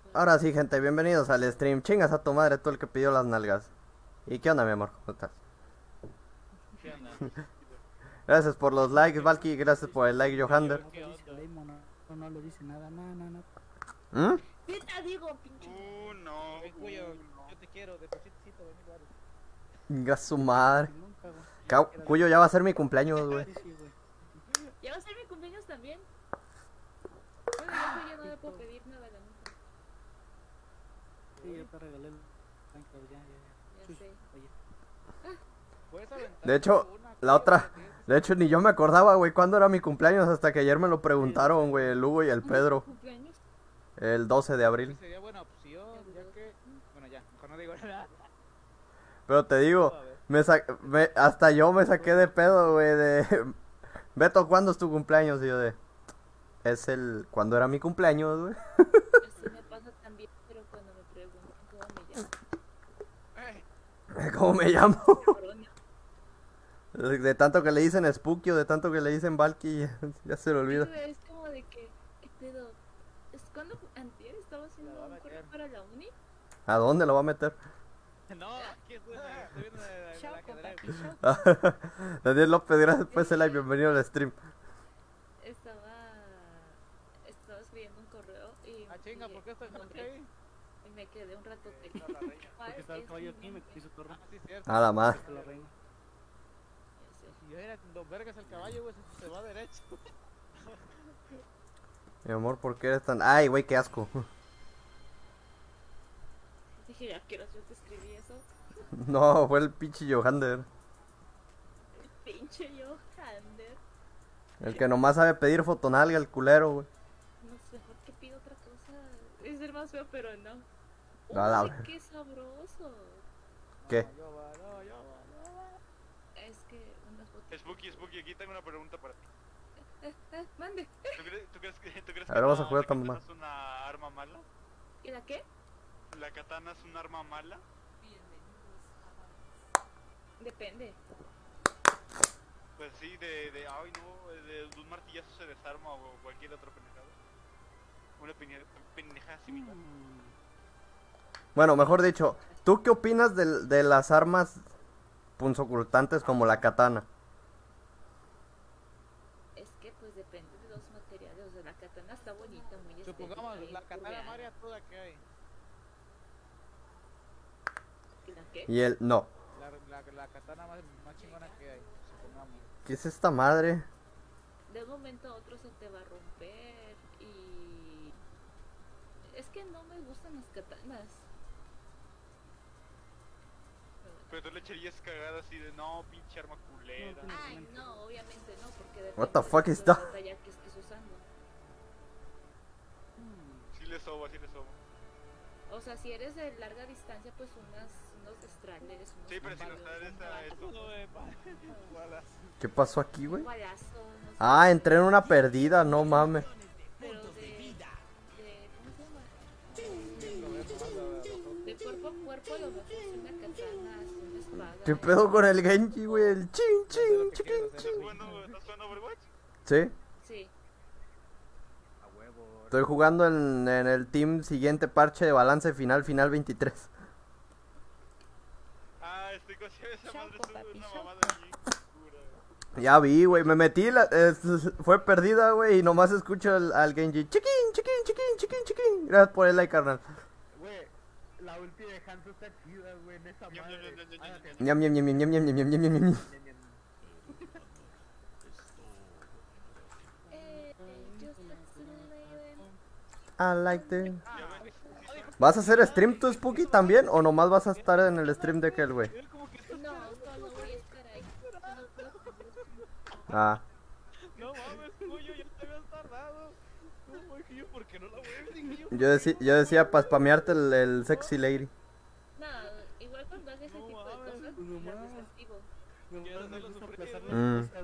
Ahora sí, gente, bienvenidos al stream. Chingas a tu madre, tú el que pidió las nalgas. ¿Y qué onda, mi amor? ¿Cómo estás? ¿Qué onda? Gracias por los likes, Valky. Gracias por el like, Johander. ¿Qué onda? No le dice nada, no. ¿Mm? ¿Qué te digo, pinche? No, Cuyo, yo te quiero, despacito, ven, igual. Venga su madre. Nunca, güey. Cuyo, ya va a ser mi cumpleaños, güey. Sí, güey. ¿Ya va a ser mi cumpleaños también? Bueno, yo no le puedo pedir nada a la neta. Sí, yo te regalé el Minecraft, ya. Ya Chuy, sé. oye. ¿Puedes aventar De hecho, una, la otra. Cuyo? De hecho, ni yo me acordaba, güey, cuándo era mi cumpleaños. Hasta que ayer me lo preguntaron, güey, el Hugo y el Pedro. ¿Cumpleaños? El 12 de abril. Sería buena opción, ya que... Bueno, ya, mejor no digo nada. Pero te digo, hasta yo me saqué de pedo, güey, de... Beto, ¿cuándo es tu cumpleaños? Y yo de... Es el... ¿Cuándo era mi cumpleaños, güey? Así me pasa también, pero cuando me preguntan cómo me llamo. Ey, ¿Cómo me llamo? Cabrón, De tanto que le dicen Spooky o de tanto que le dicen Valky, ya se le olvida. es como de que, ¿qué pedo? ¿Es cuando antier estaba haciendo La va a un correo meter. para la uni? ¿A dónde lo va a meter? no, aquí estoy viendo de Chao, la ajedrez. papi, chao. Daniel López, gracias por ese like, bienvenido al stream. Estaba escribiendo un correo y Ah, chinga, ¿por qué está el nombre ahí? y me quedé un rato de Está la reina. Porque estaba el es caballo mi aquí y me nombre? quiso correr. Ah, sí, cierto. A la madre. Está la reina. Ya sé. Si yo era dos vergas el caballo, güey, se va derecho. Mi amor, ¿por qué eres tan...? Ay, güey, qué asco. Dije, ya quiero yo te escribí eso. No, fue el pinche Johander. Pinche Johander. El que nomás sabe pedir fotonalga, el culero, güey. No sé, mejor que pido otra cosa. Es el más feo, pero no. A la Uy, ver- qué sabroso. ¿Qué? No, yo va. Es que unas fotos. Spooky, aquí tengo una pregunta para ti. Mande. ¿Tú crees A ver, vamos a jugar la con katana mamá. es una arma mala? ¿Y la qué? ¿La katana es un arma mala? Depende. Pues sí, ay no, de un martillazo se desarma o cualquier otro pendejado. Una pendejada similar. Bueno, mejor dicho, ¿tú qué opinas de las armas punzocortantes como la katana? Es que pues depende de los materiales. O sea, la katana está bonita, muy estética. Supongamos bien la katana curveada. Maria toda que hay. ¿Y la qué? Y el... No. La katana más chingona que hay, supongamos. ¿Qué es esta madre? De un momento a otro se te va a romper y... Es que no me gustan las katanas. Pero tú le echarías cagada así de no, pinche arma culera. Ay, no, obviamente no, porque depende What the fuck del is estilo de that? batalla que estés usando. Sí le sobo, sí le sobo. O sea, si eres de larga distancia, pues unos destrales, unos Sí, pero sin palos, usar un esa... balazo, Balas. ¿Qué pasó aquí, güey? un balazo, no sé. Ah, entré en una perdida, no mames. Pero ¿cómo se llama? De cuerpo a cuerpo, a lo mejor es una katana, es una espada. ¿Qué pedo con el Genji, güey? El chin, chin, chiquin, ¿Estás chin. jugando Overwatch? Sí, Sí. A huevo. estoy jugando en el team siguiente parche de balance final 23. Ah, ¿cómo se llama esa Choco, madre? Es papi, una choco. mamada bien oscura. Ya vi, güey, me metí, fue perdida, güey, y nomás escucho al Genji. Chiquin, chiquin, chiquin, chiquin, chiquin. Gracias por el like, carnal. Güey, la ulti de Hanzo está chida, güey, en esa Ñam, madre. ñam, ñam, ñam, Ah, ñam, Ñam, ñam, ñam, ñam, ñam, ñam, ñam, ñam, ñam, ñam. Just I like the... Ya ves, ¿Vas a hacer stream tú, Spooky, también? ¿O nomás vas a estar en el stream de aquel, güey? No, solo voy a estar ahí. No puedo poner Ah, No mames, Cuyo, ya te habías tardado. ¿Cómo es que yo? ¿Por qué no la voy a yo decía para spamearte el sexy lady. No, igual cuando hagas ese No tipo de mames, cosas, no las mames. desactivo. Me Quiero gusta hacerlo sufrir, aplazar güey. Mm. las cosas.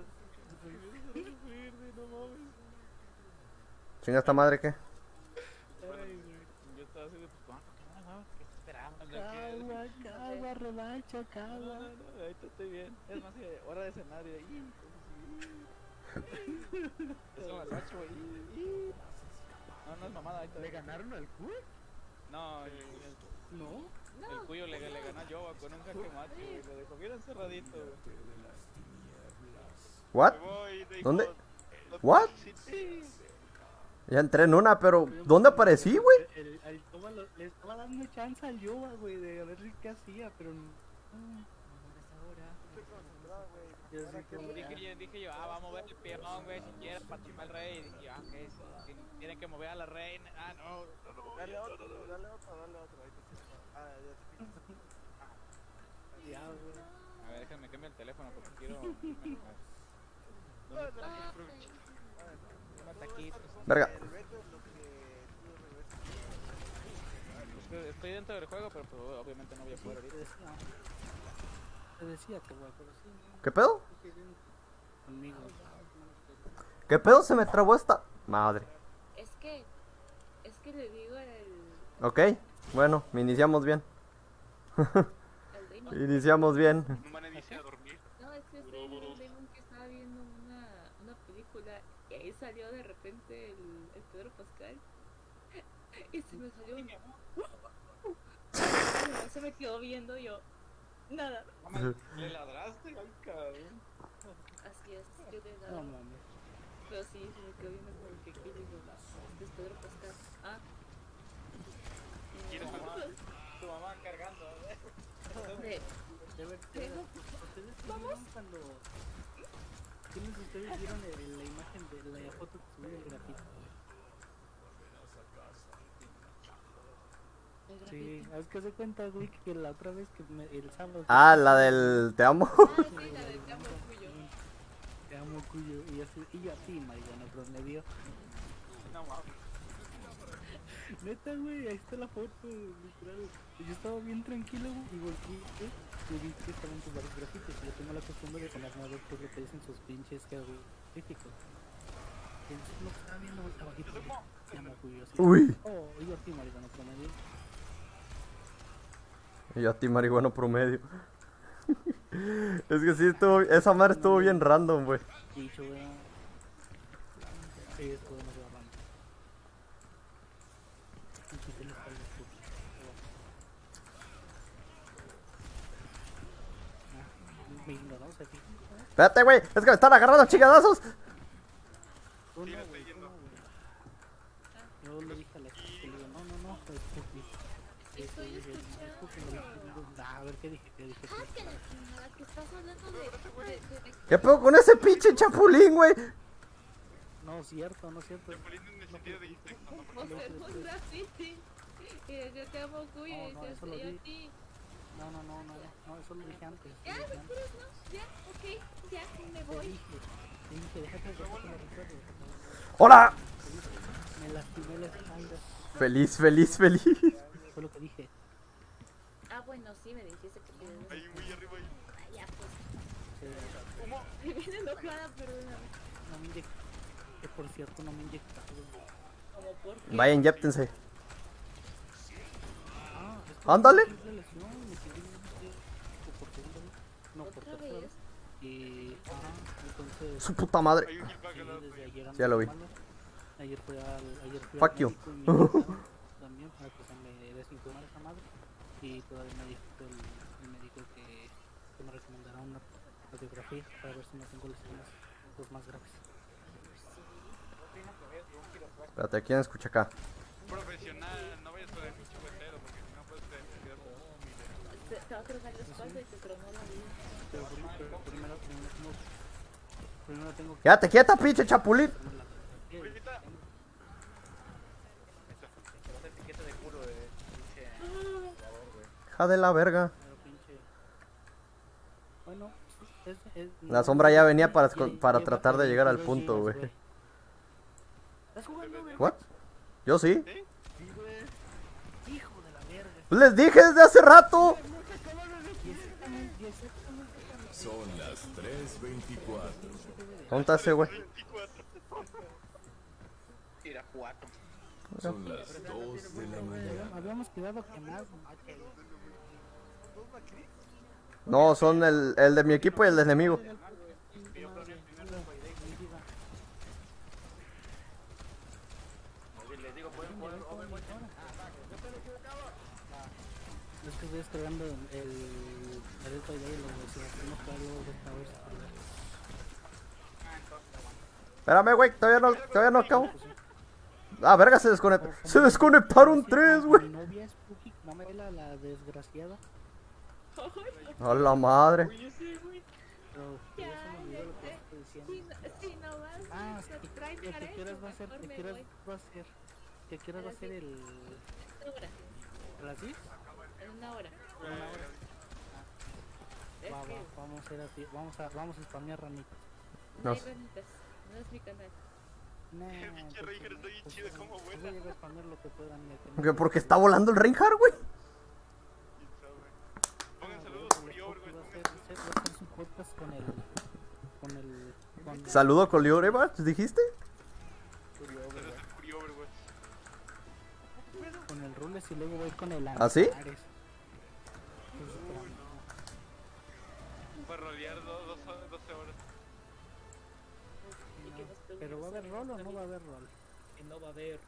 No mames. ¿Chinga esta madre qué? Ay, güey. Yo estaba así de pues, ¿qué te esperamos? Calma, relaxa, No, calma. no, no, ahorita estoy bien. Es más, hora de cenar y ahí. Eso me sacho, güey. No, no es mamada, ahorita. ¿Le ganaron al Q? No, ¿No? el Cuyo le ganó a Yoba con un jaque mate, güey. Lo dejó bien encerradito, güey. ¿What? Me voy, de ¿Dónde? hijo- ¿What? City. Ya entré en una, pero ¿dónde aparecí, güey? El Yoba le estaba dando chance al Yoba, güey, de a ver qué hacía, pero no. Yo sí como, Dije yo, vamos a ver el peón, güey, si quieres para el rey. Y dije yo, ok, si tienen que mover a la reina. Ah, no. Dale otro, dale otro. Ahí te ah, ya, güey. A ver, déjenme cambiar el teléfono porque quiero... Unos taquitos. Verga. el reto es lo que tú regresas. Estoy dentro del juego, pero pues, obviamente no voy a poder ahorita. Te decía que, güey, pero sí, ¿no? ¿Qué pedo? Conmigo. ¿Qué pedo se me trabó esta madre? Es que le digo al Ok, bueno, iniciamos bien. Damon. Iniciamos bien. No van a iniciar a dormir. No, es que estoy viendo al Damon que estaba viendo una película y ahí salió de repente el Pedro Pascal y se me salió un... Se me quedó viendo yo. Nada. ¿Le ladraste? Ay, cabrón. Así es, yo de No nada. mames. Pero sí, se me quedó viendo como que aquí digo, este es Pedro Pascal. Ah. ¿Quieres Tu mamá cargando, De- De ver, Tengo- ¿ustedes vieron cuando... ¿Quiénes de ustedes vieron la imagen de la foto que subí del grafito? el Sí, grafiti. es que se cuenta, güey, que la otra vez que el sábado... Ah, la del te amo. Ah, sí, la de Campo Cuyo. Te amo, Cuyo. Y yo así, marihuana promedio. No mames. Neta, güey, ahí está la foto, literal. Yo estaba bien tranquilo, güey, y volví, y vi que estaban tus varios grafitis. Y yo tengo la costumbre de ponerme a ver qué es lo que dicen sus pinches críticos. Y entonces lo que estaba viendo, güey, abajito, se llama Cuyo. Así. Uy. Oh, y yo así, marihuana promedio. Y yo a ti, marihuano promedio. Es que sí, esa madre estuvo bien random, güey. Dicho, güey. Sí, estuvo demasiado random. Y quité la espalda, estúpido. Me ignoró, o sea, sí. Espérate, güey, es que me están agarrando a chingadazos. Tú Sí, no, lo estoy güey, tú viendo. no, güey. Yo le dije a la chica, le digo, no, es Pupi. Estoy escuchando. A ver, ¿qué dije? Ah, que la chingada, que estás hablando de ¿Qué pedo con ese pinche chapulín, güey? No, cierto, no es cierto. Chapulín en el sentido de insecto, ¿no? Porque José un graffiti. Y decía te amo Cuyo y No, decía eso lo yo a vi. ti. No, eso lo dije antes. Ya, lo dije ¿me antes. quieres, no? Ya, ok, ya, me Te voy. dije, déjate de que lo recuerdo. ¡Hola! Me lastimé la espalda. Feliz, feliz, feliz. Fue lo que dije. Ah, bueno, sí, me dijiste que querías. ahí muy arriba ahí. Ah, ya, pues. ¿Cómo? Me viene enojada, perdóname. No me inyecté. Que por cierto, no me inyecté. Como por qué. Vaya, inyéptense. Ah, Ándale. es la lesión, me quedé por segunda vez. No, por Otra tercera vez. vez. Y, entonces, Su puta madre. Hay un healback sí, al lado desde tuyo. ayer ando Ya lo vi. malo. Ayer fui Fuck al you. médico y me inyectaron también para que se me desinflamara esa madre. Y todavía me dijo el médico que me recomendará una radiografía para ver si no tengo lesiones más graves. Espérate, ¿quién escucha acá? Profesional, no vayas con el pinche huetero porque si no puedes quedar Te va a tronar la espalda y te tronó la vida. Pero primero tengo que Quédate quieta, pinche chapulín. hacerme la Ahorita. Etiqueta de culo de pinche. Hija de la verga. primero pinche. Bueno, es La sombra ya venía para y tratar de llegar al pero punto, sí, güey. ¿Estás jugando, güey? ¿What? Yo sí. Hijo de la verga. Les dije desde hace rato. Y exactamente. Son las 3:24. ¿Dónde está ese, güey? 24. Tira 4. Son las 2 de la mañana. Habíamos quedado quemados. No, son el de mi equipo y el de enemigo. digo, pueden Overwatch. Es que estoy descargando el reto de la universidad. Tenemos que darlo de Towers. Espérame, güey, todavía no acabo. Ah, verga, se desconecta. Se desconectaron 3, Mi güey. novia Spooky, no me la desgraciada. A la madre. Oye, sí, güey. Pero Ya, ya se me olvidó lo que estoy diciendo. si no vas, Ah, te traen que para quieras eso, va a ser, mejor que me quieras voy. va a ser, que quieras va a ser el... Ahora, ¿A las 10? en una hora. Va, vamos a ir así, vamos a spamear ranitas. No hay No. ranitas, no es mi canal. Nah, Pinche Reinhardt está bien chido como pues vuela. voy a spamear lo que puedan. Porque está volando el Reinhardt, güey. Pongan saludos por Overwatch. Va a hacer su podcast con el Saludo con Lior Evans, ¿dijiste? Saludos por Overwatch. con el Rules y luego voy con el ¿Ah, sí? Antares. Para rolear 12 horas. Pero va a haber rol o no va a haber rol. Y no va a haber.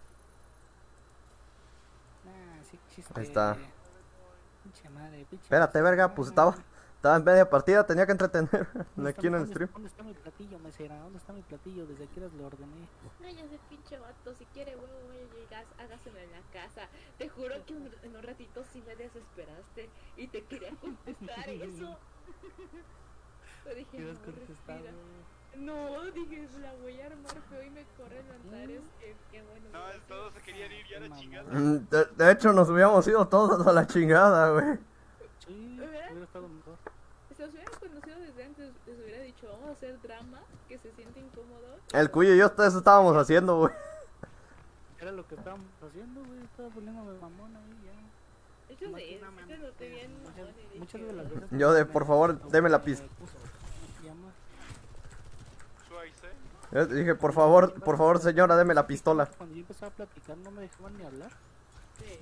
Nah, sí existe. Ahí está. Pinche madre, pinche. Espérate, verga, pues estaba en media partida, tenía que entretener ¿Dónde aquí en el está- stream. ¿Dónde está mi platillo, mesera? ¿Dónde está mi platillo? Desde aquí lo ordené. Cállate, pinche vato, si quiere huevo, vaya a llegar, hágaselo en la casa. Te juro que en un ratito sí me desesperaste y te quería contestar eso. Pero dije, ¿Quieres no, contestar? respira. No, dije, la voy a armar feo y me corren Antares. Qué bueno. No, gracias. todos se querían ir ya a la chingada. De hecho, nos hubiéramos ido todos a la chingada, güey. Sí, ¿Verdad? hubiera estado mejor. Si os hubieran conocido desde antes, les hubiera dicho, vamos a hacer drama, que se siente incómodo. El Cuyo y yo eso estábamos haciendo, güey. Era lo que estábamos haciendo, güey. Estaba poniéndome mamón ahí ya. De hecho, Más sí, que nada, sí te noté bien. Muchas de las veces. Yo por favor, deme la pista. ¿Cómo se llama? Suárez, Yo dije, por favor, señora, deme la pistola. Cuando yo empezaba a platicar no me dejaban ni hablar. Sí.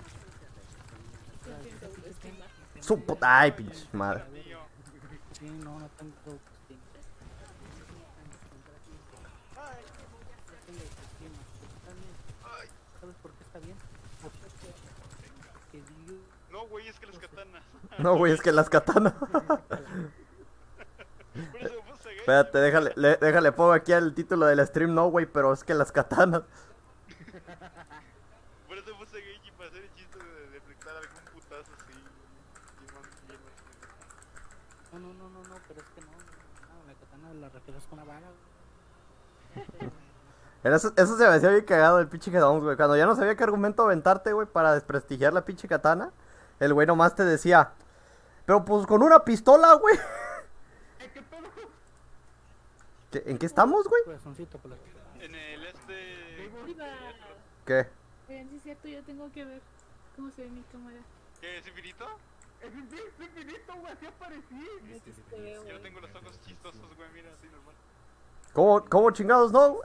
Sí, sí, autoestima. Su puta, ay, pinche madre. niño. Sí, no tengo autoestima. No tengo autoestima. Está bien. ¿Sabes por qué está bien? Porque Dios... No, güey, es que las katanas. No, güey, es que las katanas. Por eso me puse gay. Espérate, déjale, pongo aquí el título del stream, no, güey, pero es que las katanas. Por eso me puse gay y para hacer el chiste de deflectar algún putazo así. No, pero es que no, la katana la refieres con una vaga. Eso se me hacía bien cagado el pinche Gedoms, güey. Cuando ya no sabía qué argumento aventarte, güey, para desprestigiar la pinche katana, el güey nomás te decía, pero pues con una pistola, güey. ¿En qué estamos, güey? Corazoncito por la... En el Iba. ¿Qué? Oigan, sí es cierto, yo tengo que ver cómo se ve mi cámara. ¿Qué es infinito? Es infinito, güey, así aparecí. Se ve, Yo güey. tengo los ojos chistosos, güey, mira, así normal. ¿Cómo chingados no?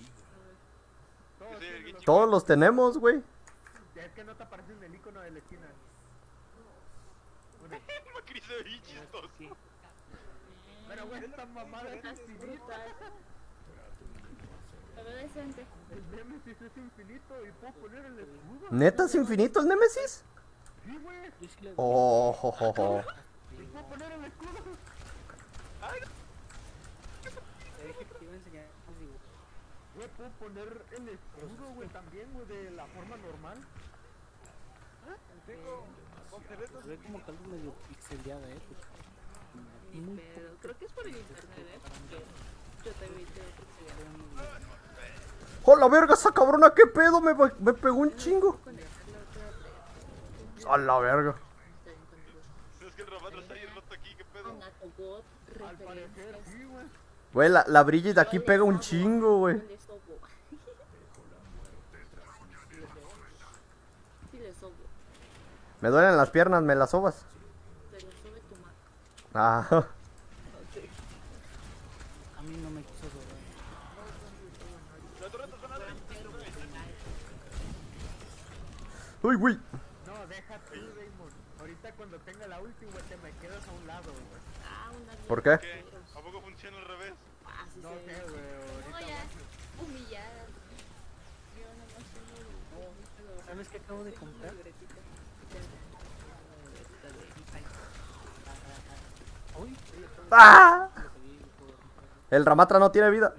Yo soy el gay chico. Todos los tenemos, güey. Ya es que no te aparece en el icono de la esquina. Macri se ve bien chistoso. Pero, güey, esta mamada es Las infinita. frutas. Se ve decente. El Nemesis es infinito y puedo poner el escudo. ¿Neta es infinito el Némesis? Sí, güey. Yo sí le... Oh, jo, jo, jo. Y puedo poner el escudo. Te dije que te iba a enseñar más, digo. Güey, puedo poner el escudo, güey, también, güey, de la forma normal. Se ve como que algo medio pixeleada, Ni pedo. Creo que es por el internet, porque yo te vi te ¡Oh, la verga, esa cabrona! ¿Qué pedo? Me pegó un chingo. ¡A la verga! Es que el Rafael está ahí roto aquí, ¿qué pedo? Anatogod, Al parecer, referencias. sí, güey. Güey, la Brigitte de aquí pega un chingo, güey. Yo le sobo. Sí le sobo. Me duelen las piernas, me las sobas. Se le sobe tu mano. Ah, A mí no me quiso sobar. uy, güey. No, deja tú, Damon. Ahorita cuando tenga la última, güey, te me quedas a un lado, güey. Ah, una ¿Por qué? ¿Qué? ¿A poco funciona al revés? Ah, sí No se sé, ve. güey, No, ahorita. ya. Humillada. Yo nomás tengo ¿Sabes qué acabo de comprar? Hoy ¡Ah! El Ramatra no tiene vida.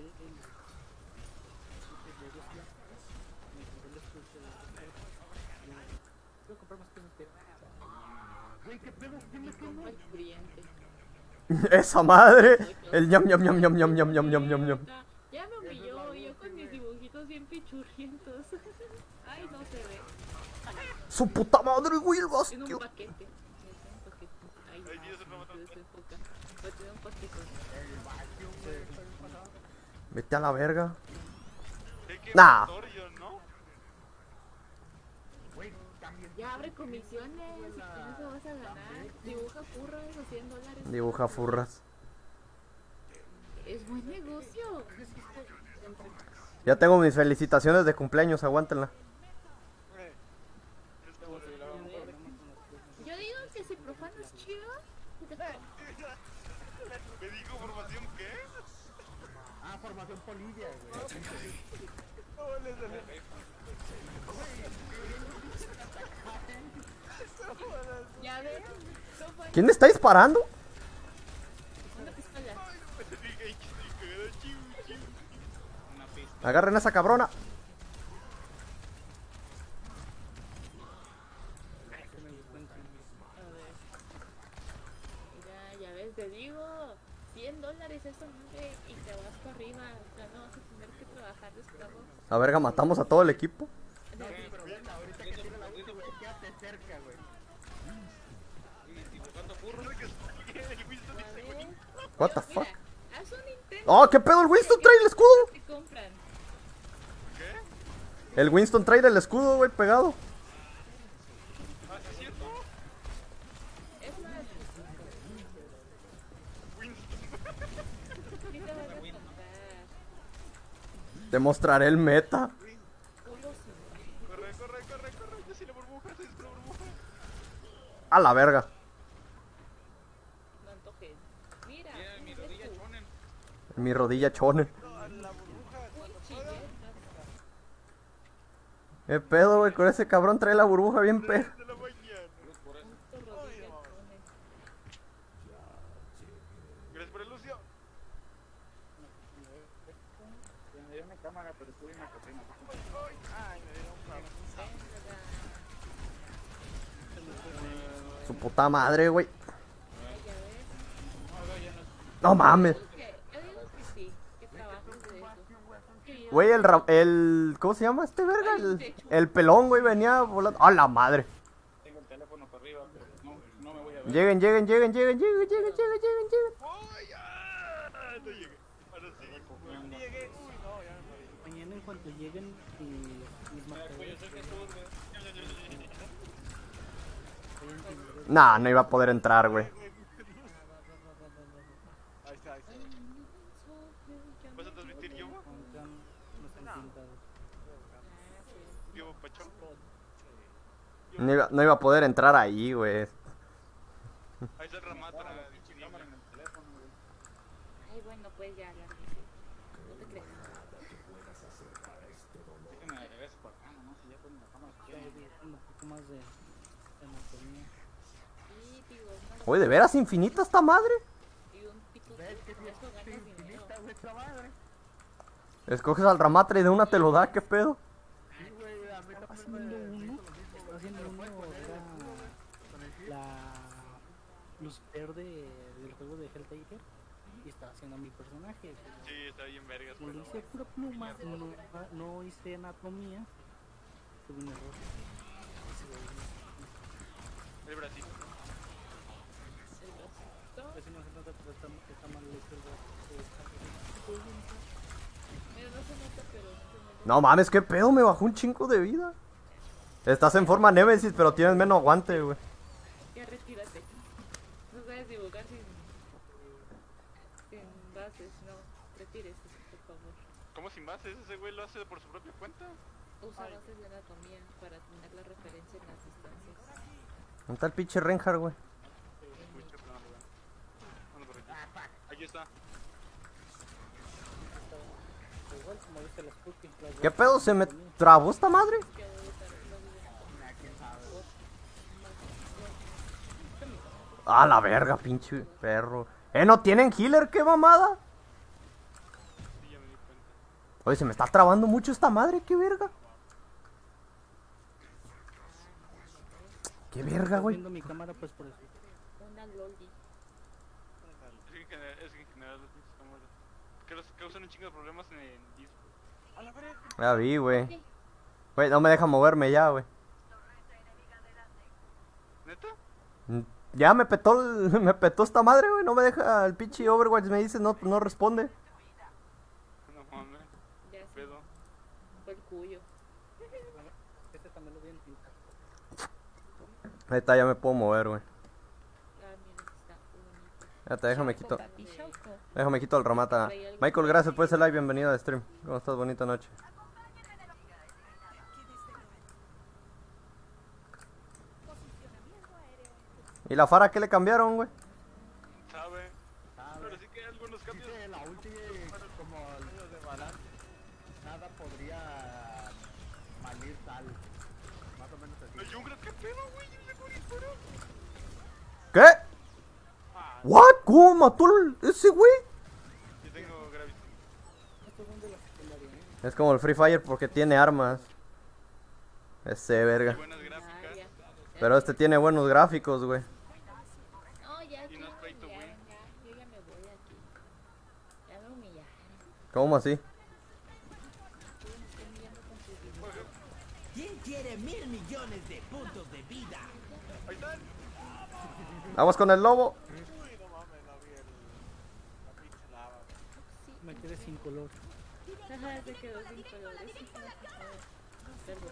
Esa madre. El ñam ñam ñam ñam ñam ñam ñam ñam ñam ñam. Ya me humilló, y yo con mis dibujitos bien pichurrientos. Ay, no se ve. Su puta madre, güey, el Tiene un hostia. paquete. Tiene un paquete. Ay, Ay, Dios, no, no, se desenfoca. Pero tiene un paquete. Vete a la verga. Qué Nah. notorio, ¿no? Ya abre comisiones, y con eso vas a ganar. Dibuja furros a $100. Dibuja furras. Es buen negocio. Ya tengo mis felicitaciones de cumpleaños, aguántenla. Yo digo que si profanas chido. ¿Me dijo formación qué? Ah, formación Polivia, güey. Ya ves, ¿Quién me está disparando? una pistola. Agarren a esa cabrona. Ya ves, te digo, $100 esa madre y te vas para arriba. Ya no vas a tener que trabajar de esclavo. A verga, matamos a todo el equipo. Ahorita que tira la última, güey, quédate cerca, güey. What the fuck? Mira, haz un intento. Oh, ¿qué pedo? El Winston trae el escudo. Te compran. El Winston trae el escudo, güey, pegado. Es más, ¿qué te vas a comprar? Te mostraré el meta. Culo sin- Corre, corre, corre, corre. Yo sí la burbuja, sí la burbuja. A la verga. No antojes. Mira, Mi rodilla chonen. Mi rodilla chonen. ¿Qué pedo, güey? Con ese cabrón trae la burbuja bien pega. De la mañana. tu rodilla chones. Gracias por el Lucio. Me dio mi cámara, pero estuve en la cocina. Ay, me dieron un Su puta madre, güey. Ya ves. No mames. Yo digo que sí, que trabajes de eso. Que Güey, el... ¿Cómo se llama este verga? El pelón, güey, venía volando. ¡A la madre! Tengo el teléfono para arriba, pero no me voy a ver. Lleguen, lleguen, lleguen, lleguen, lleguen, lleguen, lleguen, lleguen. ¡Ay, ya! No llegué. Ahora sí. No llegué. Uy, no, ya no. mañana en cuanto lleguen mis marcadores. Nah, no iba a poder entrar, güey. Ahí está, ahí está. ¿Vas a transmitir yo? Yo, Pachón. No iba a poder entrar ahí, güey. Ahí está el Ramatra. Ay, bueno, pues ya, la no te creas. Déjenme de regreso por acá, nomás, y ya ponen la cámara. Un poco más de anatomía. Sí, digo, no, Oye, ¿de veras infinita esta madre? y un pito con eso ganas dinero. Nuestra madre. Escoges al Ramatra y de una te lo da, ¿qué pedo? Sí, güey, a mí Haciendo uno, estaba haciendo uno, era la luz verde del juego de Helltaker y estaba haciendo a mi personaje. Sí, está bien vergas. Como pero lo hice pura pluma, no hice anatomía, tuve un error. El bracito. Ese no se nota, pero está mal hecho el brazo. Mira, no se nota, pero no se nota. No mames, ¿qué pedo? Me bajó un chingo de vida. Estás en forma Nemesis, pero tienes menos aguante, güey. Ya retírate. No sabes dibujar sin bases, no. Retírese, por favor. ¿Cómo sin bases? Ese güey lo hace por su propia cuenta. Usa bases de anatomía para tener la referencia en las distancias. ¿Dónde está el pinche Reinhardt, güey? Escucha, pero no lo veo. Anda por aquí. Aquí está. Igual como dice la Spooky. ¿Qué pedo? ¿Se me trabó esta madre? Que debe estar- no A la verga, pinche perro. ¿No tienen healer? ¿Qué mamada? Sí, ya me di cuenta. Oye, se me está trabando mucho esta madre, qué verga. Qué verga, Estás güey. viendo mi cámara, pues por eso. Una loli. Es que en general los pinches cámaras que los causan un chingo de problemas en Discord. A la verga. Ya vi, güey. Güey, no me deja moverme ya, güey. ¿Neta? Ya me petó me petó esta madre, güey. No me deja el pinche Overwatch. Me dice no responde. No mames. Ya se Pedo. fue el cuyo. Este también lo voy a intentar. Ahí está, ya me puedo mover, güey. Ah, mira, está bonito. Espérate, Choco, papi, choco. déjame quito el ramata. Michael, gracias por ese live. Bienvenido al stream. ¿Cómo estás? Bonita noche. ¿Y la Fara qué le cambiaron, güey? ¿Sabe? Pero sí que hay algunos cambios. Dice la ulti como el de balance. Nada podría valer tal. Más o menos así. El Jungla, ¿qué pedo, güey? ¿Ese güey disparó? ¿Qué? ¿What? ¿Cómo mató ese güey? Yo tengo Gravity. Es como el Free Fire porque tiene armas. Ese Y verga. buenas gráficas. Ah, ya. Pero este tiene buenos gráficos, güey. No, ya, Y no es pay to win. ya. Yo ya me voy de aquí. Ya me humillaron. ¿Cómo así? Tú me estás humillando con tus videos. ¿Quién quiere 1.000 millones de puntos de vida? Ahí están. Vamos con el lobo. Uy, no mames, no vi la pinche lava. Sí. Me quedé sin color. Ajá, se quedó sin colores. Perdón.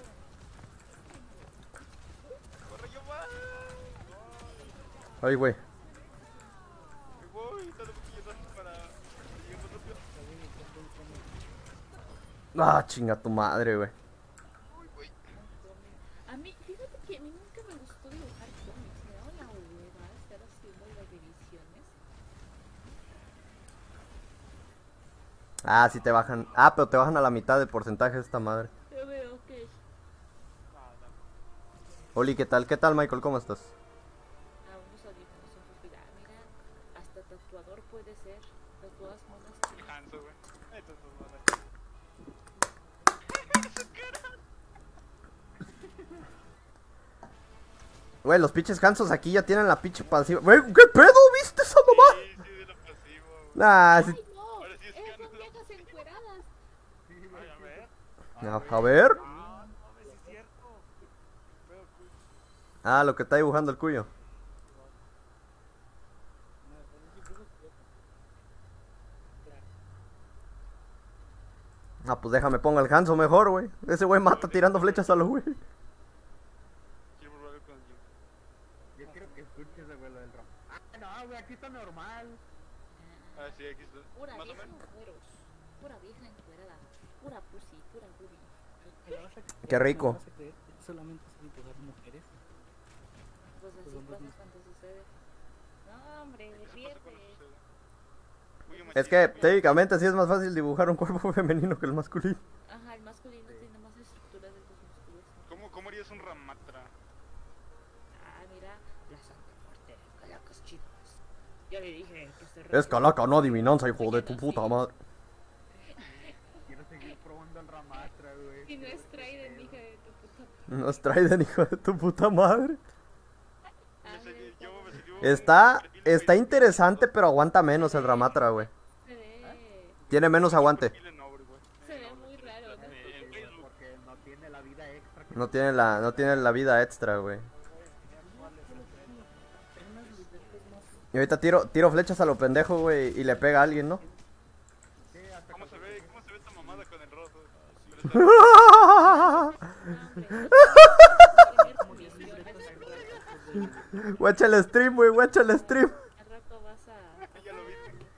Corre, yo va. Ay, güey. Me voy. Dale un puñetazo para llegar más rápido. Ah, chinga tu madre, güey. Uy, güey. A mí, fíjate que a mí nunca me gustó dibujar cómics. Me daba la hueva estar haciendo las divisiones. Ah, sí te bajan. Ah, pero te bajan a la mitad del porcentaje de esta madre. Yo veo que Oli, ¿qué tal? ¿Qué tal, Michael? ¿Cómo estás? a unos audífonos son mira, hasta tatuador puede ser. Tatuadas monas chinas. Hanzo, güey. Esto es todo mal. Güey, los pinches Hansos aquí ya tienen la pinche pasiva. Güey, ¿qué pedo? ¿Viste esa mamá? Sí, sí, de lo pasivo, güey. Nah, sí. ¡Ay, no! Ahora sí es Son canon. viejas encueradas. Ay, a ver. A ver. Ah, no mames, sí es cierto. Pero, Ah, lo que está dibujando el cuyo. Ah, pues déjame pongo el Hanzo mejor, güey. Ese güey mata tirando flechas a los güey. Quiero volver con el Jungla. Yo quiero que escuches, güey, lo del rock. Ah, no, güey, aquí está normal. Ah, sí, aquí está. Pura Más o vieja menos. encueros. Pura vieja encuerada. Pura pussy, pura boobie. ¿Me vas a creer? Qué rico. ¿Me vas a creer? Solamente es dibujar mujeres. Pues así pasa cuando sucede. No, hombre, ¿Qué pasa ríete. cuando sucede? Uy, yo Es machín, que güey. técnicamente sí es más fácil dibujar un cuerpo femenino que el masculino. Ajá, el masculino tiene más estructuras de los músculos. ¿Cómo harías un Ramatra? Ah, mira, la Santa Muerte, calacas chinos. Yo le dije que se Es calaca, no adivinanza, hijo de tu puta madre. Quiero seguir probando el Ramatra, güey. Y no es Trident, hija de tu puta. Nos traen, hijo de tu puta madre. Ah, Está interesante, pero aguanta menos el Ramatra, güey. Tiene menos aguante. se ve muy raro, ¿no? Porque no tiene la vida extra. Que No tiene la vida extra, güey. Y ahorita tiro flechas a lo pendejo, güey, y le pega a alguien, ¿no? ¿Cómo se ve esta mamada con el rojo? Guacha el stream, güey, guacha el stream. Al rato vas a... Ya lo vi.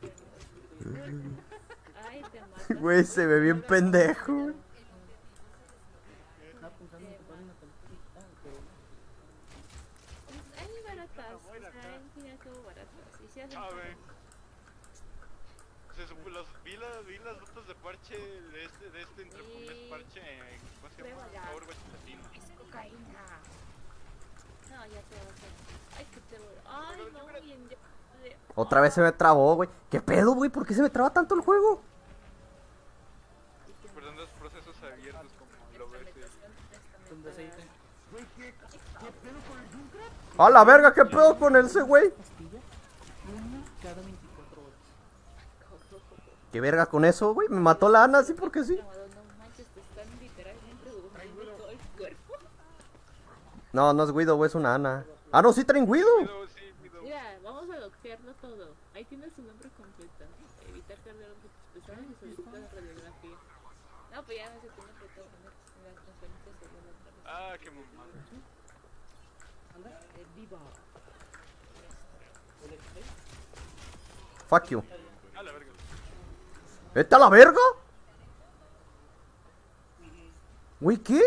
Ay, te mato. Güey, se ve bien pendejo. Estaba pensando en comprar una película, pero Hay baratas, o sea, en fin y al cabo baratas. Y si hacen A ver. Vi las notas de parche de este entre Sí. parche, ¿cómo se llama? Pruébala. Overwatch Latino. es cocaína. No, ya te vas a... Ay, que te voy... Ay, no, bien, ya... Otra vez se me trabó, güey. ¿Qué pedo, güey? ¿Por qué se me traba tanto el juego? Perdón, los procesos abiertos como lo ves. ¿Dónde se dice? A la verga, ¿qué pedo con ese, güey? Pastilla. Una cada 24 horas. ¿Qué verga con eso, güey? Me mató la Ana, así porque sí. No manches, te están literalmente durmiendo todo el cuerpo. No, no es Guido, güey, es una Ana. Ah, no, sí traen Guido. Mira, vamos a doxearlo todo. Ahí tienes su nombre completo. Evitar cargar objetos pesados y solicitar la radiografía. No, pues ya no se tiene que todo en la conferencia sobre la otra vez. Ah, qué mamada. Anda, viva. Fuck you. A la verga. ¿Vete a la verga? Güey, ¿qué?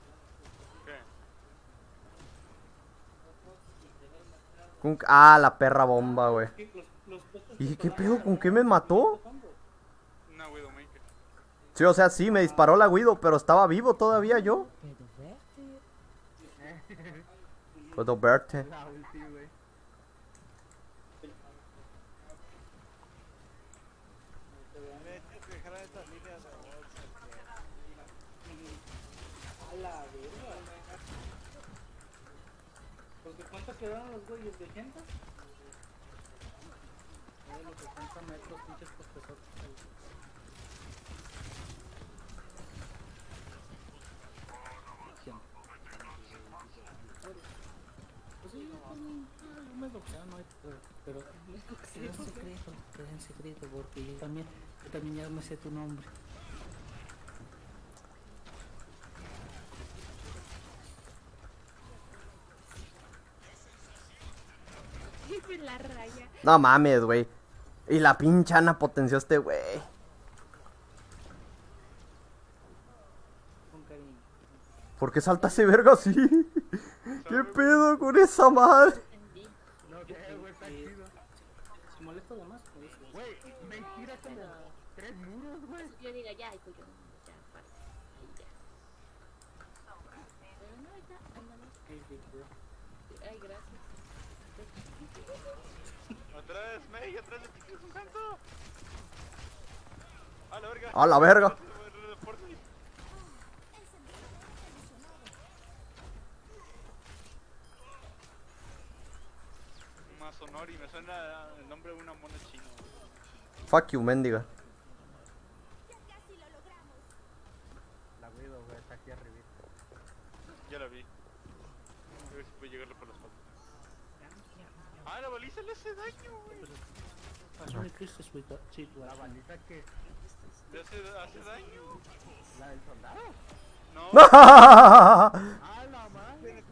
Ah, la perra bomba, güey. ¿Y qué pedo? ¿Con qué me mató? Una Widowmaker. Sí, o sea, sí, me disparó la Guido, pero estaba vivo todavía yo. Puedo verte. La ulti, güey. ¿Pues de cuánto quedaron los güeyes? ¿De 80? Los 70 metros, pinches profesores. Pues sí, yo me doxeo, no hay pero queda en secreto, porque yo también ya me sé tu nombre. La raya. No mames, güey. Y la pinche Ana potenció a este güey. Con cariño. ¿Por qué salta ese verga así? ¿Qué pedo con esa madre? No sé, güey, está chido. Si molesto de más, pues. Güey, me tira como 3 muros, güey. Yo diga ya, y pues yo ya, para. Ahí ya. Pero no, ahorita andamos. Ay, gracias. Atrás, May, atrás de ti, es un canto. A la verga. A la verga. Masonori, me suena el nombre de una mona china. Fuck you, mendiga. La Widow, güey, está aquí arriba. Ya la vi. A ver si puedo llegarle por las patas. Ah, la baliza le hace daño, güey. Pasó mi Cristo, sí, La baliza que... ¿Le hace daño? ¿La del soldado? No. ¡Ah, la madre!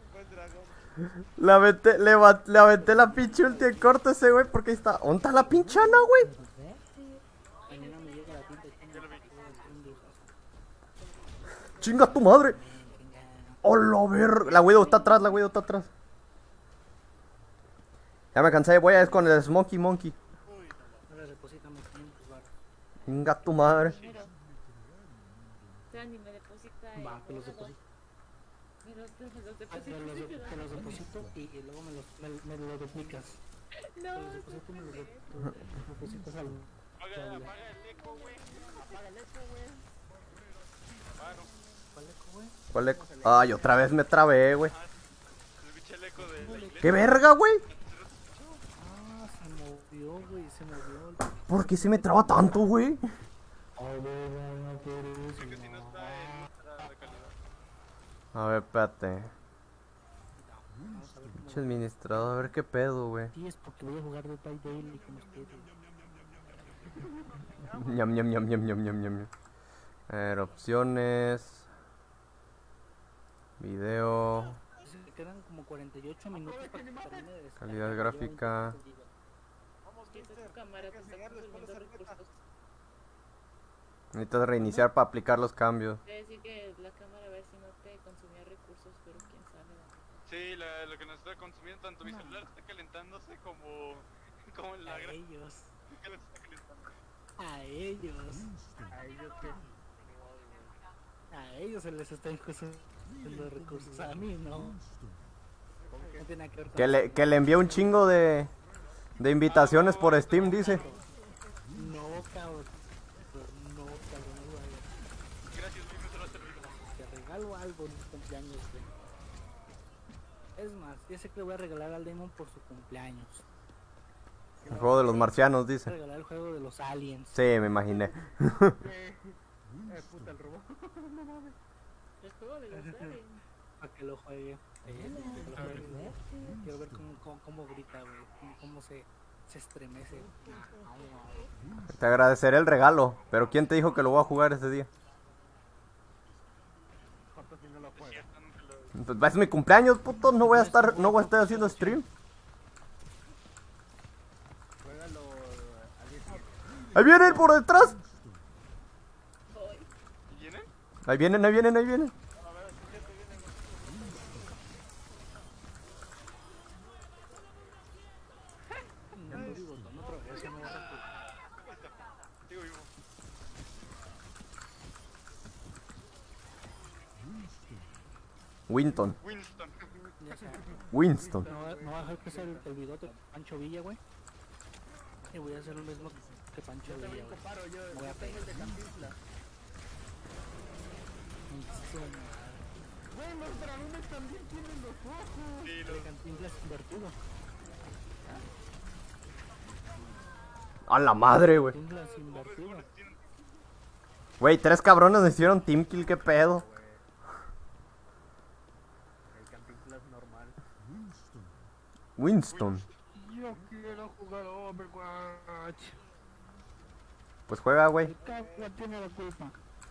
Le aventé la pinche ulti en corto a ese güey porque ahí está. ¿Dónde está la pinche Ana, güey? Mañana me llega la tinta y tengo Chinga tu madre. Hola, verga. La Widow está atrás, la Widow está atrás. Ya me cansé, voy a ir con el Smokey Monkey. Ahora deposítame 500 baros. Chinga tu madre. O sea, ni me deposita. Va, te los deposito. Pero te los Te deposito. los deposito y luego me lo duplicas. No, Te los deposito y me los depositas al... Apaga el eco, güey. Apaga el eco, güey. Claro. ¿Cuál eco, güey? ¿Cuál eco? Ay, otra vez me trabé, güey. El bicho el eco de la iglesia. ¿Qué verga, güey? Ah, se movió, güey, se movió. ¿Por qué se me traba tanto, güey? Creo que si no está en nuestra calidad. A ver, espérate. Pinche administrador, a ver qué pedo, güey. Sí, es porque voy a jugar de By Daily con ustedes. Ñam, ñam, ñam, ñam, ñam, ñam, ñam. A ver, opciones. Video. Se quedan como 48 minutos para que termine de descargar. Calidad gráfica. que esa es tu cámara, te está consumiendo recursos. Necesitas reiniciar para aplicar los cambios. Quiere decir que la cámara a ver si no te consumía recursos, pero quién sabe. Sí, lo que nos está consumiendo tanto mi celular está calentándose como la A ellos. que nos está calentando. A ellos. ¿A ellos qué? A ellos se les está consumiendo recursos. A mí no. No tiene nada que ver con Que le envié un chingo de invitaciones por Steam, dice. No, cabrón. No, cabrón, no lo hagas. Gracias, Luis, me solo ha servido. Te regalo algo en tu cumpleaños, güey. Es más, ya sé que le voy a regalar al Demon por su cumpleaños. El juego de los marcianos, Voy a dice. regalar el juego de los aliens. Sí, me imaginé. Puta, el robot. No mames. El juego de los aliens. Para que lo juegue. Quiero ver cómo grita, güey. Cómo se estremece. Te agradeceré el regalo, pero ¿quién te dijo que lo voy a jugar ese día? Corto si no lo juega. Pues es mi cumpleaños, puto, no voy a estar haciendo stream. Juégalo al 10. Ahí vienen por detrás. Hoy. ¿Vienen? Ahí vienen, ahí vienen, ahí vienen. No lo digo, no otra vez, ya no va a recuperar. Sigo vivo. Winston. Winston. Ya sé. Winston. No voy a dejar crecer el bigote de Pancho Villa, güey. Y voy a hacer lo mismo que Pancho Villa, güey. Comparo, yo Voy a tengo el de Cantinflas. Güey, los dragones también tienen los ojos. Sí, El los... de Cantinflas invertido. A la madre, güey. Cantinflas invertido. Güey, 3 cabrones me hicieron team kill, qué pedo. El Cantinflas normal. Winston. Yo quiero jugar Overwatch. Pues juega, güey. El cagua tiene la culpa.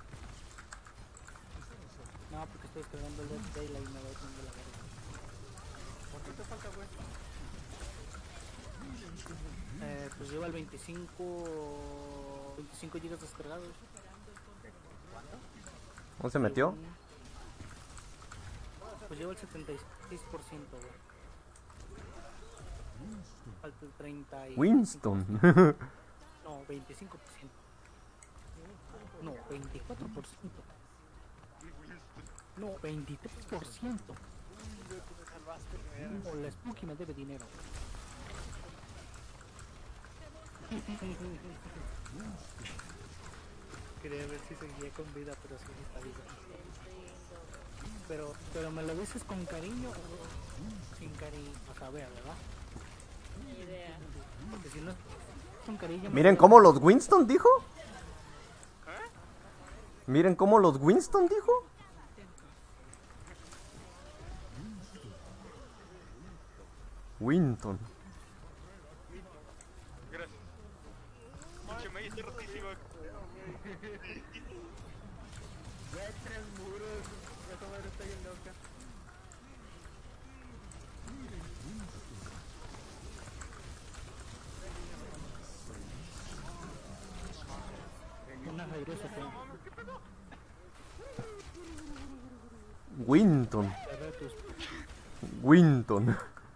No, porque estoy descargando el Dead Daylight y me voy poniendo la verga. ¿Cuánto te falta, güey? Pues lleva el 25 gigas descargados. ¿Cómo se metió? Pues lleva el 76%, güey. Falta el 30 y... Winston. No, 25%. No, 24%. No, 23%. O la Spooky me debe dinero. Quería ver si seguía con vida, pero sí está vivo. Pero me lo dices con cariño o sin cariño. O sea, vea, ¿verdad? Ni idea. Porque si no es con cariño... Miren cómo los Winston dijo. Miren cómo los Winston dijo. Winston. Gracias. Pinche May está rotísima. Güey, 3 muros. Esa madre está bien loca. Una ajedrez que Winton. cerré tus... Winton.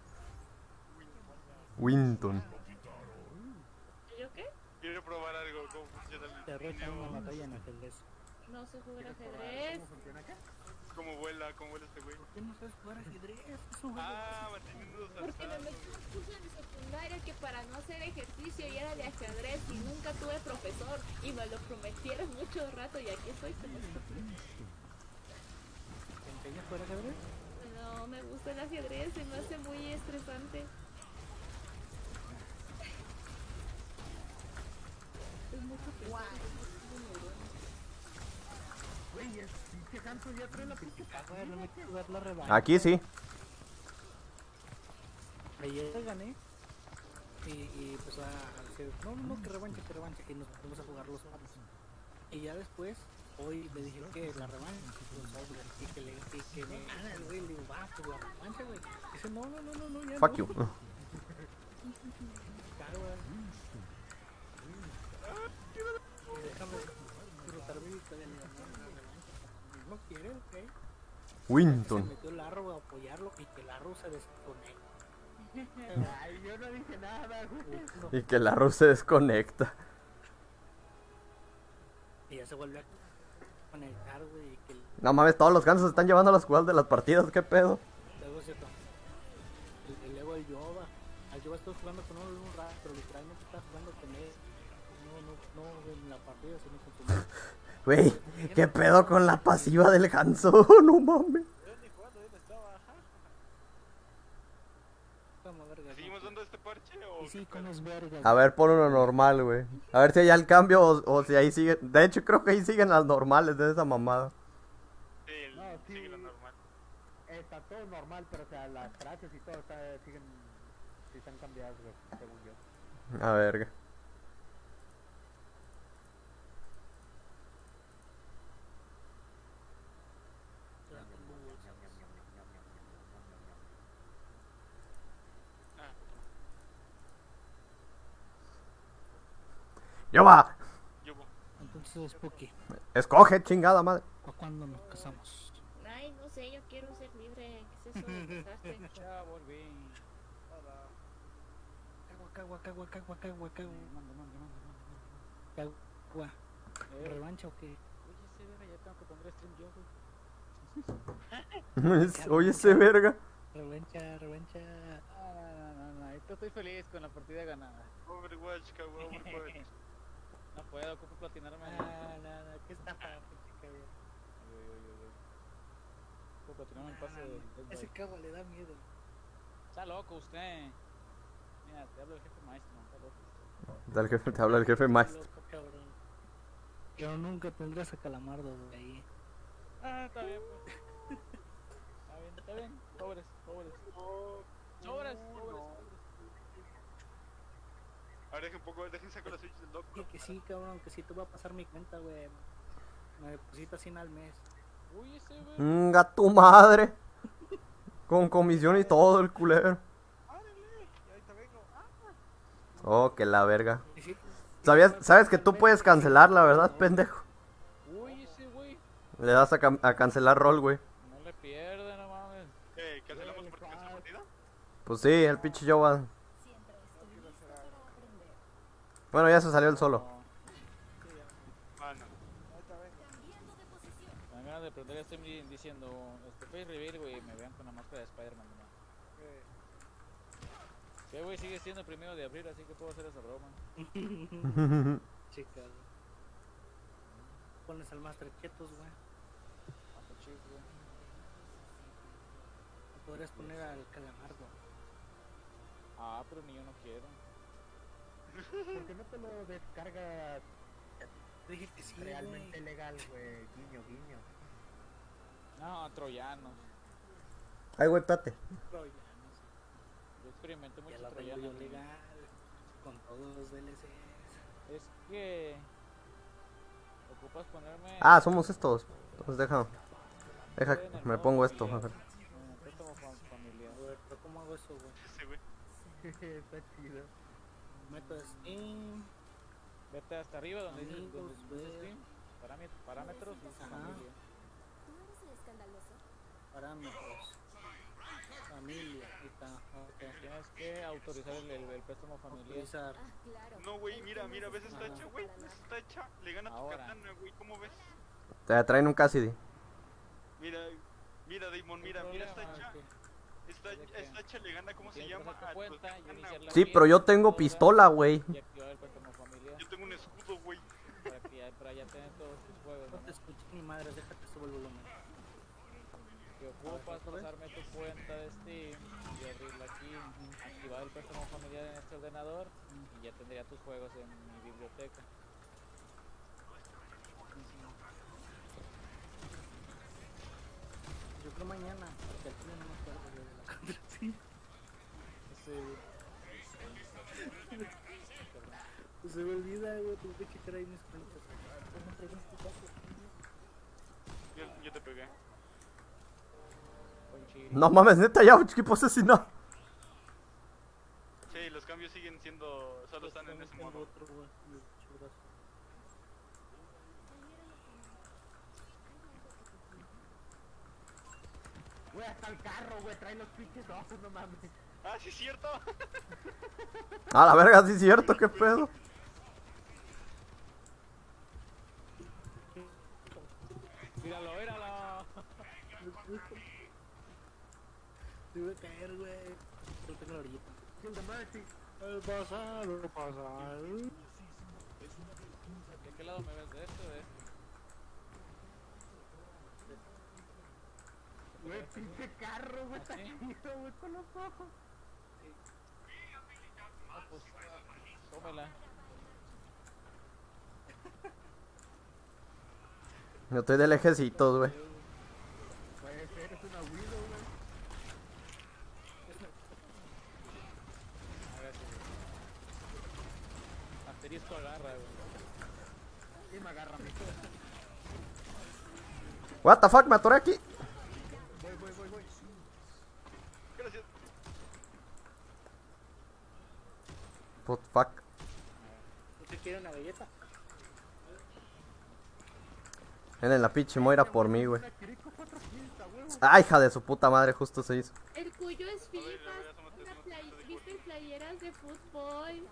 Winton. ¿Yo qué? Quiero probar algo, cómo funciona el Cerré una trineo, batalla en ajedrez. No sé jugar ajedrez. cómo vuela este güey. ¿Por qué no sabes jugar ajedrez? Es un juego Ah, manteniendo Porque me metí un curso en secundaria que para no hacer ejercicio y era de ajedrez y nunca tuve profesor y me lo prometieron mucho rato y aquí estoy con esto. ¿Te enseñas a jugar ajedrez? No, me gusta el ajedrez, se me hace muy estresante. Es mucho pensar, es muy neuronas. Güey, el pinche Hanson ya trae la pinche A ver, no me quiero dar la revancha. Aquí sí. Ayer gané. Y pues a decir, no, que revancha. Y nos pusimos a jugar los mapas. Y ya después, hoy le dije que la revancha, los sobres, y que me gana el güey. Le digo, va, pues la revancha, güey. Dice, no, ya Fuck no. you. Cago, güey. Y déjame disfrutar mi victoria. Le digo, no quiere, ok. Se Winton. metió el Larro a apoyarlo y que el Larro se desconecta. Ay, yo no dije nada, güey. Y que la Rus se desconecta. Y ya se vuelve a conectar, güey. Y que No mames, todos los gansos se están llevando las jugadas de las partidas, qué pedo. luego se estoy jugando con un rato, pero literalmente estás jugando con él. No en la partida, sino con tu madre. Güey, ¿qué pedo con la pasiva del Hanzo? No mames. Vamos, verga, ¿Seguimos dando este parche o Y sí, qué con pedo? los vergas. A ver, pon uno normal, güey. A ver si hay el cambio o si ahí siguen. De hecho, creo que ahí siguen las normales de esa mamada. Sí, No, sí. sigue lo normal. Está todo normal, pero o sea, las frases y todo siguen, sí están cambiadas, güey, según yo. A ver. Yo va. Yo voy. Entonces, Spooky, Escoge, chingada madre. ¿para cuándo nos casamos? Ay, no sé, yo quiero ser libre. ¿Qué es eso de casarte? Ya volví. Cagua. Cagua. ¿Revancha o qué? Oye, ese verga, ya tengo que poner stream yo, güey. Oye, ese verga. Revancha. No. Ahorita estoy feliz con la partida ganada. Overwatch, cabrón, Overwatch. No puedo, ocupo platinarme. No, ¿qué está para cabrón? Ocupo platinarme el pase del Ese cabo le da miedo. Está loco usted. Mira, te hablo del jefe maestro, está loco usted. Dale, jefe, te habla el jefe maestro. Loco, cabrón. Pero nunca tendrás a Calamardo, güey, ahí. Ah, está bien, pues. Está bien. Sobres. A ver, dejen un poco, dejen sacar la Switch del dock. Que sí, cabrón, que sí te va a pasar mi cuenta, güey. Me deposita 100 al mes. Uy, ese verga. Tu madre. Con comisión y todo el culero. Oh, que la verga. Y sí, ¿Sabes que tú puedes cancelar, la verdad, pendejo? Uy, ese güey. Le das a cancelar rol, güey. No le pierde, no mames. ¿Cancelamos por esta partida? Pues sí, el pinche Jovan. Bueno, ya se salió el solo. Ah, no. Me dan ganas de prender este diciendo, face reveal, güey, y me vean con la máscara de Spider-Man nomás. Sí, güey, sigue siendo el 1 de abril, así que puedo hacer esa broma. chica. Pones al Master Chetos, güey. Hasta chico, güey. Podrías poner al Calamardo. Ah, pero ni yo no quiero. ¿Por qué no te lo descargas Dije que sí, realmente legal, güey? Guiño. No, troyanos. Ay, güey, espérate. Yo experimenté Ya mucho lo tengo troyanos. yo legal. Con todos los DLCs. Es que... Ocupas ponerme... Ah, somos estos. Entonces deja, me pongo esto. A ver. Préstamo familiar. A ver, pero ¿cómo hago eso, güey? Sí, güey. Está chido. Meto Steam. Vete hasta arriba donde dice Amigos, Steam. Parámetros y Ajá. familia. Parámetros. Familia. Ahí está. Ok. Tienes que autorizar el préstamo familiar. Autorizar. No, güey, mira, ves esta hecha, güey. Esta hecha le gana a tu Ahora. katana, güey. ¿Cómo ves? Te traen un Cassidy. Mira, Damon, mira esta problema, hecha. Esta hecha le gana, ¿cómo se Tienes que llama? hacer tu A tu cuenta y katana, iniciar la Sí, pero yo tengo pistola, güey. y activar el préstamo familiar Yo tengo un escudo, güey. para ya tener todos tus juegos. No ¿no? te escuché ni madre, déjate subo el volumen. Que ocupas pasarme tu cuenta de Steam y abrirla aquí, activar el préstamo familiar en este ordenador y ya tendría tus juegos en mi biblioteca. Yo creo mañana, porque al final no me acuerdo de la contraseña. Pues se me olvida, güey, tengo que checar ahí mis cuentas. Yo te pegué. Con Chiri. No mames, neta, ya, equipo asesinado. Sí, los cambios siguen siendo. Solo están en ese Tengo modo. otro, güey, churras. Güey, hasta el carro, güey, trae los pinches ojos, no mames. Ah, sí, es cierto. A la verga, sí es cierto, qué pedo. Míralo. Me voy a caer, güey. Pero tengo la orillita. kill the Mercy. El pasado, pasado. ¿De qué lado me ves? ¿De este o de este? Güey, pinche carro, güey, está ¿Sí? chido, güey, con los ojos. Ah, pues, tómela. Yo estoy de lejecitos, güey. Puede ser, es una Widow, güey. A ver, asterisco agarra, güey. Sí, me agarra a mí. What the fuck, me atoré aquí. Voy. Gracias. What the fuck. ¿Usted quiere una galleta? En la pinche Moira por mí, güey. Una Kiriko 4 kills, a huevo. Ah, hija de su puta madre, justo se hizo. El cuyo es ver, FIFA. ya somos tres, ¿Viste playeras de fútbol?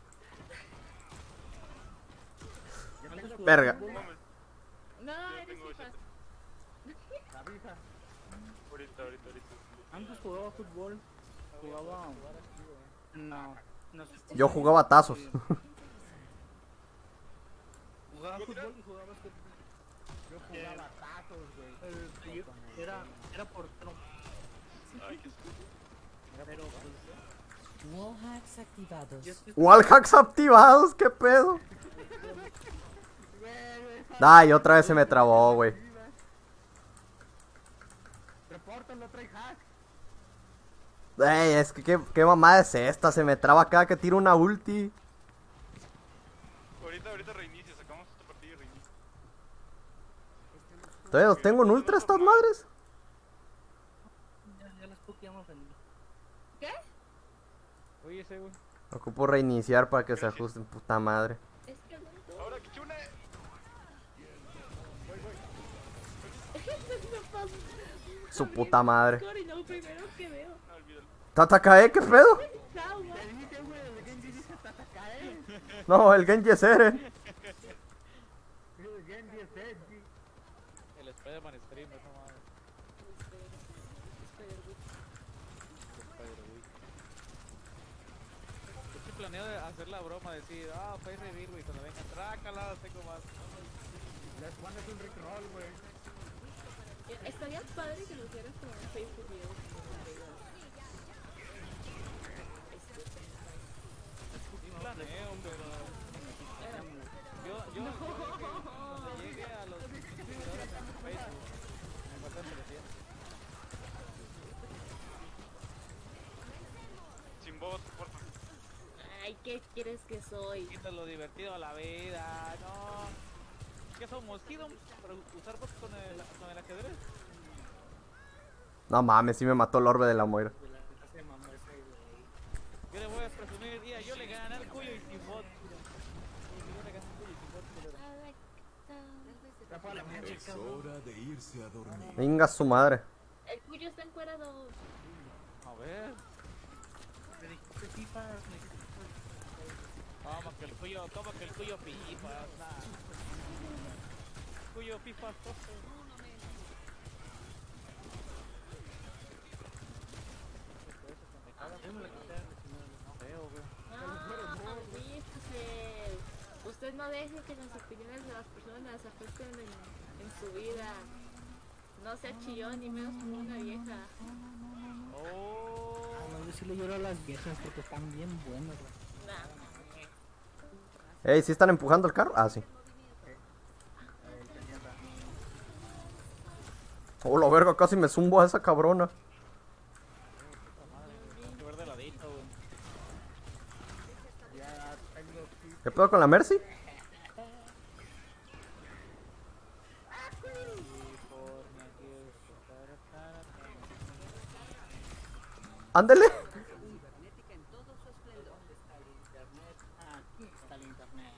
Verga. No, Yo eres tengo FIFA. Avisa. Ahorita. Antes jugaba fútbol. Jugaba. No sé. Yo jugaba tazos. Jugaba fútbol y jugaba básquetbol. Yo jugaba tazos, güey. Era portero. Ay, qué Pero pues. Wallhacks activados. Wallhacks activados, qué pedo. Ay, otra vez se me trabó, güey. Repórtalo, trae hack. Ey, es que qué mamada es esta, se me traba cada que tiro una ulti. Ahorita reinicia, sacamos esta partida y reinicia. Todavía los tengo en ultra estas madres. Ya las puteamos en. ¿Qué? Oye, ese, güey. Ocupo reiniciar para que se ajusten, puta madre. Es que no. Ahora, que chune. Su puta madre. No, primero que veo. No, olvídalo. ¿Tatakae? ¿Qué pedo? Trauma. Te dije, güey, el Genji dice Tatakae. No, el Genji es Eren. El Genji es Edgy. El Spider-Man streamer, no mames. Yo sí planeo de hacer la broma, decir, puedes revivir, güey, cuando vengan, trácala, tengo más. Les pones un Rickroll, güey. Estaría padre que lo hicieras como un Facebook video. Sí planeo, pero... Yo cuando llegue a los seguidores en Facebook, me faltan 300. Sin voz, porfa. Ay, ¿qué quieres que soy? Quita lo divertido a la vida, no. ¿Qué somos? ¿Kidom? ¿Para usar bots con el ajedrez? No mames, sí me mató el orbe de la Moira. Yo le voy a presumir, mira, yo le gané al Cuyo y sin bot. Yo le gané al Cuyo y sin bot, culero. Ya fue a la mierda. Es hora de irse a dormir. Venga su madre. El cuyo está encuerado. A ver. Me dijiste FIFA. Me dijiste Como que el Cuyo FIFA, nah. Cuyo FIFA, Usted no deje que las opiniones de las personas afecten en su vida. No sea chillón ni menos como una vieja. Oh. no, yo sí le lloro a las viejas porque están bien buenas. Ey, ¿sí están empujando el carro? Ah, sí. Oh, la verga, casi me zumbo a esa cabrona. Hay que ver de ladito, güey. Ya tengo ¿Qué pedo con la Mercy? Ándele. Cibernética en todo su esplendor. Aquí está el internet.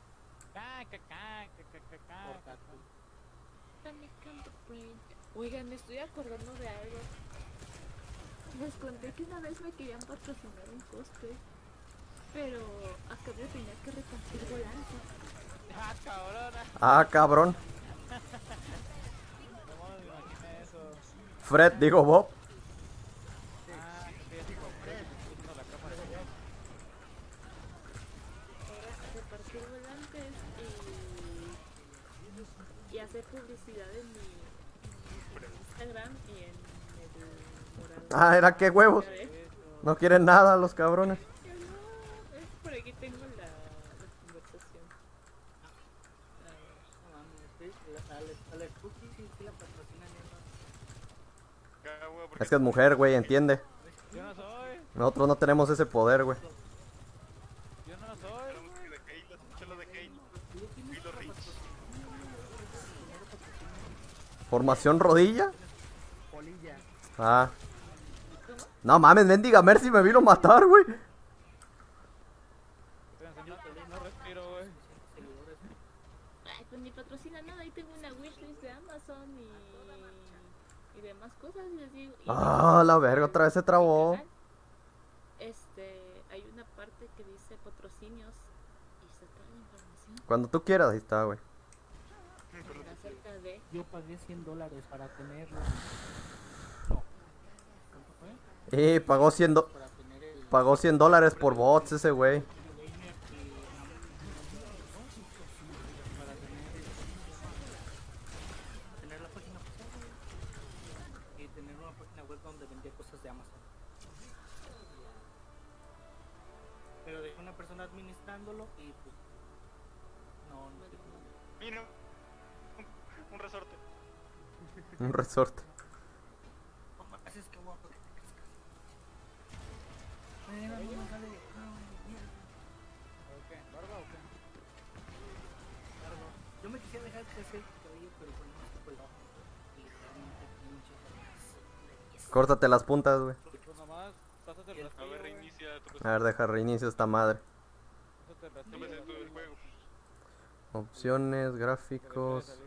Oigan, me estoy acordando de algo. Les conté que una vez me querían patrocinar un cosplay, pero a cambio tenía que repartir volantes. Ah, cabrona. Ah, cabrón. ¿Cómo me imaginé eso? Fred, digo Bob. Ah, sí, así como Fred, puso la cámara. Ah, ¿era qué huevos? No quieren nada los cabrones. Yo no, es por aquí tengo la conversación. No mames, a la Spooky sí la patrocinan Es que es mujer, güey, entiende. Yo no soy. Nosotros no tenemos ese poder, güey. Yo no soy. ¿Formación rodilla? Polilla. Ah. No mames, mendiga Mercy me vino a matar, güey. No respiro, güey. Ay, pues ni patrocina nada, ahí tengo una wishlist de Amazon y demás cosas, les digo. Y Ah, la verga, otra vez se trabó. hay una parte que dice patrocinios y está toda la información Cuando tú quieras, ahí está, güey. acerca de... Yo pagué $100 para tenerlo. Y pagó pagó $100 por bots ese güey. Tener la página y tener una página web donde vendía cosas de Amazon. Pero dejé una persona administrándolo y pues no. Mira, un resorte. Un resorte. Así es que guapo. Mira, no me sale. ¿O qué? ¿Barba o qué? Largo. Yo me quisiera dejar crecer el cabello, pero pues no se puede. Y realmente pinche. Córtate las puntas, güey. Pues nomás, pásate el A rastrillo, ver, güey. reinicia tu A ver, deja reinicio esta madre. Pásate el No rastrillo, me sé todo el güey. juego. Opciones, Que le puede gráficos. salir.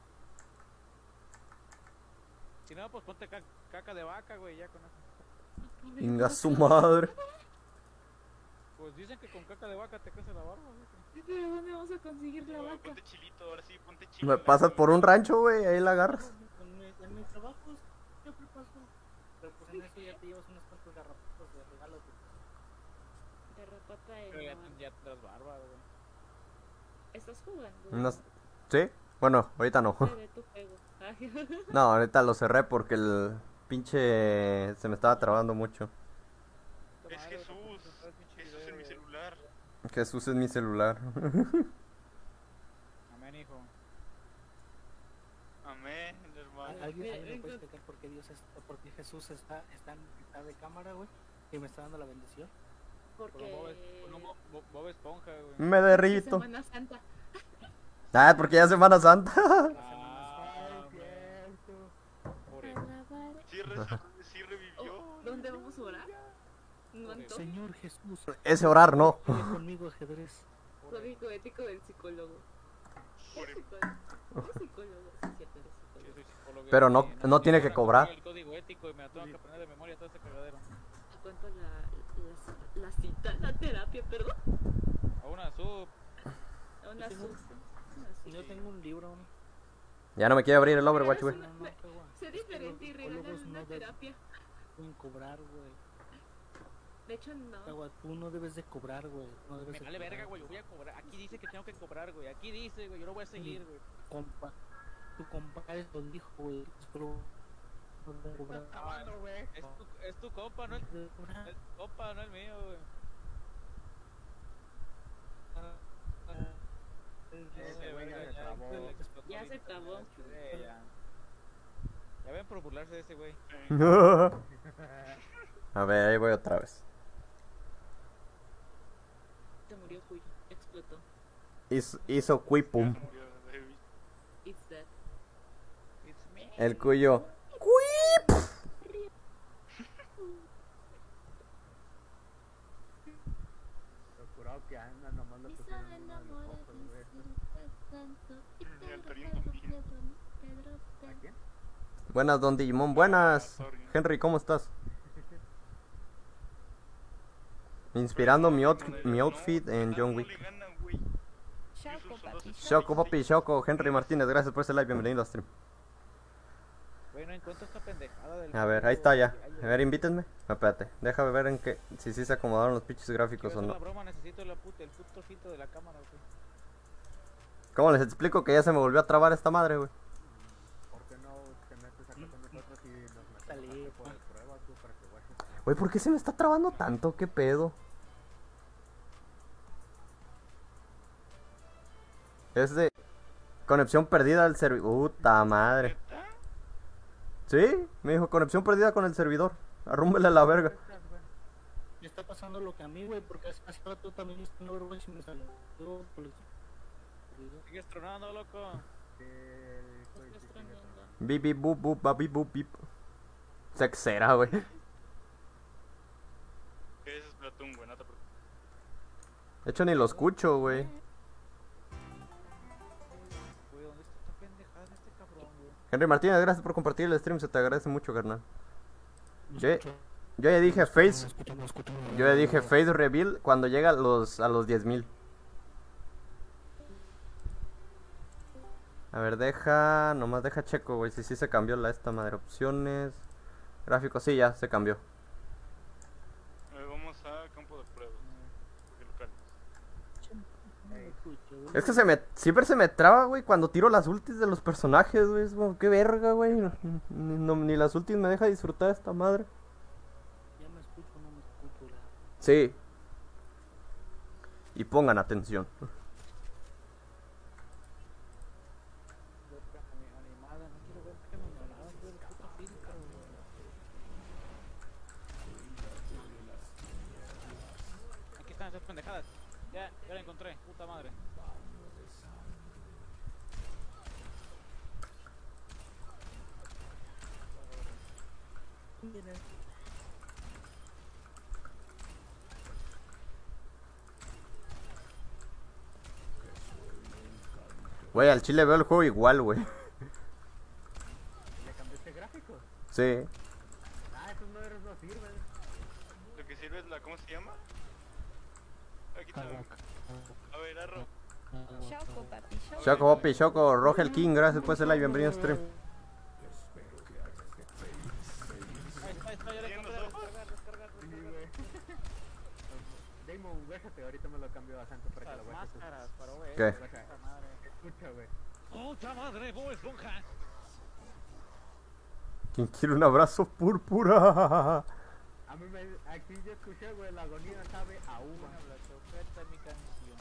Si no, pues ponte caca de vaca, güey, ya con eso. Inga su madre. Pues dicen que con caca de vaca te crece la barba, güey. ¿De dónde vamos a conseguir la vaca? Ponte chilito, ahora sí, ponte chilito. Me pasas por un rancho, güey, ahí la agarras. En mis trabajos siempre paso. Pero pues en eso ya te llevas unos cuantos garrapatos de regalos. De rapata Pero en ya, la mano. ya tras barba, güey. ¿Estás jugando? ¿Sí? Bueno, ahorita no. De tu juego. Ay. No, ahorita lo cerré porque el pinche se me estaba trabando mucho. Es Jesús. Jesús en mi celular. Jesús es mi celular. Amén, hijo. Amén, hermano. ¿Alguien me puede explicar por qué por qué Jesús está en mitad de cámara, güey? Y me está dando la bendición. Porque... Bob Esponja, güey. Me derrito. Semana Santa. Ah, porque ya es Semana Santa. Ah, por eso. Sí revivió. ¿Dónde vamos a orar? No antojo. Señor Jesús, Ese orar no. juegue conmigo ajedrez. Código ético del psicólogo. Por ¿Eres psicólogo? ¿Eres psicólogo? Sí, cierto, eres Sí, psicólogo. soy psicólogo. Pero no- Y no tiene que me cobrar. El código ético y me la tengo que aprender de memoria todo este cagadero. ¿A cuánto la cita? La terapia, perdón. A una sub. Una Yo sub. Una Yo sub. tengo un libro. Ya no me quiere abrir el Overwatch, güey. No, no, qué guay. Sé diferente y Los regalan psicólogos una no deben terapia. cobrar, güey. De hecho, no. Agua, tú no debes de cobrar, güey. No debes Me de vale cobrar, verga, güey. Yo voy a cobrar. Aquí dice que tengo que cobrar, güey. Aquí dice, güey. Yo lo voy a seguir, güey. Compa, tu compadre lo dijo, güey. Solo no debe cobrar. Es tu compa, no el, No debe cobrar. el compa, no el mío, güey. Ese güey ya se trabó. Ya se acabó. Ya ven por burlarse de ese güey. A ver, ahí voy otra vez. Se murió Cuyo. Explotó. Hizo Quipum. It's dead. It's me. El cuyo. Procurado que anda, nomás le pusieron uno de los ojos, güey. ¿A quién? Buenas, don Digimon. Buenas. Henry, ¿cómo estás? Inspirando mi outfit en John Wick. Chaco, papi. Shoko, papi, Shoko. Henry Martínez, gracias por ese like. Bienvenido a stream. Güey, no encuentro esta pendejada del. A ver, ahí está ya. A ver, invítenme. Espérate, déjame ver en qué. Si sí se acomodaron los pinches gráficos o Quiero no. hacer la broma, necesito el puto filtro de la cámara, güey. ¿Cómo les explico que ya se me volvió a trabar esta madre, güey? ¿Por qué no te metes acá con nosotros y nos metemos Salí. a por el prueba, tú? para que guaches. Güey, ¿por qué se me está trabando tanto? ¿Qué pedo? Es de conexión perdida al servidor. Puta madre. ¿Neta? Sí, me dijo conexión perdida con el servidor. Arrúmbele a la verga. Me está pasando lo que a mí, güey, porque hace rato también hice un Overwatch y me salió. Sigues tronando, loco. Bip, bip, bup, bup, ba, bip, bup, bip. Sexera, güey. Ese es Splatoon, güey, no te preocupes. De hecho, ni lo escucho, güey. Güey, ¿dónde está esta pendejada de este cabrón, güey? Henry Martínez, gracias por compartir el stream. Se te agradece mucho, carnal. Yo ya dije face. Yo ya dije face reveal cuando llega a los 10,000. A ver, nomás deja checo, güey, si sí se cambió esta madre. Opciones, gráficos, sí, ya se cambió. Vamos a campo de pruebas. Porque locales. Es que siempre se me traba, güey, cuando tiro las ultis de los personajes, güey. Es como, qué verga, güey. Ni las ultis me deja disfrutar esta madre. Ya me escucho, no me escucho. Sí. Y pongan atención. Animada, no quiero ver que me animada, quiero ver el puto filtro, güey. Aquí están esas pendejadas. Ya la encontré, puta madre. Güey, al chile veo el juego igual, güey. ¿Le cambiaste gráfico? Sí. Ah, esos madres no sirven. Lo que sirve es la, ¿cómo se llama? Aquí está. A ver, Arro. Choco, papi, choco. Choco, Poppy, Choco, Rogel King, gracias por ser live, bienvenido a stream. Ahí está, ya la ¿Tienen encontré. los ojos? Descargar. Sí, güey. Damon, déjate, ahorita me lo cambio a Santo para que lo Las guaches tú. máscaras, para OBS. ¿Qué? Puta madre. Escucha, güey. ¡Puta madre, Bob Esponja! ¿Quién quiere un abrazo púrpura? A mí aquí yo escuché, güey, la agonía sabe a uva. La chocreta de mi canción.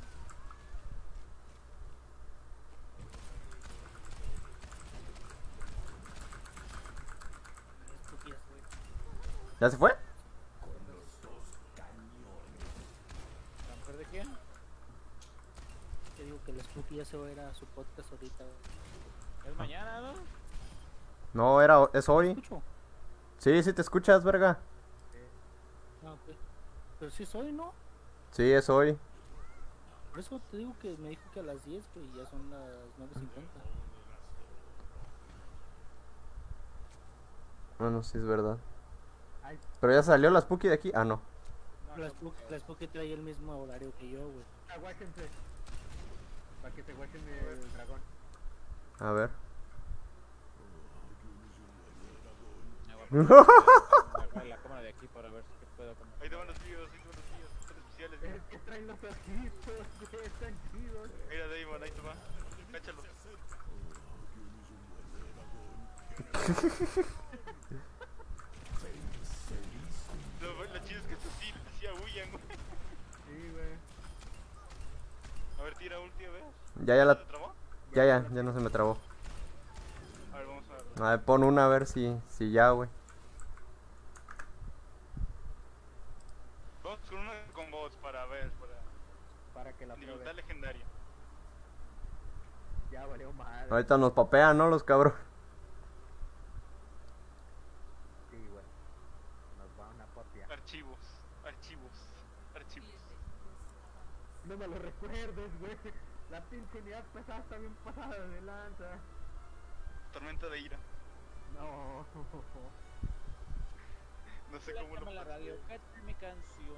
Estúpidas, güey. ¿Ya se fue? ¿La mujer de quién? Te digo que el Spooky ya se va a ir a su podcast ahorita. Es mañana, ¿no? No, es ¿Me hoy. escucho? Sí, sí te escuchas, verga. Ah, ok. Pero sí soy, ¿no? Sí, es hoy. Por eso te digo que me dijo que a las 10, güey, ya son las 9:50. Bueno, sí es verdad. Ay, Pero ya salió la Spooky de aquí. Ah, no. La Spooky trae el mismo horario que yo, güey. aguáchense. Para que se guachen el dragón. A ver. La cámara de aquí para ver qué puedo comer. Ahí te van los videos, son especiales. Mira, Es que traen los ojitos, güey, están chidos. mira Damon, ahí te va. Cáchalo. Lo chido es que estos sí aullan, güey. Sí, güey. A ver, tira ulti, a ver. Ya ¿Se la... trabó? Ya no se me trabó. A ver, vamos a ver. A ver, pon una a ver si ya, güey. Vamos con una con bots para ver, Para que la dificultad pruebe. legendaria. Ya valió madre. Ahorita nos papean, ¿no? Los cabros. Sí, güey. Nos van a papear. Archivos. No me lo recuerdes, güey. La pinche unidad pesada está bien pasada de lanza. Tormenta de ira. No. No sé cómo lo Cállame la radio, cállame mi canción.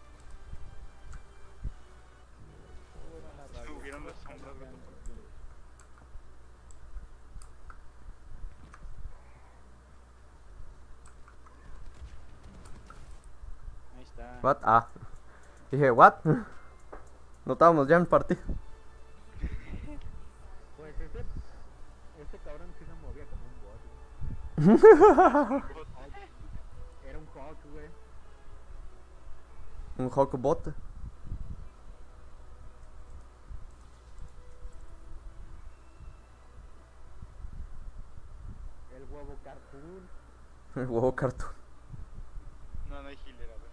Súbeme la radio. Subieron las sombras, güey. Ahí está. What? Ah. Dije, what? No estábamos ya en partido. Pues ese cabrón sí se movía como un bot. Güey. Era un Hawk, güey. Un Hawkbot. El huevo cartoon. El huevo cartoon. No, no hay healer, a ver.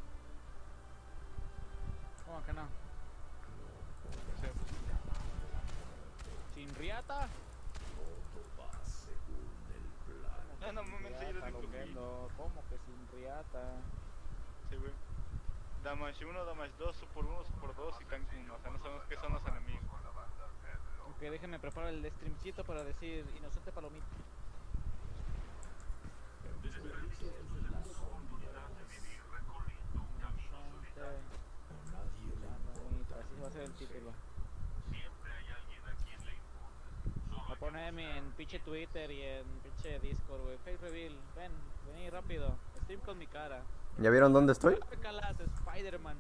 ¿Cómo que no? O sea, ¿Sin riata? no, no mames, yo Riata, les lo digo vendo. ¿Cómo que sin riata? Sí, güey. Damage 1, damage 2, support 1, support 2 y tank 1. O sea, no sabemos qué son los enemigos. Ok, déjenme preparar el streamcito para decir inocente palomita. Así va a ser el título. Voy a ponerme en pinche Twitter y en pinche Discord, güey. Face reveal, vení rápido. Stream con mi cara. ¿Ya vieron dónde estoy? Calas, Spider-Man.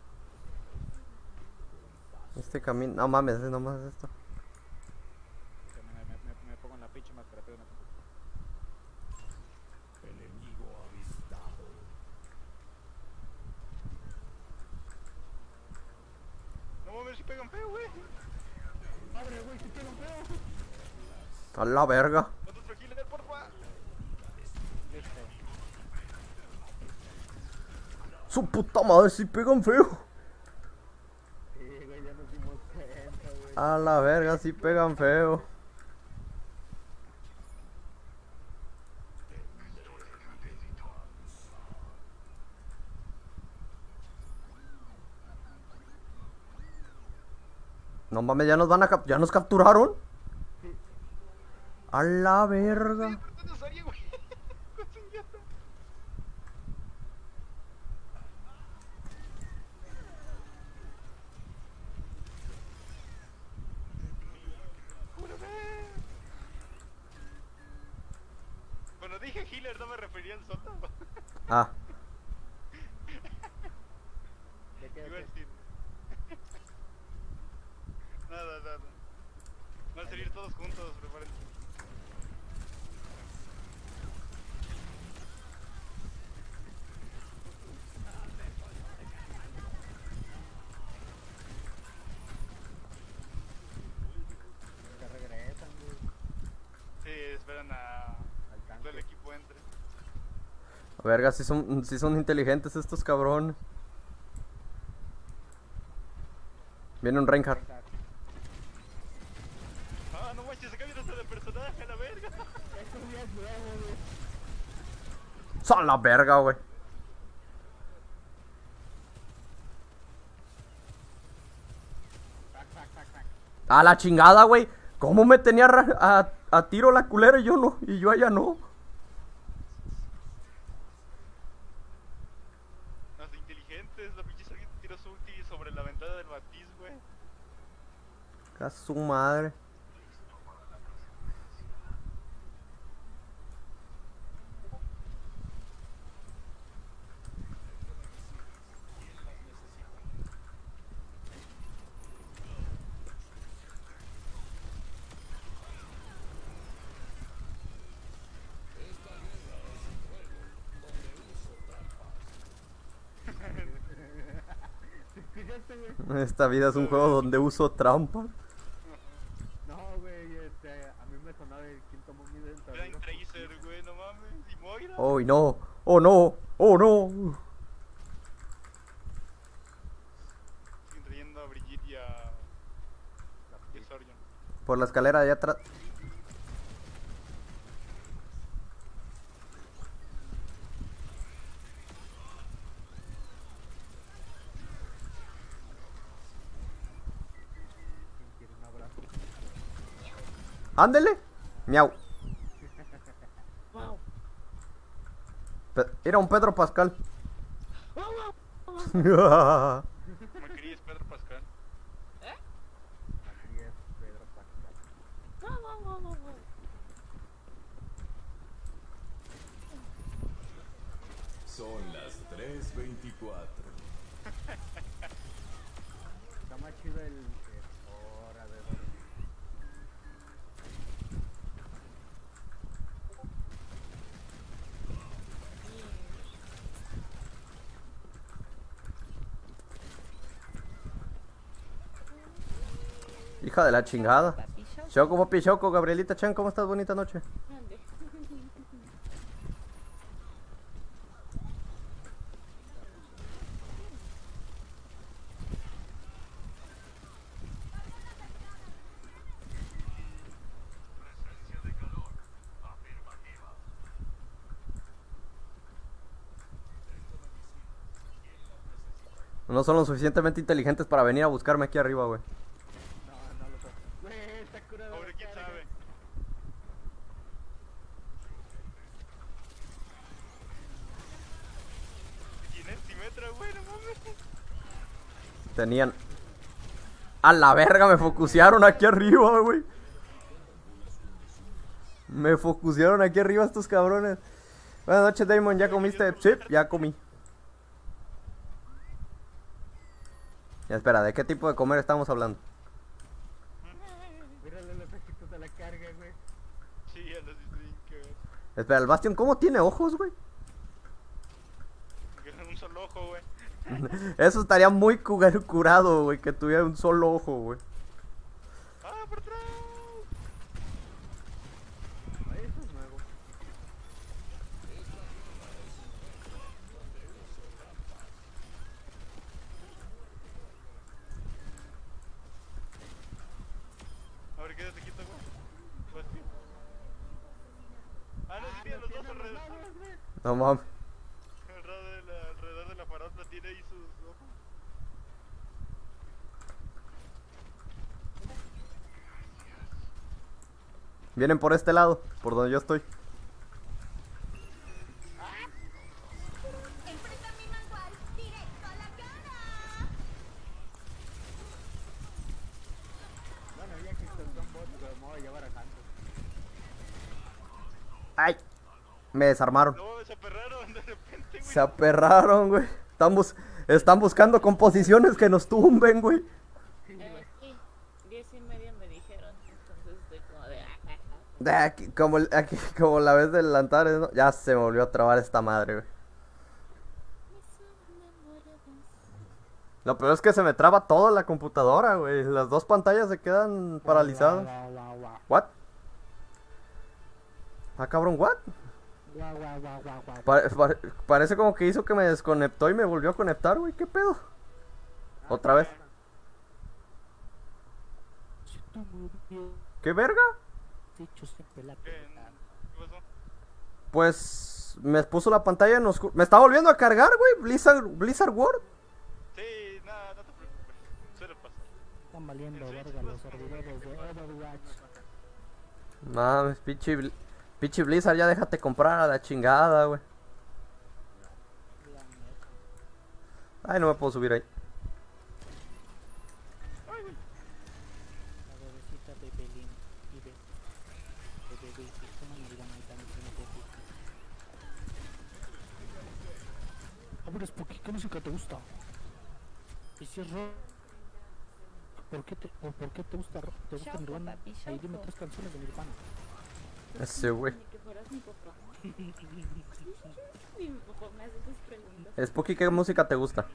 Este camino. No mames, es nomás esto. Que me pongo en la pinche máscara, pero no. Enemigo avistado. No mames, si pegan feo, güey. Madre, güey, si pegan feo. A la verga. Otro healer, porfa. Listo. Su puta madre, si pegan feo. Sí, güey, ya nos dimos cuenta, güey. A la verga, si pegan feo. No mames, ya nos van a ya nos capturaron. A la verga. No sabía, güey. Con señora. Bueno, dije healer, no me refería al sótano. Ah, ¿De qué? Iba a decir. Nada, nada. Van a salir todos juntos, prepárense. Se regresan, güey. Sí, esperan a Al todo el tanque. equipo entre. verga, si son inteligentes estos cabrones. Viene un Reinhardt. Ah, no manches, se cambian hasta de personaje, a la verga. Eso ya es nuevo, güey. ¡A la verga, güey! Tac, tac, tac, tac. ¡A la chingada, güey! ¿Cómo me tenía a tiro la culera y yo no? Y yo allá no. Las inteligentes, la pinche alguien tiró su ulti sobre la ventana del Batiz, güey. A su madre. ¿Escuchaste, güey? Esta vida es un juego donde uso trampa. No, güey, a mí me sonaba el quinto momio de Eran Tracer, güey, no mames. Y Moira. ¡Oh, no! ¡Oh, no! ¡Oh, no! Siguen trayendo a Brigitte y a Sorion. Por la escalera de allá atrás. Quiere un abrazo. ¡Ándele! ¡Miau! Era un Pedro Pascal. Macri es Pedro Pascal. Aquí es Pedro Pascal. Son las 3:24. Está más chido el... hora de dormir. Hija de la chingada. Papi Choco. Choco, papi, Choco, Gabrielita Chan, ¿cómo estás? Bonita noche. Ande. No son lo suficientemente inteligentes para venir a buscarme aquí arriba, güey. No, no lo sé. Güey, está curado. Ahora quién sabe. ¿Quién es Simetra, güey? No mames. Tenían... A la verga, me focusearon aquí arriba, güey. Me focusearon aquí arriba estos cabrones. Buenas noches, Damon, ¿ya comiste? Sí, ya comí. Ya, espera, ¿de qué tipo de comer estamos hablando? Mírale los ojitos a la carga, güey. Sí, ya los hice bien que ver. Espera, el Bastion, ¿cómo tiene ojos, güey? Un solo ojo, güey. Eso estaría muy curado, güey, que tuviera un solo ojo, güey. ¡Ah, por atrás! Ay, eso es nuevo. A ver, quédate quieto, güey. Pues sí. Ah, no, sí, tiene los dos alrededor. No mames. Alrededor de la farola tiene ahí sus ojos. Vienen por este lado, por donde yo estoy. Enfrenta mi mangual directo a la cara. Bueno, ya que estos son bots, pero me voy a llevar a Santos. ¡Ay! Me desarmaron. No, se aperraron de repente, güey. Se aperraron, güey. Están buscando composiciones que nos tumben, güey. Sí, 10:30 me dijeron. Entonces estoy como de. Aquí, como la vez del Antares, ¿no? Ya se me volvió a trabar esta madre, güey. Lo peor es que se me traba toda la computadora, güey. Las dos pantallas se quedan paralizadas. ¿What? Ah, cabrón, ¿what? Parece como que hizo que me desconectó y me volvió a conectar, güey. ¿Qué pedo? ¿Otra vez? ¿Qué verga? ¿Qué pasó? Pues me puso la pantalla en oscuro. Me está volviendo a cargar, güey. Blizzard World. Sí, nada, no te preocupes. Suele pasar. Están valiendo verga los servidores de Overwatch. Mames, pinche Blizzard, ya déjate comprar a la chingada, güey. Ay, no me puedo subir ahí. La bebecita Bebelín y Bebé, ¿cómo me digan ahí también tiene Bebé? A ver, Spooky, ¿qué música te gusta? ¿Y si es rock? ¿Por qué te gusta rock? ¿Te gusta Choco, Nirvana? papi, Ahí dime Choco. 3 canciones de Nirvana. Ese, güey. Ni que fueras mi papá. Ni mi papá me hace esas preguntas. Spooky, ¿qué música te gusta?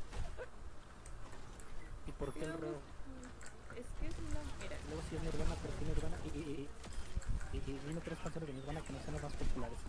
¿Y por qué el rock? Es que es una. Mira, Luego si es Nirvana, ¿por qué Nirvana? Y dime 3 canciones de Nirvana que no sean las más populares.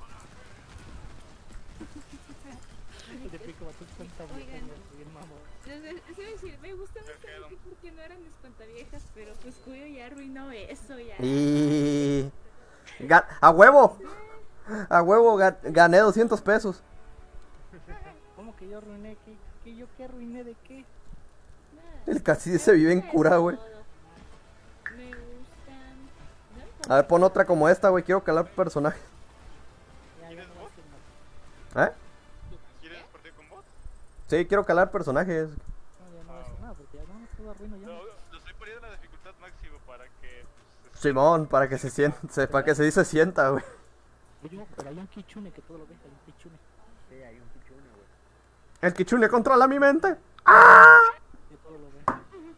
De pico, va a cuenta Oigan. bien mamón. es decir, me gusta bastante porque no eran espantaviejas, pero pues Cuyo ya arruinó eso ya. Y... ¡A huevo! A huevo, gané 200 pesos. ¿Cómo que yo arruiné? ¿Qué arruiné de qué? El Cassidy se vive en cura, güey. Me gustan. A ver, pon otra como esta, güey. Quiero calar personaje. ¿Quieres no bot? voy a decir nada. ¿Eh? ¿Quieres partir con bot? Sí, quiero calar personajes. No, ya no voy a decir nada porque ya no todo arruino ya. No, lo estoy poniendo en la dificultad máxima para que... Pues, Simón, para que se sienta, para que se sienta, güey. Pero hay un Kichune que todo lo ve, hay un Kichune. Sí, hay un pichune, güey. El Kichune controla mi mente. Que todo lo ve.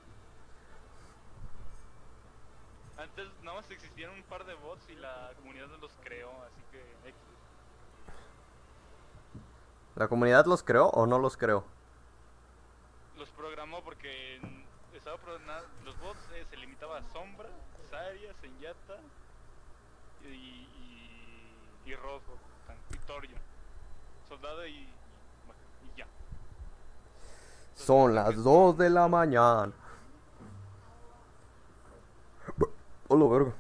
antes nada más existían un par de bots y la comunidad los creó, así que... X. ¿La comunidad los creó o no los creó? Los programó porque estaba programado, los bots se limitaba estaba Sombra, Zarya, Zenyatta y Rojo, Victorio, Soldado bueno, y ya. Son las 2 de la mañana. Hola, verga.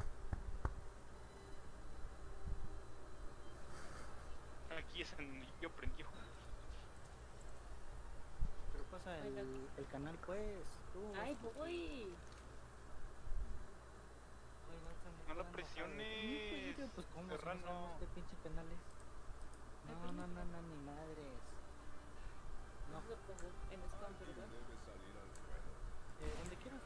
Aquí es en yo aprendí. Pero pasa el canal, pues. Tú. Ay, voy. No la presiones, Pues cómo Serrano. ¿Qué pinche canales? No, ni madres. No lo pongo en spam, ¿verdad? Donde quieras.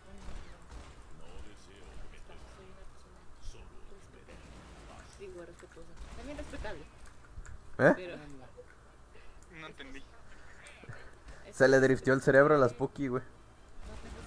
Soy una persona respetable. Digo, respetuosa. También respetable. ¿Eh? Pero No entendí. Se le driftió el cerebro a las Puki, güey. no tengo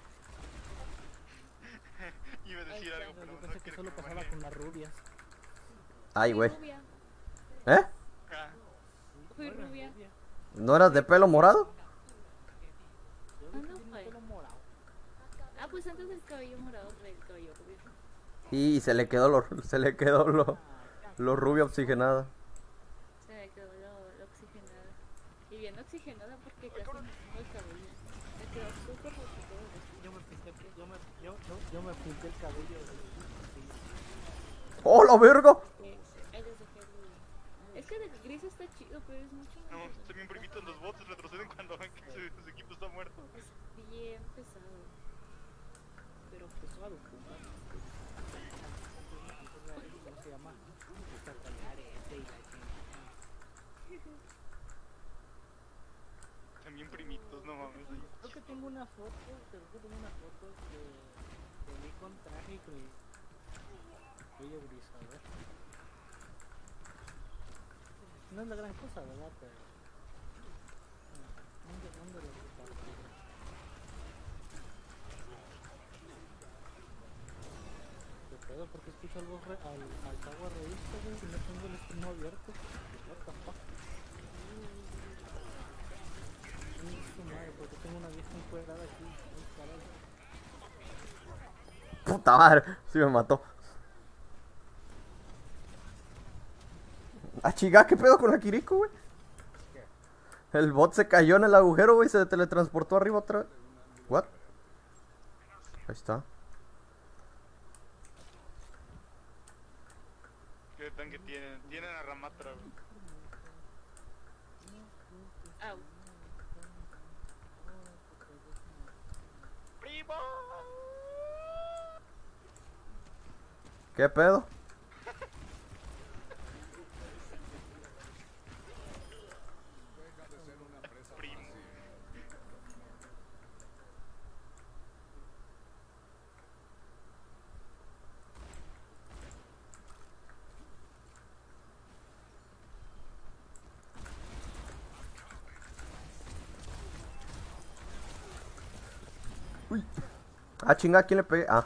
cerebro. Iba a decir algo, pero Yo no pensé que quiero solo que pasaba baneen. con las rubias. Ay, Fui güey. rubia. ¿Eh? Ah, Fui rubia. ¿No eras de pelo morado? Yo ¿Cuándo tengo fue? pelo morado. Ah, pues antes del cabello morado, el cabello rubio. Y se le quedó lo rubio oxigenada. Se me quedó lo oxigenada. Y bien oxigenada porque casi no tengo el cabello. Me quedó súper rojito. Yo me pinté el cabello. ¡Oh, la verga! Ahí les dejé el... Es que el gris está chido, pero es mucho no, más... están bien primitos los bots, retroceden cuando ven que su equipo está muerto. Es bien pesado. Pero pesado, ¿cómo se llama? Están bien primitos, no mames. Creo que tengo una foto, de mí con traje y con el cabello gris, a ver. No es la gran cosa, ¿verdad? Pero... ¿Dónde lo comparto? ¿Qué pedo? ¿Por qué escucho algo al agua revista, güey? Si no tengo el stream abierto. What the fuck? Su madre, porque tengo una vieja encuadrada aquí. Ay, caray. Puta madre, sí me mató. Ah, chica, ¿qué pedo con la Kiriko, güey? El bot se cayó en el agujero, güey, se teletransportó arriba otra vez. ¿What? Ahí está. ¿Qué tanque tienen? Tienen a Ramatra, güey. Au. ¡Primo! ¿Qué pedo? Primo. Uy. Ah, chinga, ¿quién le pegué? Ah.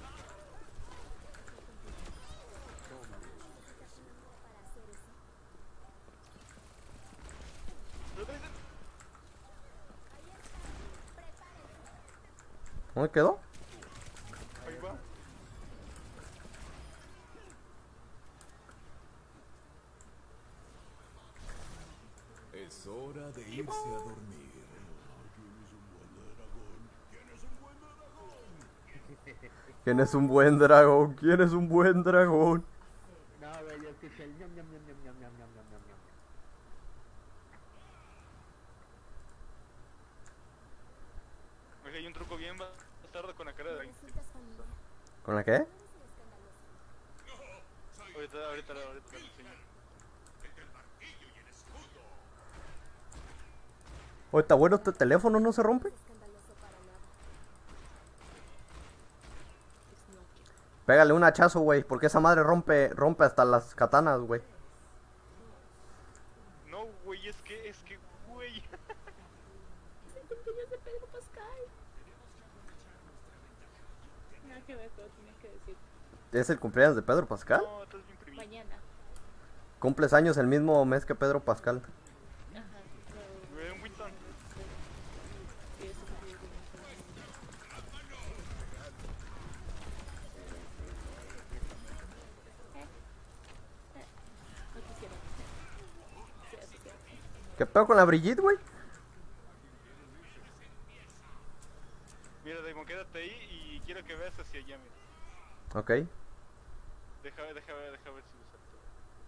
¿Dónde quedó? Ahí va. Es hora de irse a dormir. ¿Quién es un buen dragón? ¿Quién es un buen dragón? No, güey, yo escuché el ñam, ñam, ñam, ñam, ñam, ñam, ñam, ñam, ñam. Oye, hay un truco bien bastardo con la cara de ¿Con la qué? Ahorita te lo enseño. Oye, ¿está bueno este teléfono? ¿No se rompe? Pégale un hachazo, güey, porque esa madre rompe hasta las katanas, güey. No, güey, es que, güey. Es el cumpleaños de Pedro Pascal. Nada que ver, pero tienes que decir. ¿Es el cumpleaños de Pedro Pascal? No, estás bien primito. Mañana. Cumples años el mismo mes que Pedro Pascal. Ajá. Güey, un Winton. ¿Qué pedo con la Brigitte, güey? Mira, Damon, quédate ahí y quiero que veas hacia allá, mira. Ok. Deja ver si lo salto.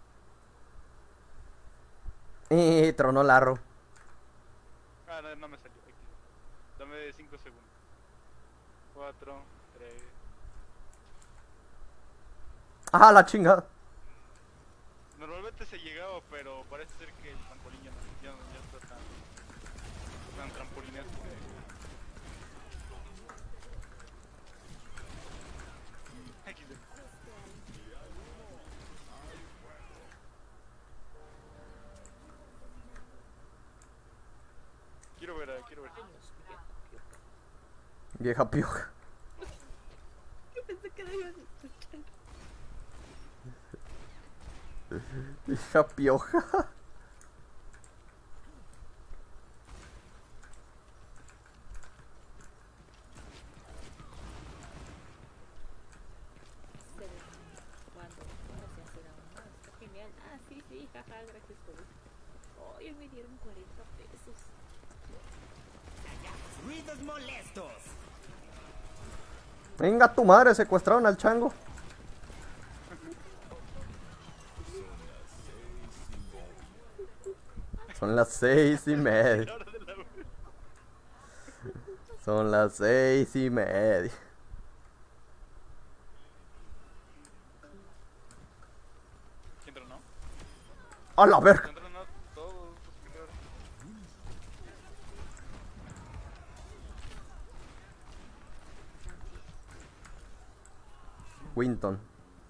Y tronó el arro. Ah, no me salió. Aquí. Dame 5 segundos. 4, 3. ¡Ah, la chingada! Normalmente se llegaba, pero parece ser que el trampolín ya no está tan trampolinesco. Aquí se... Quiero ver. Vieja pioja. Yo pensé que la ibas a escuchar. Vieja pioja. ¿Cuándo? Ahora se hace aún más. Está genial. Ah, sí, jaja, gracias por eso. Hoy me dieron 40 pesos. Ruidos molestos. Venga tu madre, secuestraron al chango. Son las 6:30. Son las 6:30. ¿Quién tronó? ¡A la verga! ¿Quién tronó? Todos. Qué raro. Winton.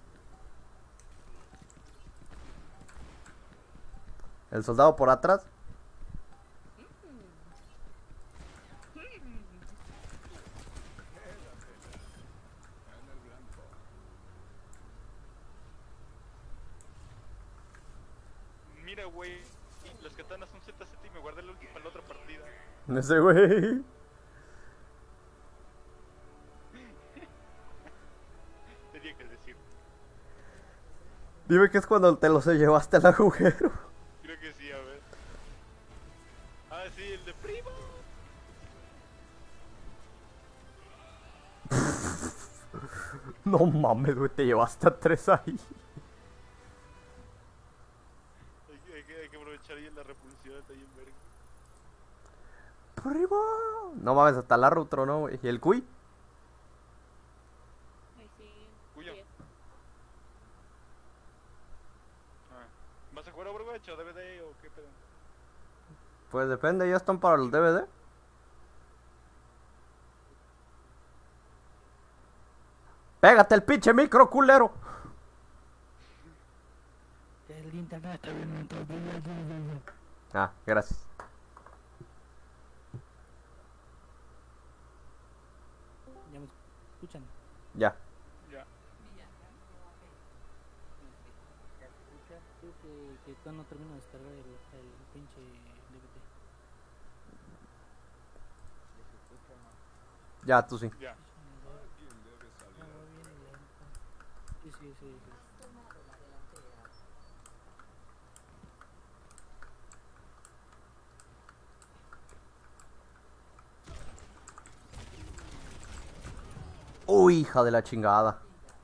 El soldado por atrás. Mira, güey, los katanas son ZZ y me guardé la última para la otra partida. Ese güey. Tenía que decir. Dime que es cuando te los llevaste al agujero. Creo que sí, a ver. Ah, sí, el de primo. No mames, güey, te llevaste a 3 ahí. Hay que aprovechar ahí la repulsión, está ahí en verga. Primo. No mames, hasta la rutro, ¿no, güey? ¿Y el cuy? Ay, sí. Cuyo. Bien. Ah. ¿Vas a jugar Overwatch o DVD o qué pedo? Pues depende, ya están para el DVD. Pégate el pinche micro, culero. El internet está bien. Ah, gracias. ¿Ya me escuchan? Ya. Ya. Creo que todavía no termino de descargar el pinche DVD. Ya, tú sí. Ya. Sí. Uy, hija de la chingada.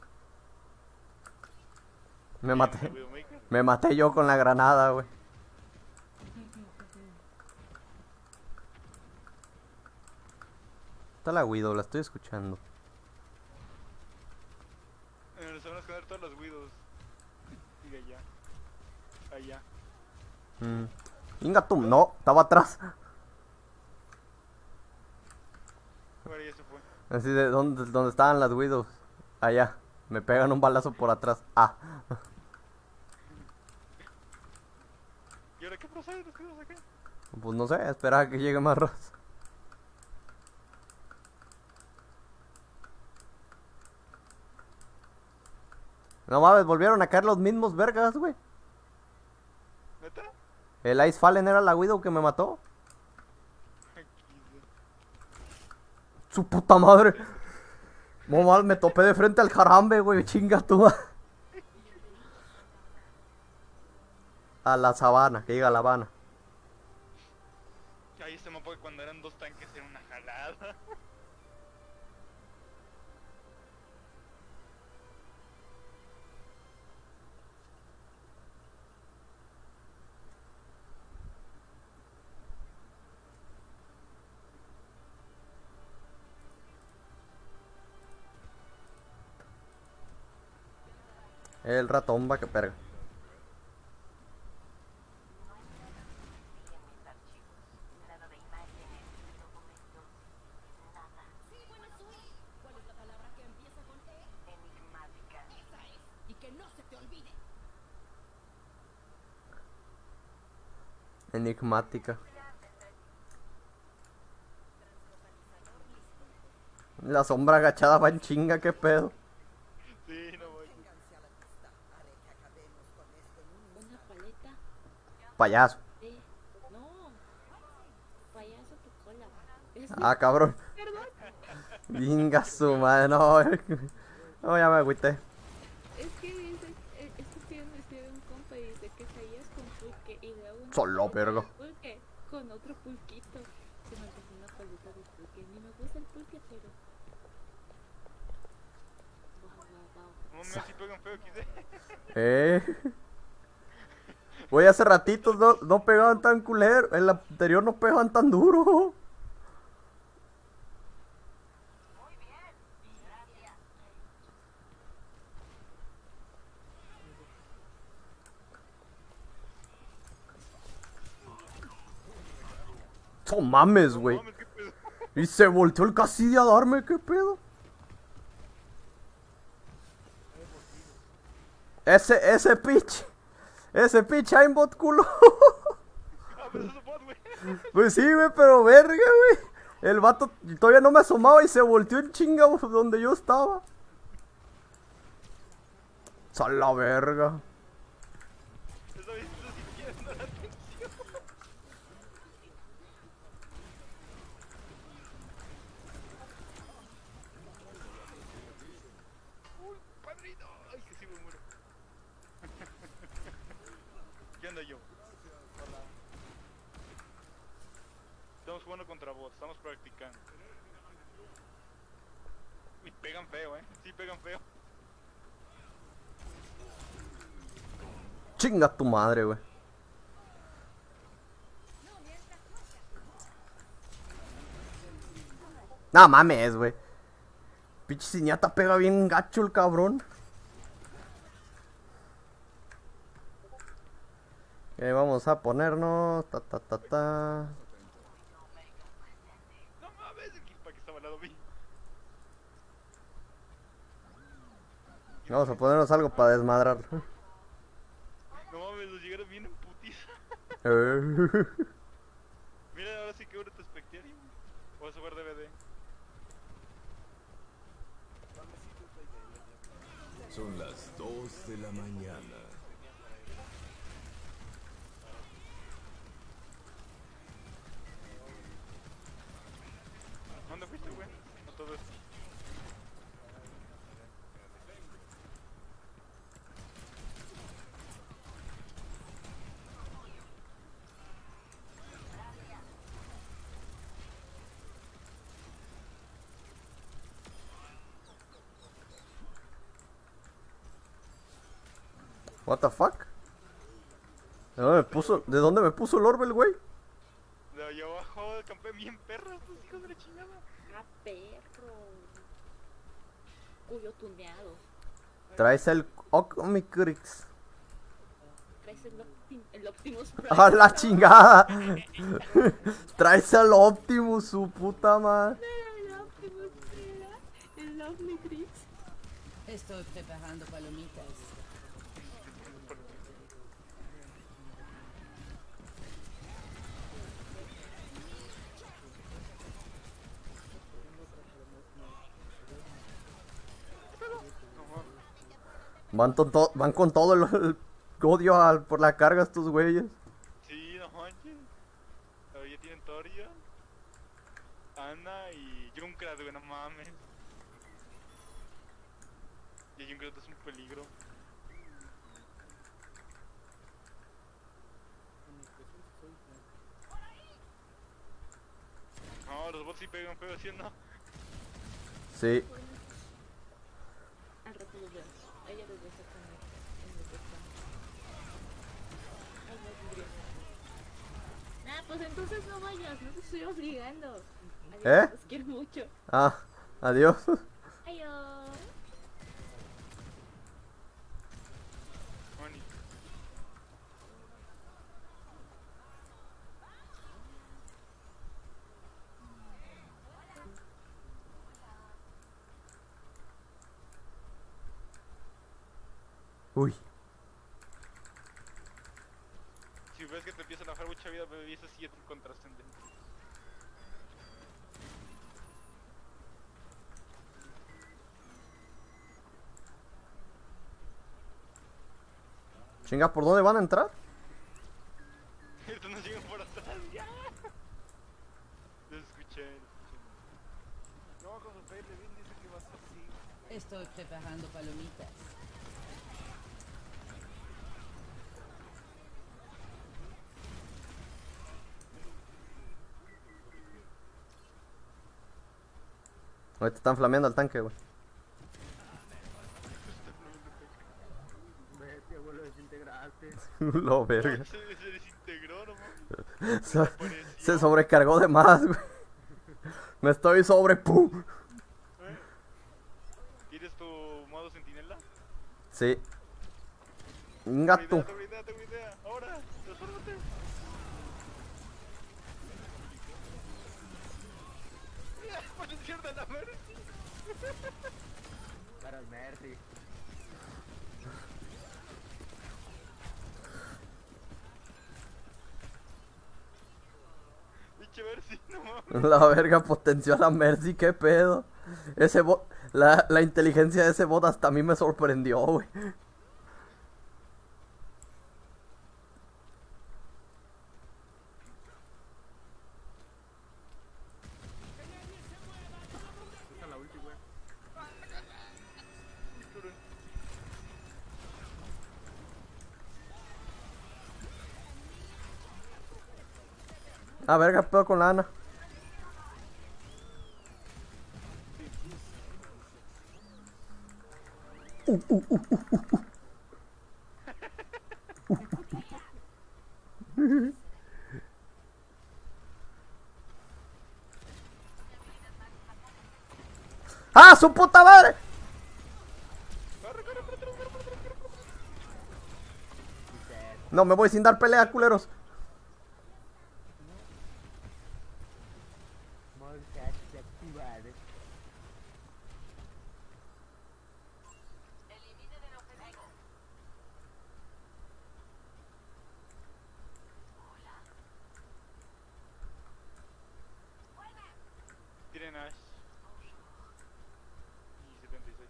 Me maté. Me maté yo con la granada, güey. Está la Widow, la estoy escuchando. Se van a esconder todos los Widows. Sigue allá. Allá. Inga tú, no, estaba atrás. Ahora ya se fue. Así de donde estaban las Widows. Allá. Me pegan un balazo por atrás. Ah. ¿Y ahora qué procede? ¿Nos quedamos acá? Pues no sé, esperar a que llegue más raza. No mames, volvieron a caer los mismos vergas, güey. ¿Neta? El Ice Fallen era la Widow que me mató. Su puta madre. No mames, me topé de frente al jarambe, güey. Chinga tú. A la sabana, que diga La Habana. Ay, este mapa que cuando eran 2 tanques era una jalada. El ratón va que perga. Y que no se te olvide. Enigmática. La sombra agachada va en chinga, qué pedo. Sí, no voy. Una paleta Payaso. de... No. Payaso tu cola. Ah, cabrón. Perdón. Venga su madre, no. No, ya me agüité. Es que dice, estoy de un compa y dice que caías con pulque y luego una Solo, paleta verga. de pulque con otro pulquito. Se me antojó una paleta de pulque. Ni me gusta el pulque, pero... Wow. No, me sí pegan feo, quise. Güey, hace ratitos no pegaban tan culero. En la anterior no pegaban tan duro. No mames, güey. Mames, qué pedo. Y se volteó el Cassidy a darme, ¿qué pedo? Ese pitch. Ese pitch aimbot, culo. Ah, pero eso es bot, güey. Pues sí, güey, pero verga, güey. El vato todavía no me asomaba y se volteó en chinga donde yo estaba. Sal la verga. Esa vez no siquiera no la atención. Uy, padrino. Ay, que sí me muero. ¿Qué onda yo? Hola. Estamos jugando contra bots, estamos practicando. Uy, pegan feo, sí pegan feo. Chinga tu madre, güey. No mames, güey. Pinche ciñata pega bien gacho el cabrón. Vamos a ponernos. Ta. No mames, el Kispa que estaba al lado mío. Vamos a ponernos algo para desmadrar. No mames, los llegaron bien en putiza. Mira, ahora sí que ahora te espectario. Voy a jugar DVD. Son las 2 de la mañana. ¿Dónde fuiste, güey? No todo esto. What the fuck? ¿De dónde me puso el orbe el güey? De allá abajo, campé bien perros, estos hijos de la chingada. Ah, perro. Cuyo tuneado. Traes el Omnicrix. Traes el Optimus Prime. ¡A la chingada! Traes el Optimus, su puta madre. El Optimus Prime. El Omnitrix. Estoy preparando palomitas. Van con todo el odio por la carga estos güeyes. Sí, no manches. Ahora ya tienen Toria, Ana y Junkrat, güey, no mames. Y Junkrat es un peligro. sí pegan feo, ¿sí o no? Sí. Al rato los veo. Ella desde exactamente en lo que está. Ay, no, pues entonces no vayas, no te estoy obligando. Adiós, los quiero mucho. Ah, adiós. Adiós. Moni. Uy. Si ves que te empiezan a bajar mucha vida, me dices 7 con trascendente. Chinga, ¿por dónde van a entrar? Estos nos llegan por atrás, ya. Los escuché. No, con su Fate Levin dice que va a ser así. Estoy preparando palomitas. Ahorita están flameando al tanque, güey. Vete, abuelo, desintegraste. Lo verga. Se desintegró nomás. Se sobrecargó de más, güey. Me estoy ¡pum! ¿Tienes tu modo sentinela? Sí. Un gato. Tengo idea. Ahora, transfórmate. Potenciar de la Mercy. Para el Mercy. Pinche Mercy, no mames. La verga potenció a la Mercy, qué pedo. Ese bot, la inteligencia de ese bot hasta a mí me sorprendió, güey. Usa la ulti, güey. Ah, verga, pedo con la Ana. ¡Ah, su puta madre! No, me voy sin dar pelea, culeros. Tienen Ash. Y 76.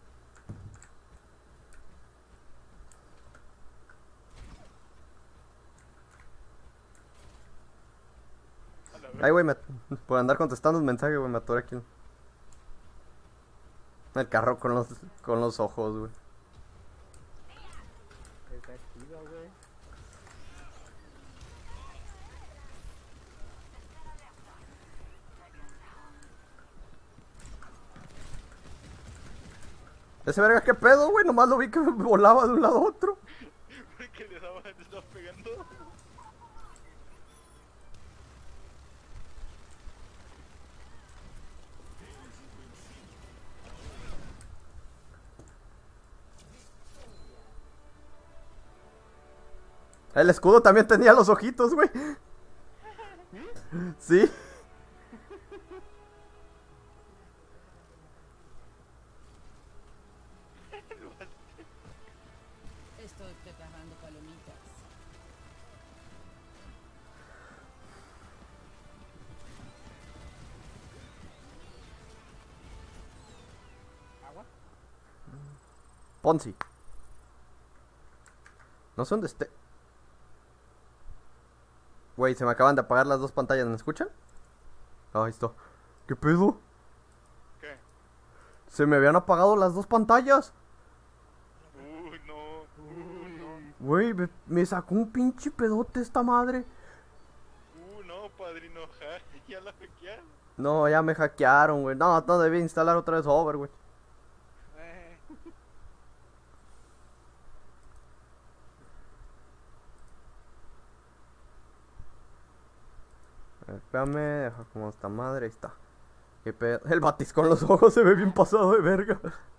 Ay, güey, por andar contestando un mensaje, güey, me atoré aquí. El carro con los ojos, güey. Está chido, güey. Ese verga, ¿qué pedo, güey? Nomás lo vi que volaba de un lado a otro. Porque le estaba pegando. El escudo también tenía los ojitos, güey. Sí. Estoy preparando palomitas. ¿Agua? Ponzi. No sé dónde esté. Güey, se me acaban de apagar las dos pantallas, ¿me escuchan? Ahí está. ¿Qué pedo? ¿Qué? Se me habían apagado las dos pantallas. No. Güey, me sacó un pinche pedote esta madre. No, padrino, ja. Ya la hackearon. No, ya me hackearon, güey. No, no debí instalar otra vez Overwatch. Espérame, deja como esta madre, ahí está. ¿Qué pedo? El Batis con los ojos se ve bien pasado de verga.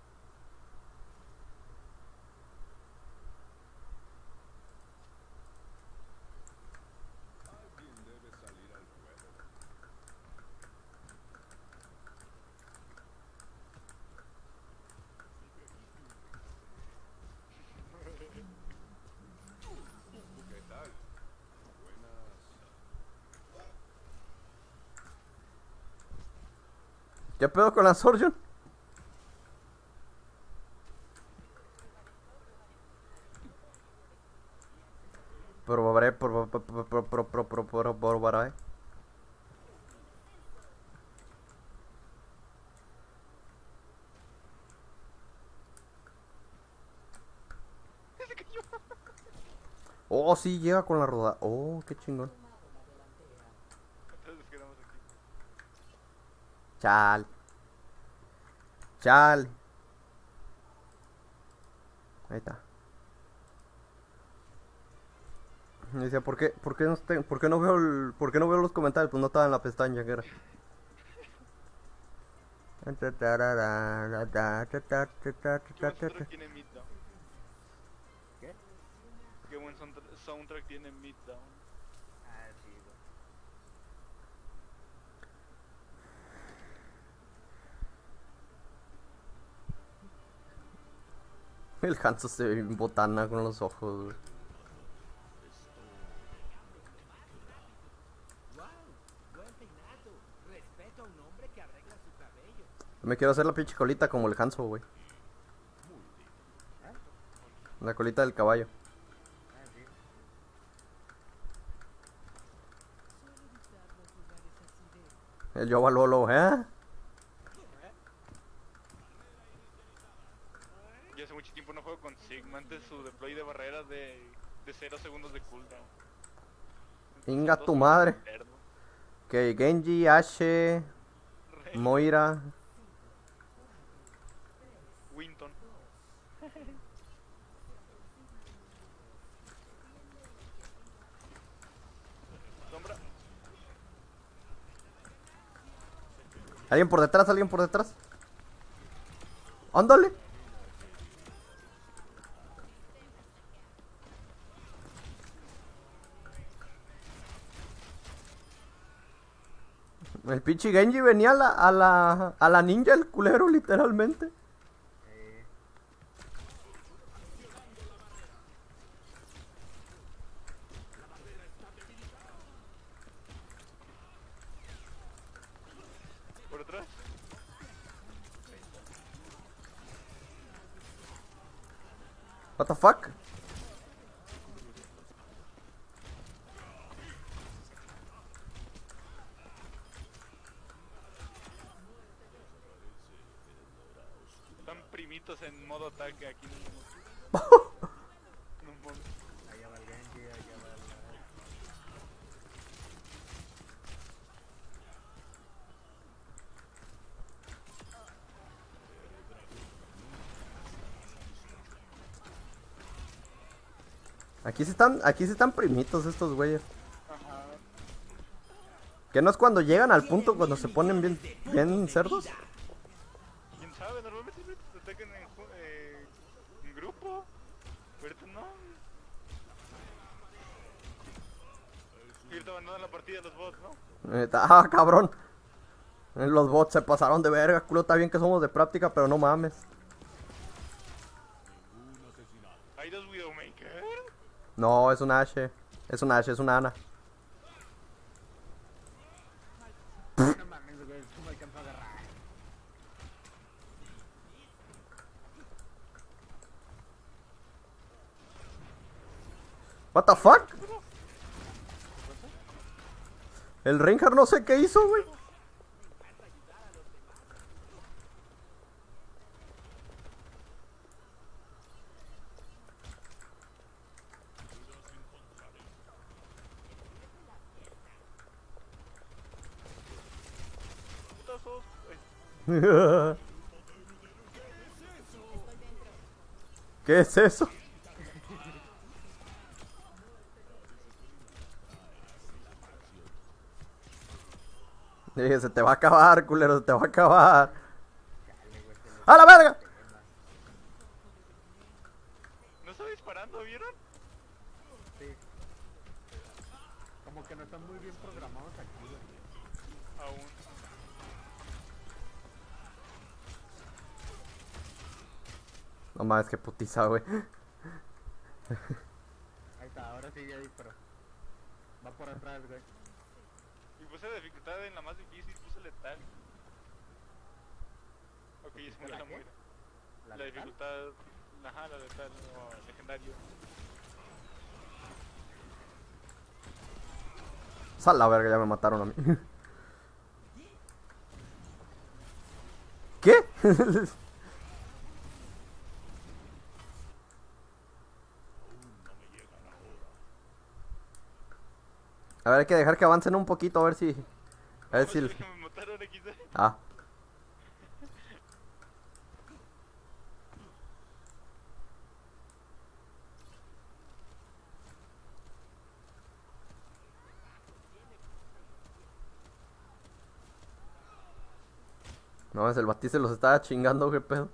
¿Qué tal? Buenas. ¿Qué pedo con la Sorjon? Probaré. Oh, sí, llega con la roda. Oh, qué chingón. Entonces nos quedamos aquí. Chal. Chal. Ahí está. Me decía, ¿por qué no veo por qué no veo los comentarios? Pues no estaba en la pestaña que era. ¿Qué tiene Mid Down? ¿Qué? Qué buen soundtrack tiene Mid Down. Ah, sí, güey. El Hanzo se ve bien botana con los ojos, güey. ¡Wow! Buen peinado. Respeto a un hombre que arregla su cabello. Me quiero hacer la pinche colita como el Hanzo, güey. La colita del caballo. Ah, sí. El Yoba Lolo, ¿eh? Yo hace mucho tiempo no juego con Sigma. Antes su deploy de barreras de 0 segundos de cooldown. Inga Son tu dos madre. eternos. Que Genji, Ashe, Moira. Winton. Sombra. ¿Alguien por detrás? ¿Alguien por detrás? ¡Ándale! El pinche Genji venía a la ninja, el culero, literalmente. Por atrás. What the fuck? Están primitos en modo ataque aquí. No mames. Allá va el Genji, allá va el... Aquí sí están primitos estos güeyes. Ajá. Que no es cuando llegan al punto cuando se ponen bien cerdos. ¿Quién sabe? Normalmente siempre te atacan en grupo. Pero ahorita no. Y ahorita abandonan la partida los bots, ¿no? Ah, cabrón. Los bots se pasaron de verga, culo. Está bien que somos de práctica, pero no mames. Hay dos Widowmaker. No, es una Ashe. Es una Ashe, es una Ana. No mames, güey, tú me alcanzó a agarrar. What the fuck? El Reinhardt no sé qué hizo, güey. todos. ¿Qué es eso? Dije, se te va a acabar, culero, se te va a acabar. ¡A la verga! ¿No está disparando, vieron? Sí. Como que no están muy bien programados aquí, güey. Aún. No mames, qué putiza, güey. Ahí está, ahora sí ya disparó. Va por atrás, güey. Y puse la dificultad en la más difícil, puse letal. Ok, es muy ¿La la qué? muera. ¿La La letal? dificultad, ajá, la letal, no, legendario. Sal la verga, ya me mataron a mí. ¿Qué? A ver, hay que dejar que avancen un poquito, a ver si... A ver si... Me mataron XD. Ah. No, es el Bati se los estaba chingando, qué pedo.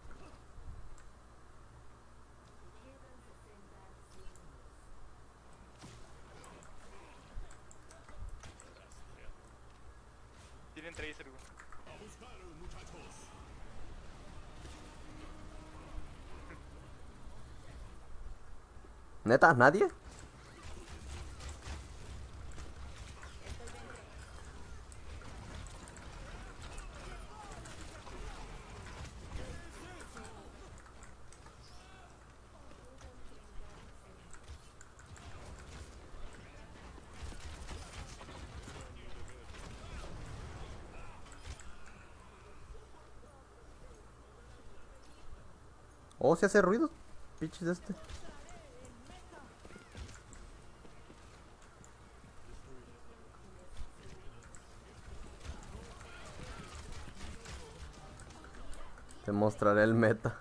Tienen tracer, güey. ¿Neta? ¿Nadie? Oh, se hace ruido. Pichis este. Te mostraré el meta.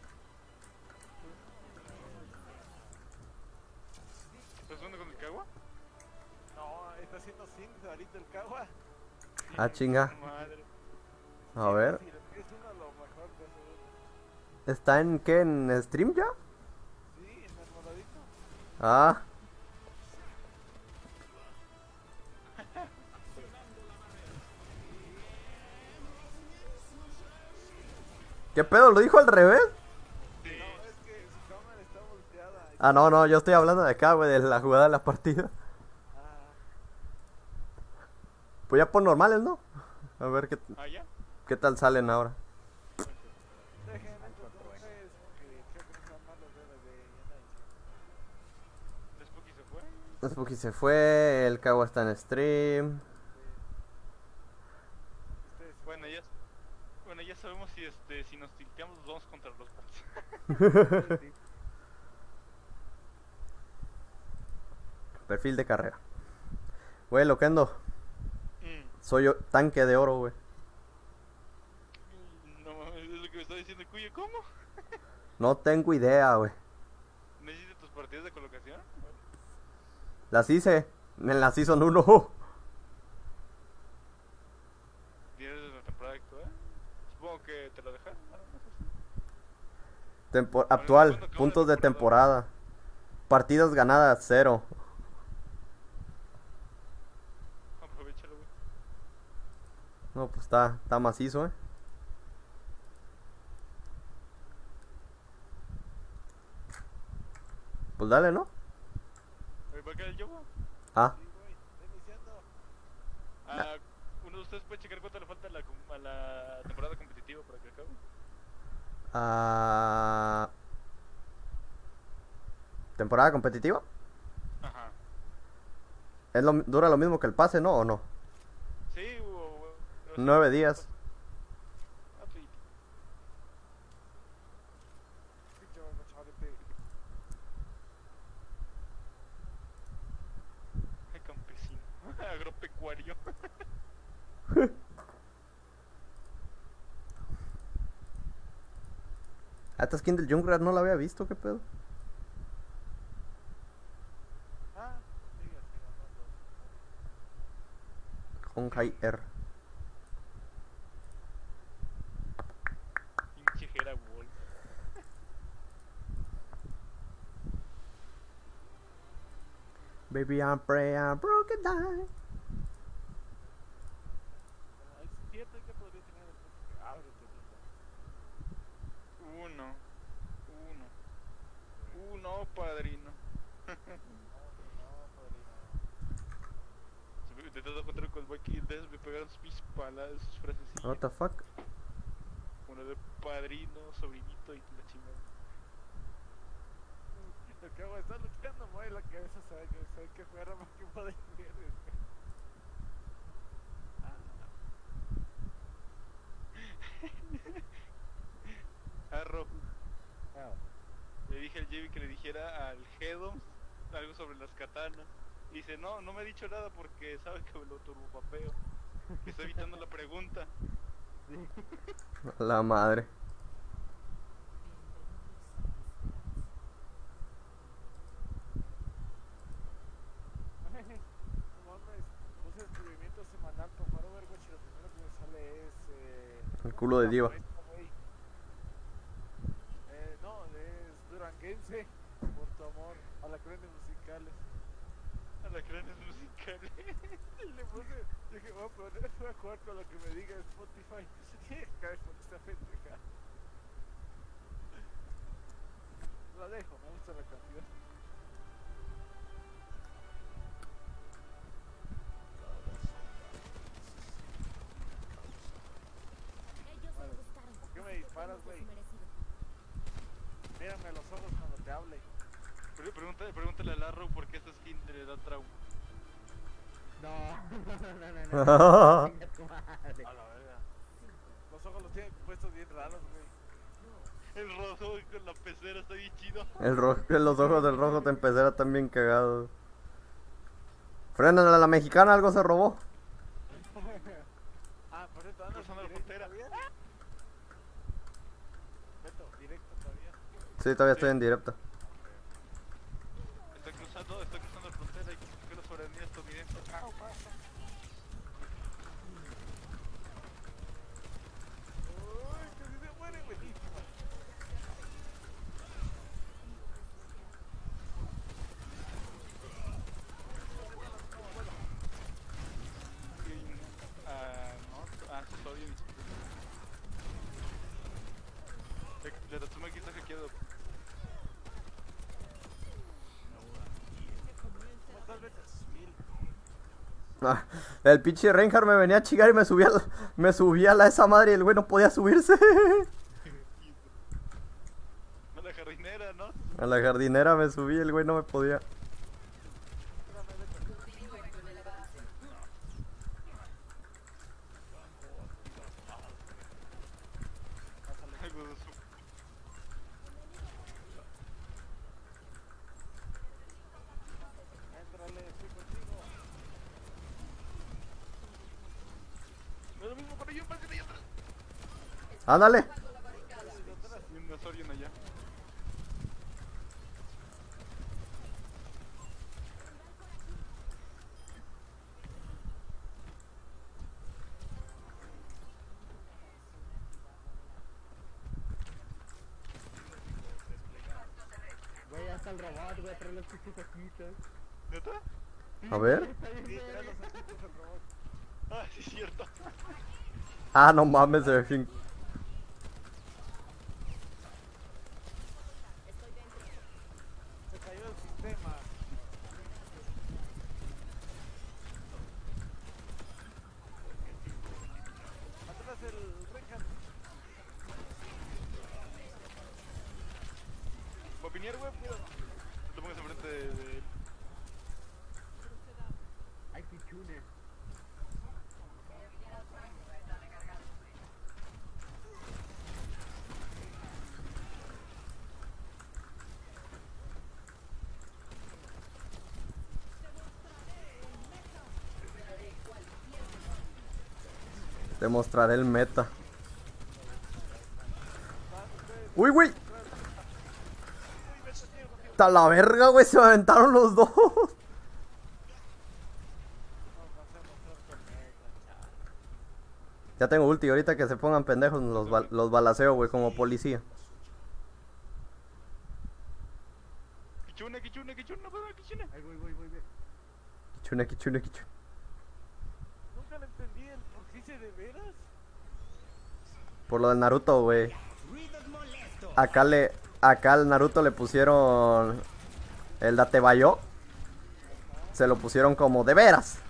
¿Estás jugando con el Kawa? No, está haciendo sync ahorita el Kawa. Ah, chinga. Madre. A ver. Es uno de los mejores que hace. ¿Está en qué? ¿En stream ya? Sí, en el moradito. Ah. ¿Qué pedo? ¿Lo dijo al revés? No, es que su cámara está volteada. Ah, no, no, yo estoy hablando de acá, güey, de la jugada de la partida. Ah, Pues ya por normales, ¿no? A ver ¿Ah, ya? qué tal salen ahora. dejen estos dos tres que creo que no están malos de ya nadie. ¿Spooky se fue? Spooky se fue, el Kawa está en stream. Bueno, ya sabemos si nos tilteamos nos vamos contra los bots. Perfil de carrera. Güey, Loquendo. Mm. Soy yo, tanque de oro, güey. No mames, es lo que me está diciendo Cuyo. ¿Cómo? No tengo idea, güey. ¿Necesitas tus partidas de colocación? Las hice. En la Season 1. ¿Tienes la temporada actual? Supongo que te lo dejaron. Actual, ¿cuándo acaba puntos la de temporada. Partidas ganadas, 0. Aprovechalo, güey. No, pues está macizo, Pues dale, ¿no? ¿Va a quedar el yoga? Ah, Sí, güey, está iniciando. Ah, uno de ustedes puede checar cuánto le falta a la temporada competitiva para que acabe. ah, ¿temporada competitiva? Ajá. ¿Dura lo mismo que el pase, no? ¿O no? Sí, o 9 días. Ah, sí. Pinche machorete. Ay, campesino. Agropecuario. Esta skin del Junkrat no la había visto, ¿qué pedo? Ah, sigue, Honkai R. Pinche Hera Wolf. Baby, I'm praying, I'm broken down. Es cierto que podría tener el punto que ábrete, Uno, padrino. De todo contra con Walking Dead me pegaron sus palabras, sus frasecillas. What the fuck? Uno de padrino, sobrinito y la chingada. Lo que hago es estar luchando, mueve la cabeza, sabe que jugar a más que poder. Arro. Le dije al Javi que le dijera al Hedon algo sobre las katanas. Y dice, no me ha dicho nada porque sabe que me lo turbopapeo. Que está evitando la pregunta. La madre. No mames, puse descubrimiento semanal para jugar Overwatch y lo primero que me sale es... El culo de Diva. No, es Duranguense, por tu amor, a la creencia musicales. A la creencia musicales. Y le puse, dije, voy a jugar con lo que me diga Spotify. Cae con esta pendeja. La dejo, me gusta la canción. ¿Por qué me disparas, güey? Mírame a los ojos cuando te hable. Pregúntale a Larro por qué esta skin le da trauma. No. A la verga. Los ojos los tienen puestos bien raros, güey. El rojo con la pecera está bien chido. Los ojos del rojo te empezara también cagados. Frénale a la mexicana, algo se robó. Por cierto, andas en directo todavía. Beto, directo todavía. Sí, todavía estoy en directo. Estoy cruzando la frontera y que la soberanía estadounidense. Uy, que si se muere, buenísima. Accesorio y la Tatsuma aquí está hackeado. El pinche Reinhardt me venía a chingar y me subía a esa madre y el güey no podía subirse. A la jardinera, ¿no? A la jardinera me subí y el güey no me podía. Éntrale, estoy contigo. No es lo mismo para yo, más que atrás. Ándale. Y un Sorian allá. Güey, hasta el robot, güey, trae las pinches hojitas. ¿Neta? A ver. Ah, sí es cierto. Ah, no mames, se ve bien. Se cayó el sistema. Atrás el Reinhardt. Va a pinear, güey, cuidado. No te pongas enfrente de él. Hay pichunes. Te mostraré el meta. Uy, güey. ¡Ta la verga, güey! Se aventaron los dos. Ya tengo ulti, ahorita que se pongan pendejos los balaceo, güey, como policía. Kichune, kichune, kichune, no puedo, kichune. Ahí voy. Kichune. Nunca le entendí el por qué hice de veras. Por lo del Naruto, güey. Acá al Naruto le pusieron el Datebayo. Se lo pusieron como de veras.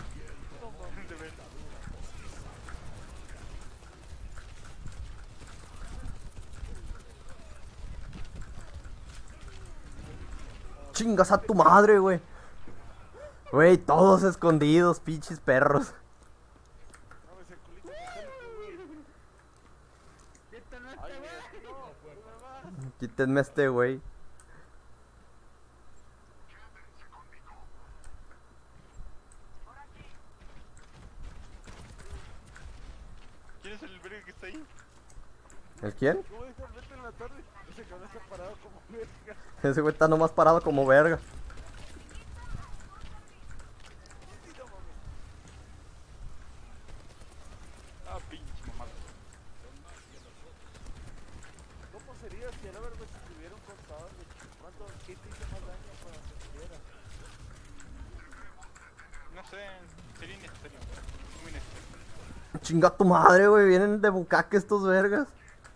Chingas a tu madre, güey. Güey, todos escondidos, pinches perros. Quítenme este güey. ¿Quién es el verga que está ahí? ¿El quién? ¿Cómo dijo vete en la tarde? Ese cabrón está parado como verga. Ese güey está nomás parado como verga. Ah, pinche mamada. ¿Cómo sería si el Overwatch tuviera un contador de qué te hizo más daño para que muriera? No sé, sería innecesario. Muy necesario. Chinga tu madre, güey. Vienen de bucaque estos vergas.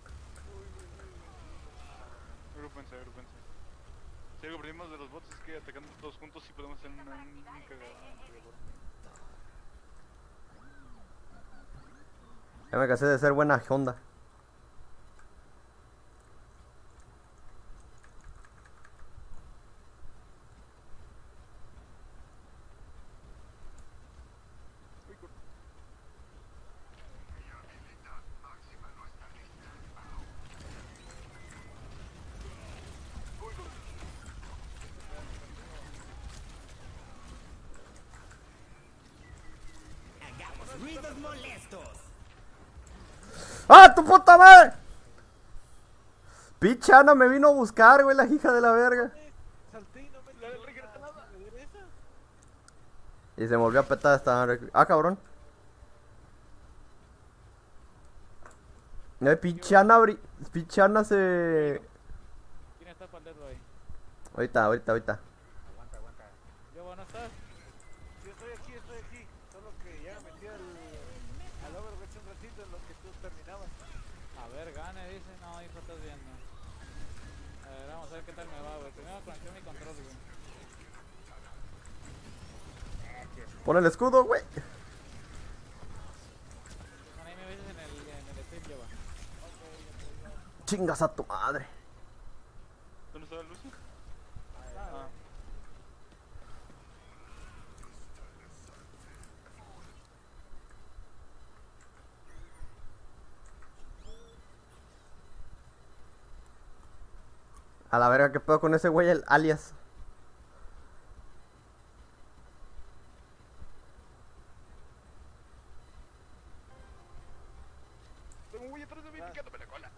Agrúpense. Si algo aprendimos de los bots es que atacando todos juntos sí podemos hacer un cagador. Ya me cansé de ser buena Honda. Ruidos molestos. ¡Ah, tu puta madre! Pinche Ana me vino a buscar, güey, la hija de la verga. Salté y no me regresa nada. ¿Me regresa? Y se volvió a petar esta... Ah, cabrón. Pinche Ana, pinche Ana se... ¿Quién está para el dedo ahí? Ahorita. Aguanta. ¿Yo vos no estás? Sí, estoy aquí. Solo que ya me metí al Overwatch un ratito en lo que tú terminabas. A ver, gane, dice. No, hijo, estás viendo. A ver, vamos a ver qué tal me va, güey. Primero conecté mi control, güey. Pon el escudo, güey. Bueno, ahí me ves en el stream, lleva. Chingas a tu madre. ¿Dónde está la luz? A la verga, ¿qué pedo con ese güey, el alias? Tengo un güey atrás de mí picándome la cola.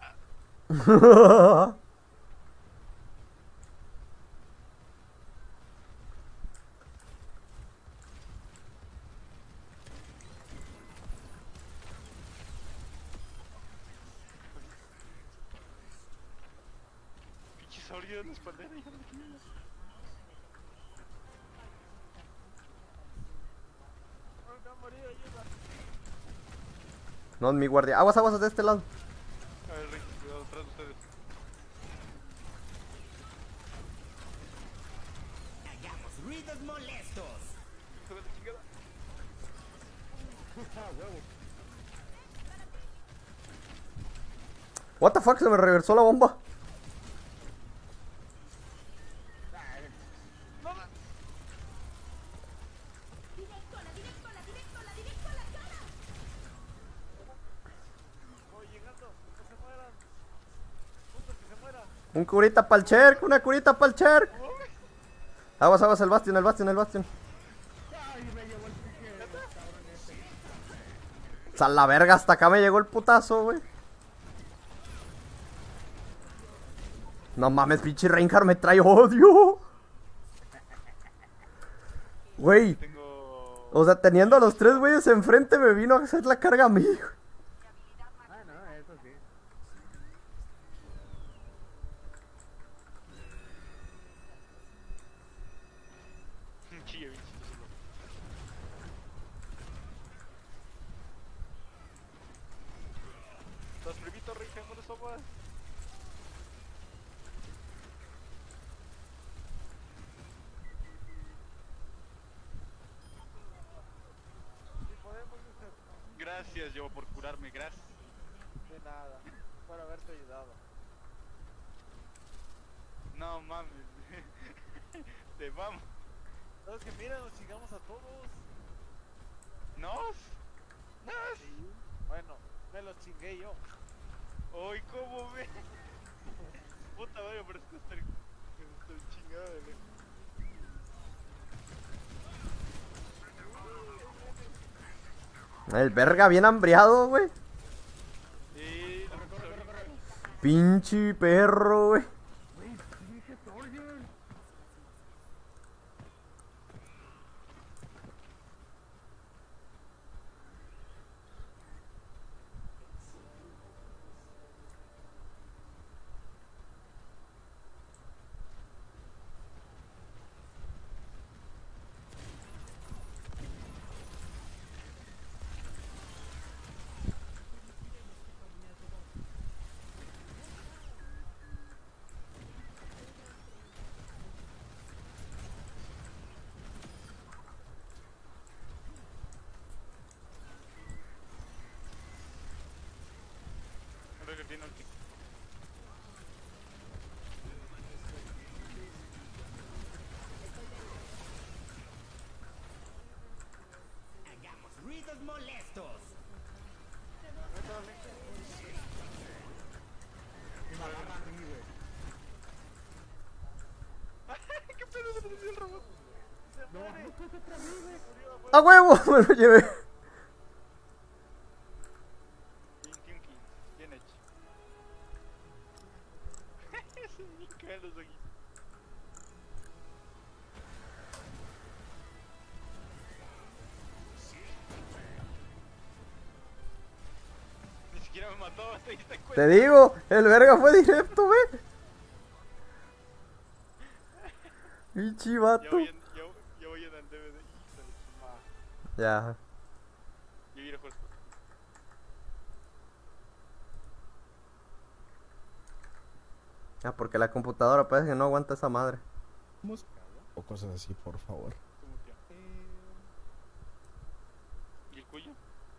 Pinche saurio en la espaldera, hija de la chingada. Me va a morir, ayuda. No, mi guardia. Aguas de este lado. A ver, Rick, cuidado atrás de ustedes. Hagamos ruidos molestos. Hijo de la chingada. What the fuck, se me reversó la bomba. Voy llegando, que se mueran. Justo que se muera. Un curita pa'l Cherk, una curita pa'l Cherk. Aguas, el bastión. O sea, la verga, hasta acá me llegó el putazo, güey. No mames, pinche Reinhardt me trae odio. Güey. O sea, teniendo a los 3 güeyes enfrente me vino a hacer la carga a mí. Ah, no, eso sí. Chille, bicho. ¿Estás primito, Rick? ¿No le sopas? Si podemos hacer. Gracias, yo, por curarme, gracias. De nada. Por haberte ayudado. No mames. Te vamos. No, es que mira, nos chingamos a todos. ¿Nos? ¿Nos? Sí. Bueno, me los chingué yo. Ay, ¿cómo ve? Puta madre, pero es que está chingado de lejos. El verga bien hambriado, güey. Pinche perro, güey. Creo que tiene ulti. Hagamos ruidos molestos. Y me agarra a mí, güey. ¿Qué pedo se le el robot? No, no toca otra vez, güey. ¡A huevo! Me lo llevé. 21 kills, bien hecho. Se me caen los ojitos. Ni siquiera me mató, ¿te diste cuenta? Te digo, el verga fue directo, güey. Pinche vato. Ya voy en el DVD. Híjole, su madre. Ya. Yo iré a jugar. Ah, porque la computadora parece que no aguanta esa madre. O cosas así, por favor. ¿Cómo que? ¿Y el cuyo?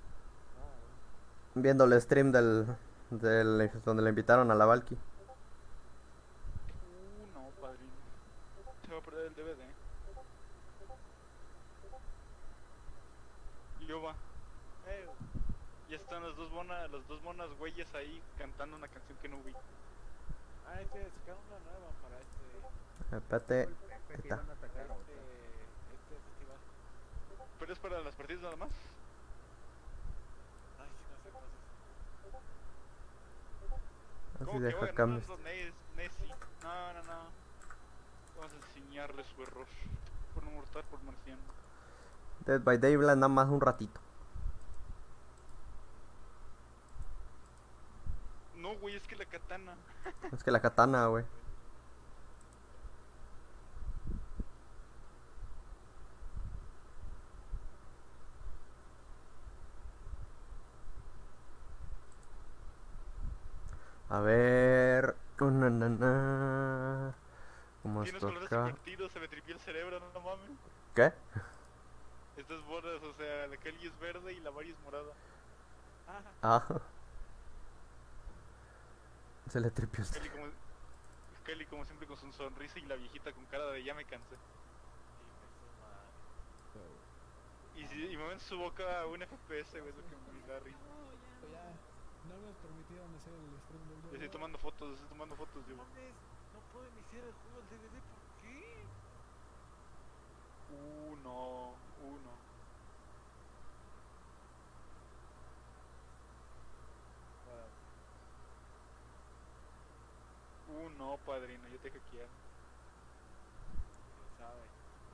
Viendo el stream del donde le invitaron a la Valky. No, padrino. Se va a perder el DVD. Y yo va. Ya están las dos monas güeyes ahí cantando una canción que no vi. Ah, sacaron una nueva para Espérate. Pepe, que iban a sacar otra. este festival. ¿Pero es para las partidas nada más? Ay, sí, no sé cosas. Así ¿Cómo que deja voy a cambios. ganar Nessie? No, no, no. Vamos a enseñarle su error. Por no mortar por marciano. Dead by Daylight nada más un ratito. No, güey, es que la katana. Es que la katana, güey. A ver. Na, na, na. ¿Cómo Tienes esto colores acá? invertidos, se me tripió el cerebro, no mames. ¿Qué? Estas bolas, o sea, la Kelly es verde y la Mari es morada. Ah. Se le tripió el Kelly como siempre con su sonrisa y la viejita con cara de ya me cansé. Y me ven su boca a un FPS, güey, es lo que me da risa. No nos permitieron hacer el stream del Estoy tomando fotos, yo. No puedo iniciar el juego del DVD, ¿por qué? No. No, padrino. esté hackeando. ¿Quién sabe?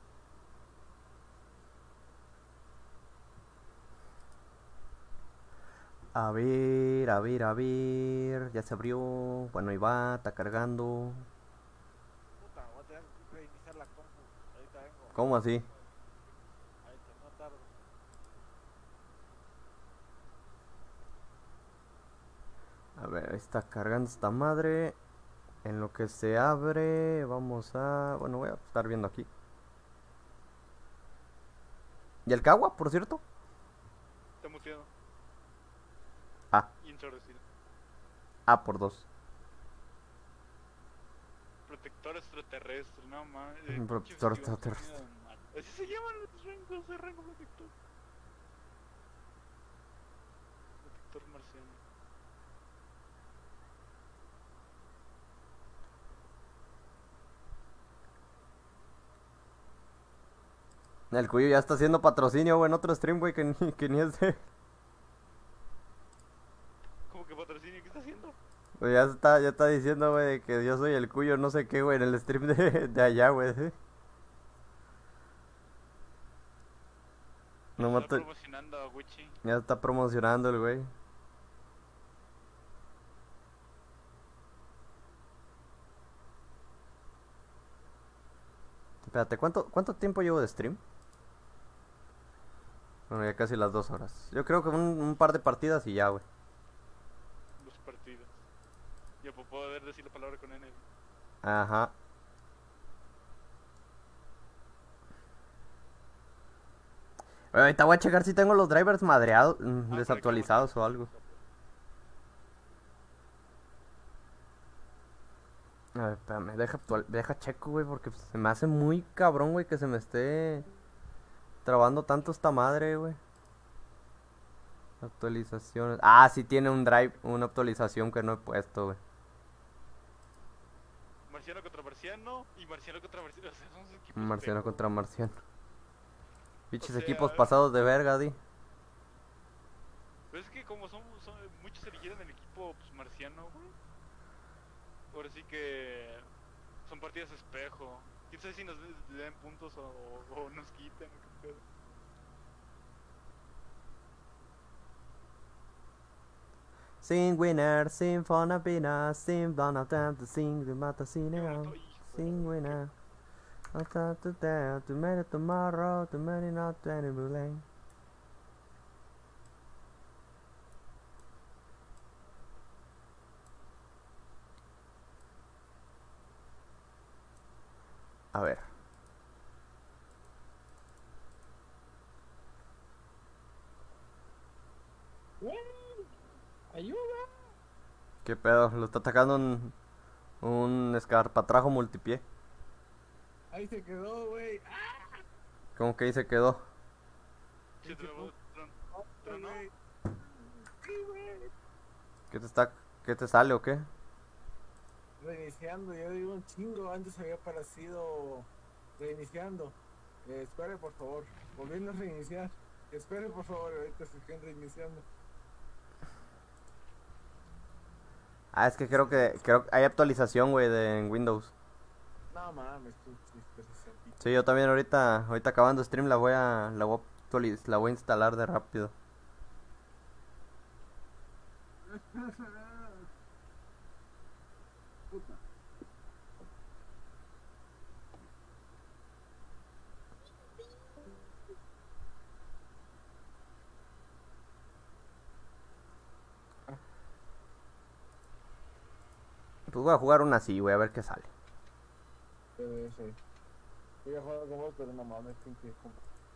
A ver, a ver, a ver. Ya se abrió. Bueno, ahí va, está cargando. Puta, voy a tener que reiniciar la compu. Ahorita vengo. ¿Cómo así? Ahorita, no tardo. A ver, ahí está cargando esta madre. En lo que se abre, vamos a... Bueno, voy a estar viendo aquí. ¿Y el Cagua, por cierto? Está muteado. Ah, Y ensordecido. por 2. Protector extraterrestre, no mames. Protector extraterrestre. Así se llaman los rangos de rango protector. Protector marciano. El Cuyo ya está haciendo patrocinio, güey, en otro stream, güey, que ni es de... ¿Cómo que patrocinio? ¿Qué está haciendo? Pues ya está diciendo, güey, que yo soy el Cuyo, no sé qué, güey, en el stream de allá, güey, ¿sí? No Está mato... promocionando a Gucci. Ya está promocionando el güey. Espérate, ¿cuánto tiempo llevo de stream? Bueno, ya casi las 2 horas. Yo creo que un par de partidas y ya, güey. 2 partidas. Ya puedo poder decir la palabra con N. Ajá. Ahorita voy a checar si tengo los drivers madreados, desactualizados o algo. A ver, espérame, deja checo, güey, porque se me hace muy cabrón, güey, que se me esté trabando tanto esta madre, güey. Actualizaciones. Ah, sí tiene un drive, una actualización que no he puesto, güey. Marciano contra Marciano y Marciano contra Marciano. O sea, son sus equipos Marciano contra Marciano. Bichos O sea, equipos pasados de verga, di. Pero es que como son muchos eligieron el equipo pues, marciano, güey. Ahora sí que son partidas espejo. Quién sabe si nos den puntos o nos quiten o qué pedo. Sin winner, sin fonapina, sin blana tanto, sin de mata sin sin winner. Hasta tu day, tu many tomorrow, tu many not any lane. A ver. ¡Ayuda! ¿Qué pedo? Lo está atacando un escarpatrajo multipié. Ahí se quedó, güey. ¿Cómo que ahí se quedó? Se trabó, tronó. Sí, güey. ¿Qué te sale o qué? Reiniciando, ya digo un chingo. Antes había aparecido reiniciando. Espere, por favor. Volviendo a reiniciar. Espere, por favor. Ahorita se están reiniciando. Ah, es que creo que hay actualización, güey, en Windows. No mames, tú. Sí, yo también ahorita acabando stream la voy a instalar de rápido. Puta. Pues voy a jugar una así, güey, a ver qué sale. Sí. Voy a jugar con vos, pero no mames, pinche compa.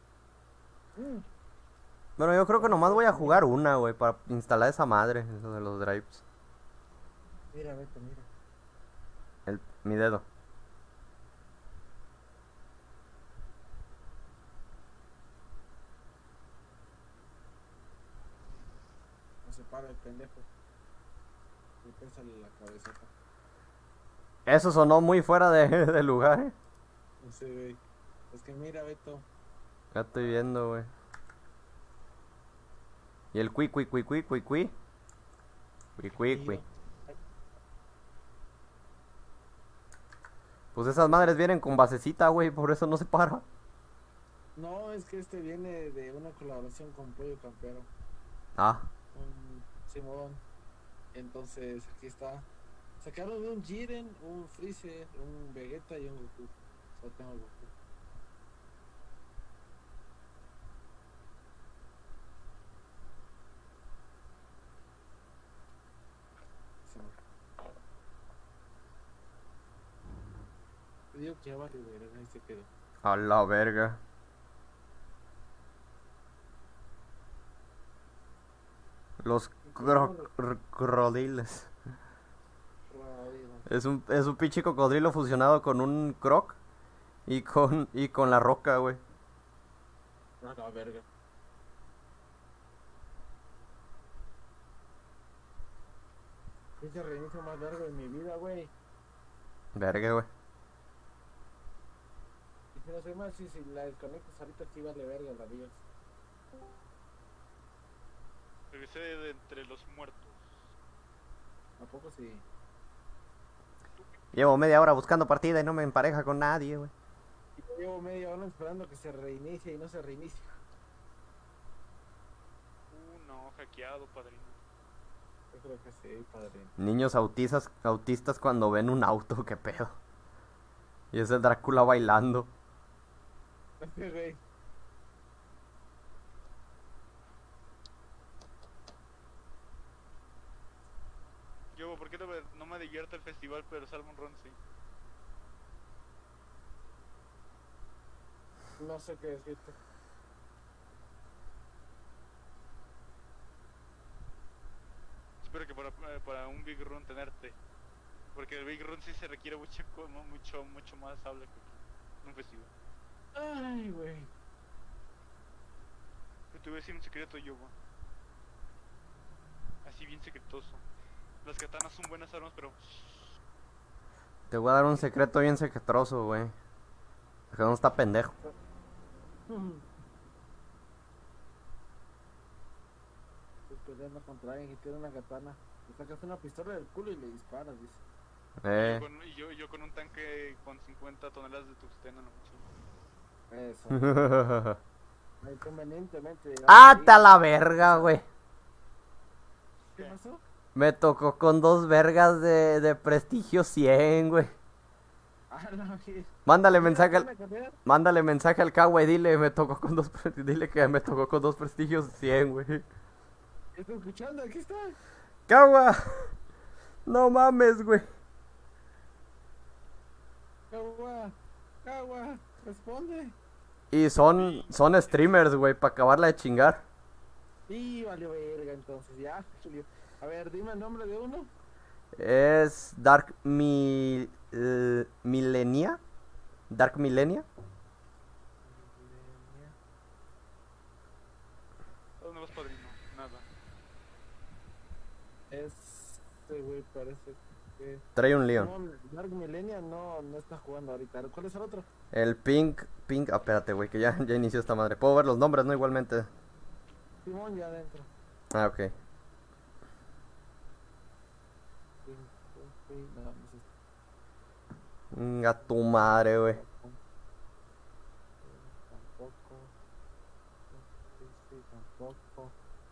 Bueno, yo creo que nomás voy a jugar una, güey, para instalar esa madre, eso de los drives. Mira, vete, mira. Mi dedo. No se para el pendejo. Y pésale la cabezota. Eso sonó muy fuera de lugar, eh. No sé, güey. Es que mira, Beto. Ya estoy viendo, güey. Y el cui. Cui. Pues esas madres vienen con basecita, güey, por eso no se para. No, es que este viene de una colaboración con Pollo Campero. Ah, Un Simón. Entonces, aquí está. Sacaron un Jiren, un Freezer, un Vegeta y un Goku. Solo tengo Goku. Simón. Te digo que ya vale, verga, ahí se quedó. a la verga. Los crocodiles. Es un pinche cocodrilo fusionado con un croc y con la roca, güey. A la verga. Ese reinicio más largo de mi vida, güey. Verga, güey. Y si no soy más, si la desconectas ahorita sí vale verga la vida. Regresé de entre los muertos. ¿A poco sí? Llevo media hora buscando partida y no me empareja con nadie, güey. Yo llevo media hora esperando que se reinicie y no se reinicia. No, hackeado, padrino. Yo creo que sí, padrino. Niños autistas cuando ven un auto, qué pedo. Y es el Drácula bailando. Güey. Yo, ¿por qué no me divierte el festival, pero Salmon Run sí? No sé qué decirte. Espero que para un Big Run tenerte. Porque el Big Run sí se requiere mucho más habla que un festival. Ay, güey. Te voy a decir un secreto, yo, güey. Así bien secretoso. Las katanas son buenas armas, pero... Te voy a dar un secreto bien secretroso, güey. Que no está pendejo. Estoy peleando contra alguien que tiene una katana. Le sacas una pistola del culo y le disparas, dice. Yo con un tanque con 50 toneladas de tuxteno en la mochila. Eso. Inconvenientemente. ¡Ate a la verga, güey! ¿Qué pasó? Me tocó con 2 vergas de prestigio 100, güey. Mándale mensaje al K, güey, dile dile que me tocó con 2 prestigios 100, güey. Estoy escuchando, aquí está. Cagua, no mames, güey. Cagua, responde. Y son streamers, güey, para acabarla de chingar. Y valió verga, entonces ya. A ver, dime el nombre de uno. Es Dark Millenia. Dark Millenia. ¿Dónde vas, padrino? Nada. Este güey parece que... Trae un Leon. No, Dark Millenia no está jugando ahorita. ¿Cuál es el otro? El Pink. Ah, espérate, güey, que ya inició esta madre. Puedo ver los nombres, ¿no? Igualmente. Simón ya adentro. Ah, ok. A tu madre, güey. Tampoco.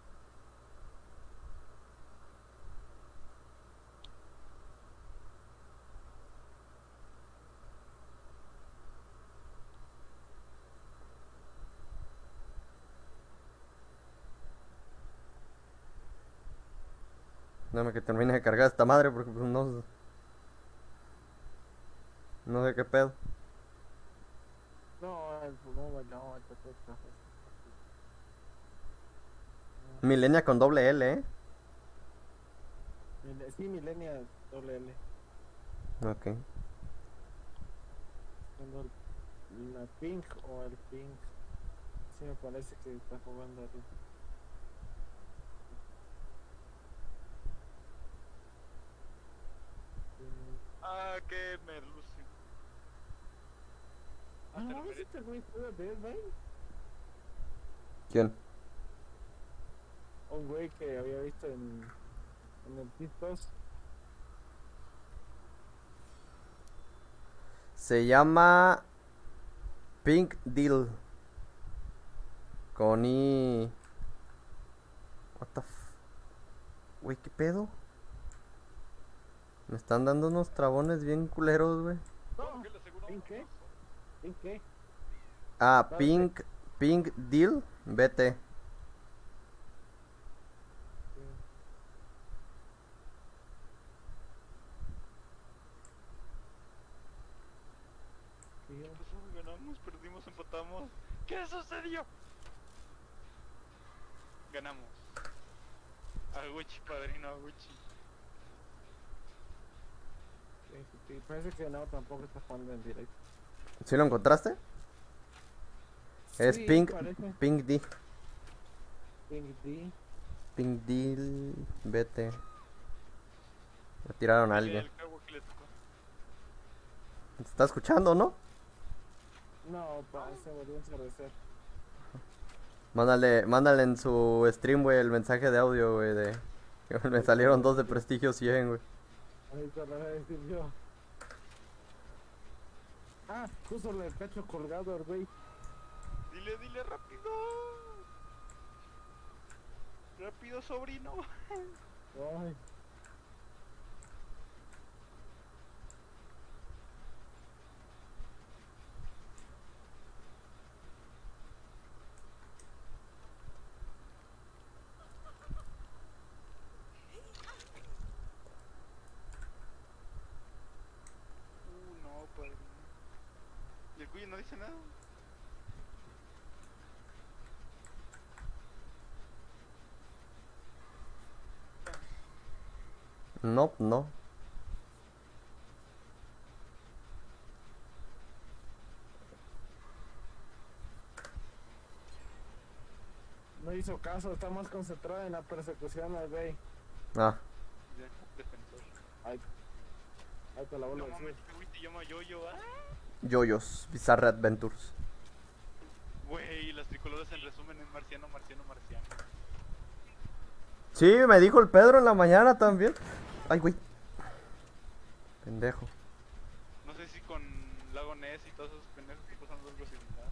Dame que termine de cargar esta madre porque pues, no sé qué pedo. No, el fútbol no, el Totota. Millenia con doble L, ¿eh? Sí, Millenia doble L. Ok. Cuando la Pink o el Pink. Sí me parece que está jugando arriba. Ah, qué merlucio. Ah, no, este güey juega Dead Bay. ¿Quién? Un güey que había visto en el TikTok. Se llama Pink Deal. Con I. What the f. Güey, ¿qué pedo? Me están dando unos trabones bien culeros, güey. ¿En qué? ¿En qué? Ah, Pink Deal BT. Ganamos, perdimos, empatamos. ¿Qué sucedió? Ganamos. Aguchi, padrino, Aguchi. Sí, parece que no, tampoco está jugando en directo. ¿Sí lo encontraste? Es Sí, Pink parece. Pink D. Pink D. Pink Deal BT. Le tiraron a alguien. ¿Te está escuchando, no? No, se volvió a encerrecer. Mándale en su stream, güey, el mensaje de audio, güey, de... Me salieron 2 de prestigio 100, güey. Ahorita lo voy a decir yo. Ah, justo el pecho colgado, güey. Dile rápido. Rápido, sobrino. Ay. No, padrino. ¿Y el cuyo no dice nada? No, no. No hizo caso, está más concentrado en la persecución al güey. Ah. Ya, defensor. Ay, te la vuelvo a decir. Este güey te llama Yoyo, Yoyos, Bizarre Adventures. Güey, las tricolores en resumen es marciano. Sí, me dijo el Pedro en la mañana también. Ay, güey. Pendejo. No sé si con Lago Ness y todos esos pendejos que pasan algo similar.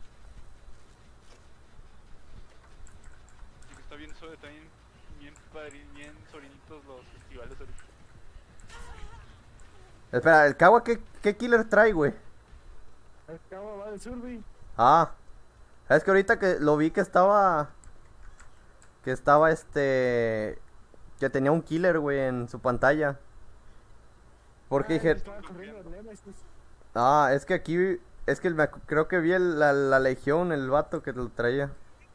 Y que está bien sobre también bien sorinitos los festivales ahorita. Espera, ¿el Kawa qué killer trae, güey? El cabo va del Survey. Ah. Es que ahorita que lo vi que estaba que tenía un killer, güey, en su pantalla. Porque dije... Ah, es que aquí... Es que creo que vi la legión, el vato que lo traía.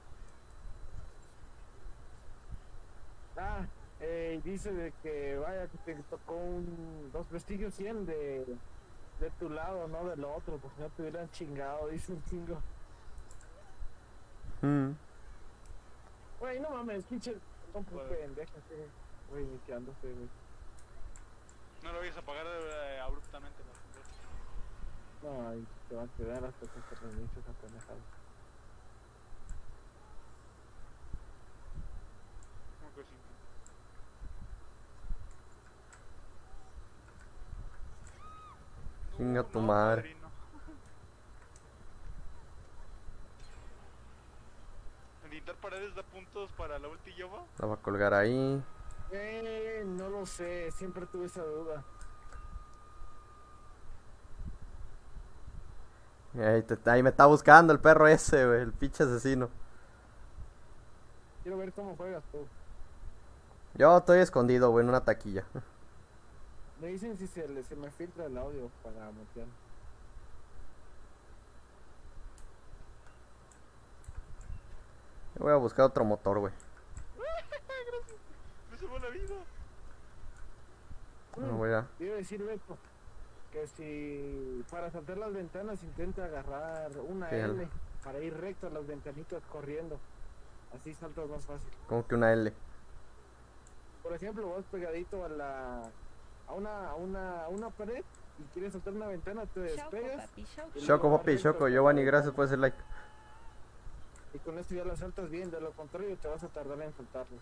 Ah, dice de que vaya que te tocó dos vestigios 100 de tu lado, no del otro, porque no te hubieran chingado, dice un chingo. Güey, no mames, pinche compu pendeja, güey, iniciándose, güey. No lo vayas a apagar abruptamente, ¿no? No, ahí te van a quedar hasta que se reinicie esa pendejada. Chinga tu madre. ¿Editar paredes da puntos para la ulti Yoba? La va a colgar ahí. No lo sé, siempre tuve esa duda. Ahí me está buscando el perro ese, güey, el pinche asesino. Quiero ver cómo juegas tú. Yo estoy escondido, güey, en una taquilla. Me dicen si se me filtra el audio para mutear. Yo voy a buscar otro motor, güey. Gracias. Me salvó la vida. No voy a... Quiero decir, Beto, que si para saltar las ventanas intenta agarrar una L para ir recto a las ventanitas corriendo. Así saltas más fácil. Como que una L. Por ejemplo, vas pegadito a una pared y quieres saltar una ventana, te despegas. Choco, papi, Choco. Giovanni, gracias por ese like. Y con esto ya la saltas bien, de lo contrario te vas a tardar en saltarlo.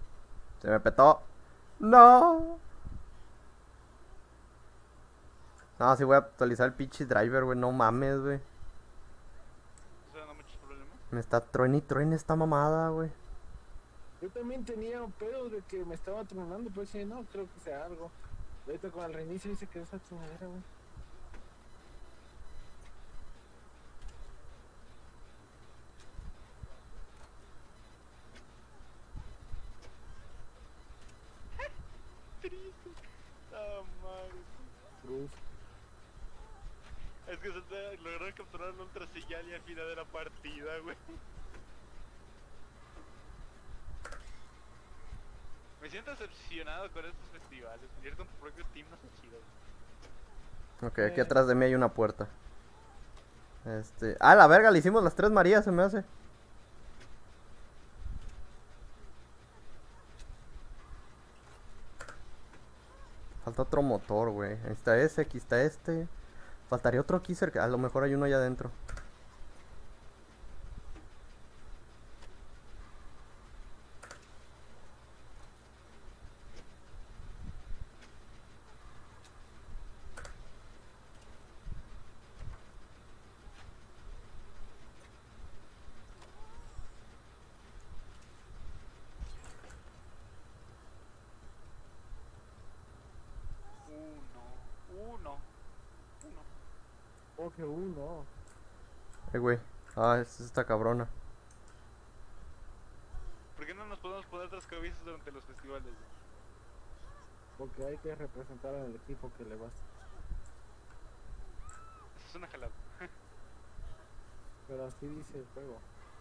Se me petó. No. No, sí voy a actualizar el pinche driver, güey. No mames, güey. O sea, no muchos problemas. Me está truene y truene esta mamada, güey. Yo también tenía un pedo de que me estaba tronando, pues sí, no, creo que sea algo. Ahorita con el reinicio dice que esa chingadera, güey. Triste. Ah, madre. Cruz. Es que lograron capturar el Ultra Señal y al final de la partida, güey. Me siento decepcionado con estos festivales. Ir con tu propio team no es chido. Ok, aquí atrás de mí hay una puerta. Ah, la verga, le hicimos las 3 Marías, se me hace. Falta otro motor, güey. Ahí está ese, aquí está este. Faltaría otro aquí cerca. A lo mejor hay uno allá adentro. Uno. Oh, que uno. Güey. Ah, es esta cabrona. ¿Por qué no nos podemos poner tras cabezas durante los festivales, güey? Porque hay que representar al equipo que le vas. Eso es una jalada. Pero así dice el juego.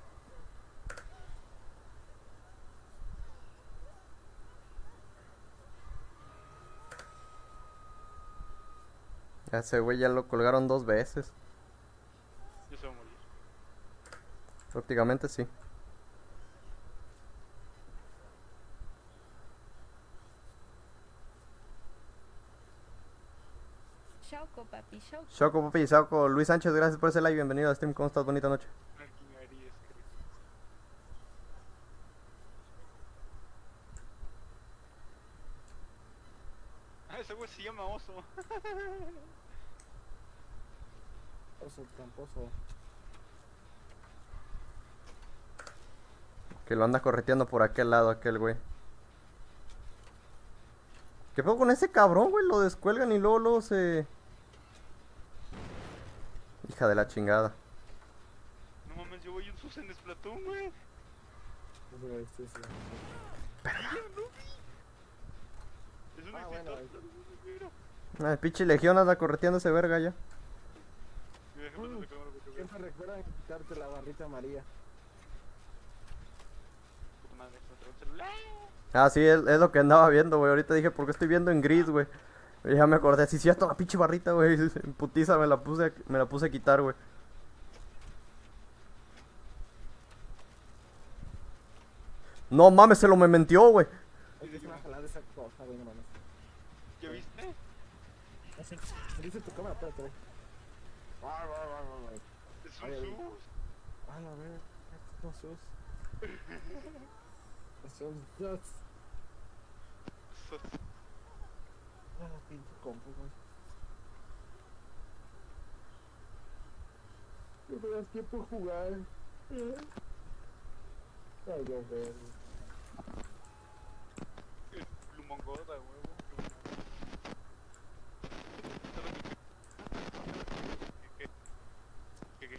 Ese güey ya lo colgaron 2 veces. Ya se va a morir. Prácticamente sí. Shauco, papi, Shauco. Choco, papi, Choco. Luis Sánchez, gracias por ese like. Bienvenido a Stream. ¿Cómo estás? Bonita noche. Ah, ese güey se llama Oso. Oso tramposo. Que lo anda correteando por aquel lado, aquel güey. ¿Qué pedo con ese cabrón, güey? Lo descuelgan y luego se... Hija de la chingada. No mames, yo voy un sus en Splatoon, güey. Es un bueno. El pinche legión anda correteando ese verga ya. Siempre recuerda quitarte la barrita María. Puta madre, encontré un celular. Ah, sí, es lo que andaba viendo, güey. Ahorita dije, ¿por qué estoy viendo en gris, güey? Y ya me acordé, sí, cierto, la pinche barrita, güey. En putiza me la puse a quitar, güey. No mames, se lo me mentió, güey. Es una jalada esa cosa, güey, no mames. ¿Ya viste? Dice tu cámara, espérate. Es un sus. A la ver, es un sus. Es un sus. Ah, pinche compu, güey. No me das tiempo a jugar. Ay, Dios mío. Plumón gorda, huevo. ¿Qué?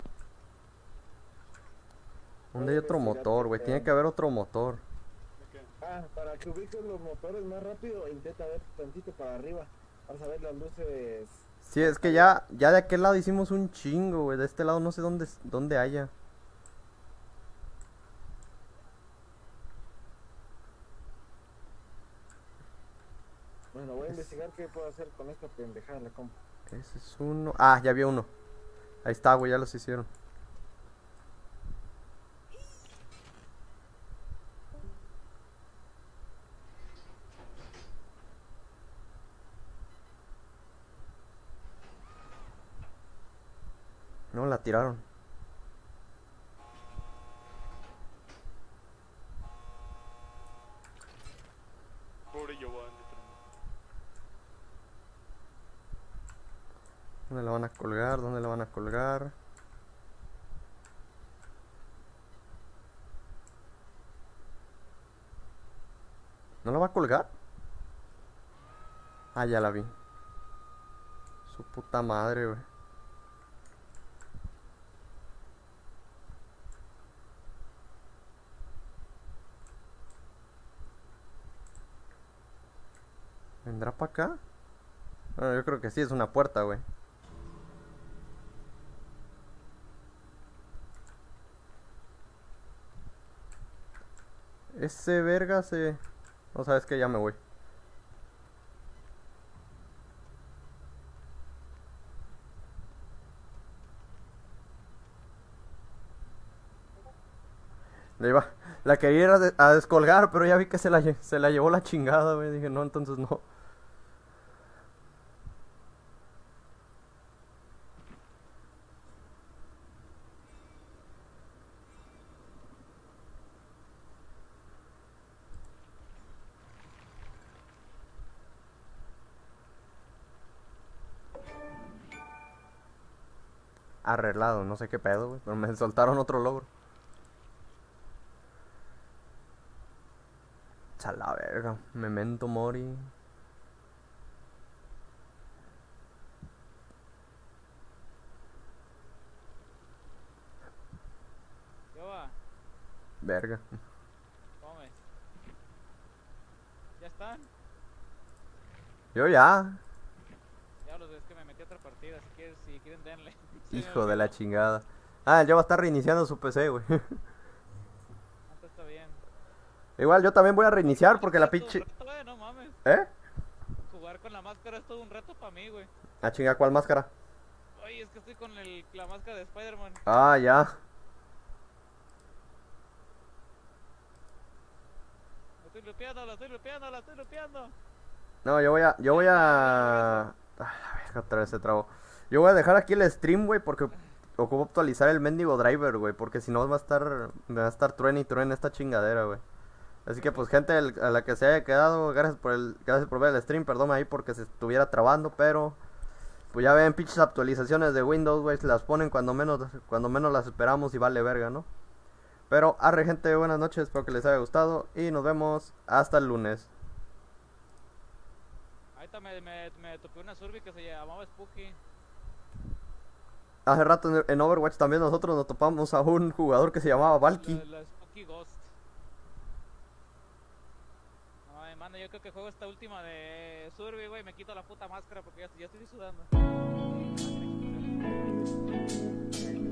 ¿Dónde hay otro motor, güey? Tiene que haber otro motor. Ah, para que ubiques los motores más rápido, intenta ver tantito para arriba. Vas a ver las luces. Sí, es que ya de aquel lado hicimos un chingo, güey. De este lado no sé dónde haya. Bueno, voy a investigar qué puedo hacer con esta pendejada en la compu. Ese es uno. Ah, ya había uno. Ahí está, güey, ya los hicieron. No, la tiraron. Pobre Giovanni. ¿Dónde la van a colgar? ¿Dónde la van a colgar? ¿No la va a colgar? Ah, ya la vi. Su puta madre, güey. ¿Vendrá para acá? Bueno, yo creo que sí, es una puerta, güey. Ese verga se... No, sabes que ya me voy. La quería ir a descolgar, pero ya vi que se la llevó la chingada, güey. Dije, no, entonces no. Arreglado, no sé qué pedo, güey. Pero me soltaron otro logro. Chala verga. Memento mori. ¿Qué va? Verga. Come. ¿Ya están? Yo ya. Diablos, es que me metí a otra partida. Si quieren, denle. Hijo de la chingada. Ah, ya va a estar reiniciando su PC, güey. Está bien. Igual yo también voy a reiniciar porque la pinche... No mames. ¿Eh? Jugar con la máscara es todo un reto para mí, güey. Ah, chinga, ¿cuál máscara? Oye, es que estoy con la máscara de Spider-Man. Ah, ya. La estoy lupeando. No, yo voy a... Ah, la verga, otra vez se trabó. Yo voy a dejar aquí el stream, güey, porque ocupo actualizar el mendigo driver, güey, porque si no me va a estar truene y truene esta chingadera, güey. Así que pues gente a la que se haya quedado, gracias por ver el stream, perdón ahí porque se estuviera trabando, pero pues ya ven, pinches actualizaciones de Windows, güey, se las ponen cuando menos las esperamos y vale verga, ¿no? Pero arre gente, buenas noches, espero que les haya gustado y nos vemos hasta el lunes. Ahorita me topé una surbi que se llamaba Spooky. Hace rato en Overwatch también nosotros nos topamos a un jugador que se llamaba Valky. La Spooky Ghost. Ay, mano, yo creo que juego esta última de surbi, güey, me quito la puta máscara porque ya estoy sudando.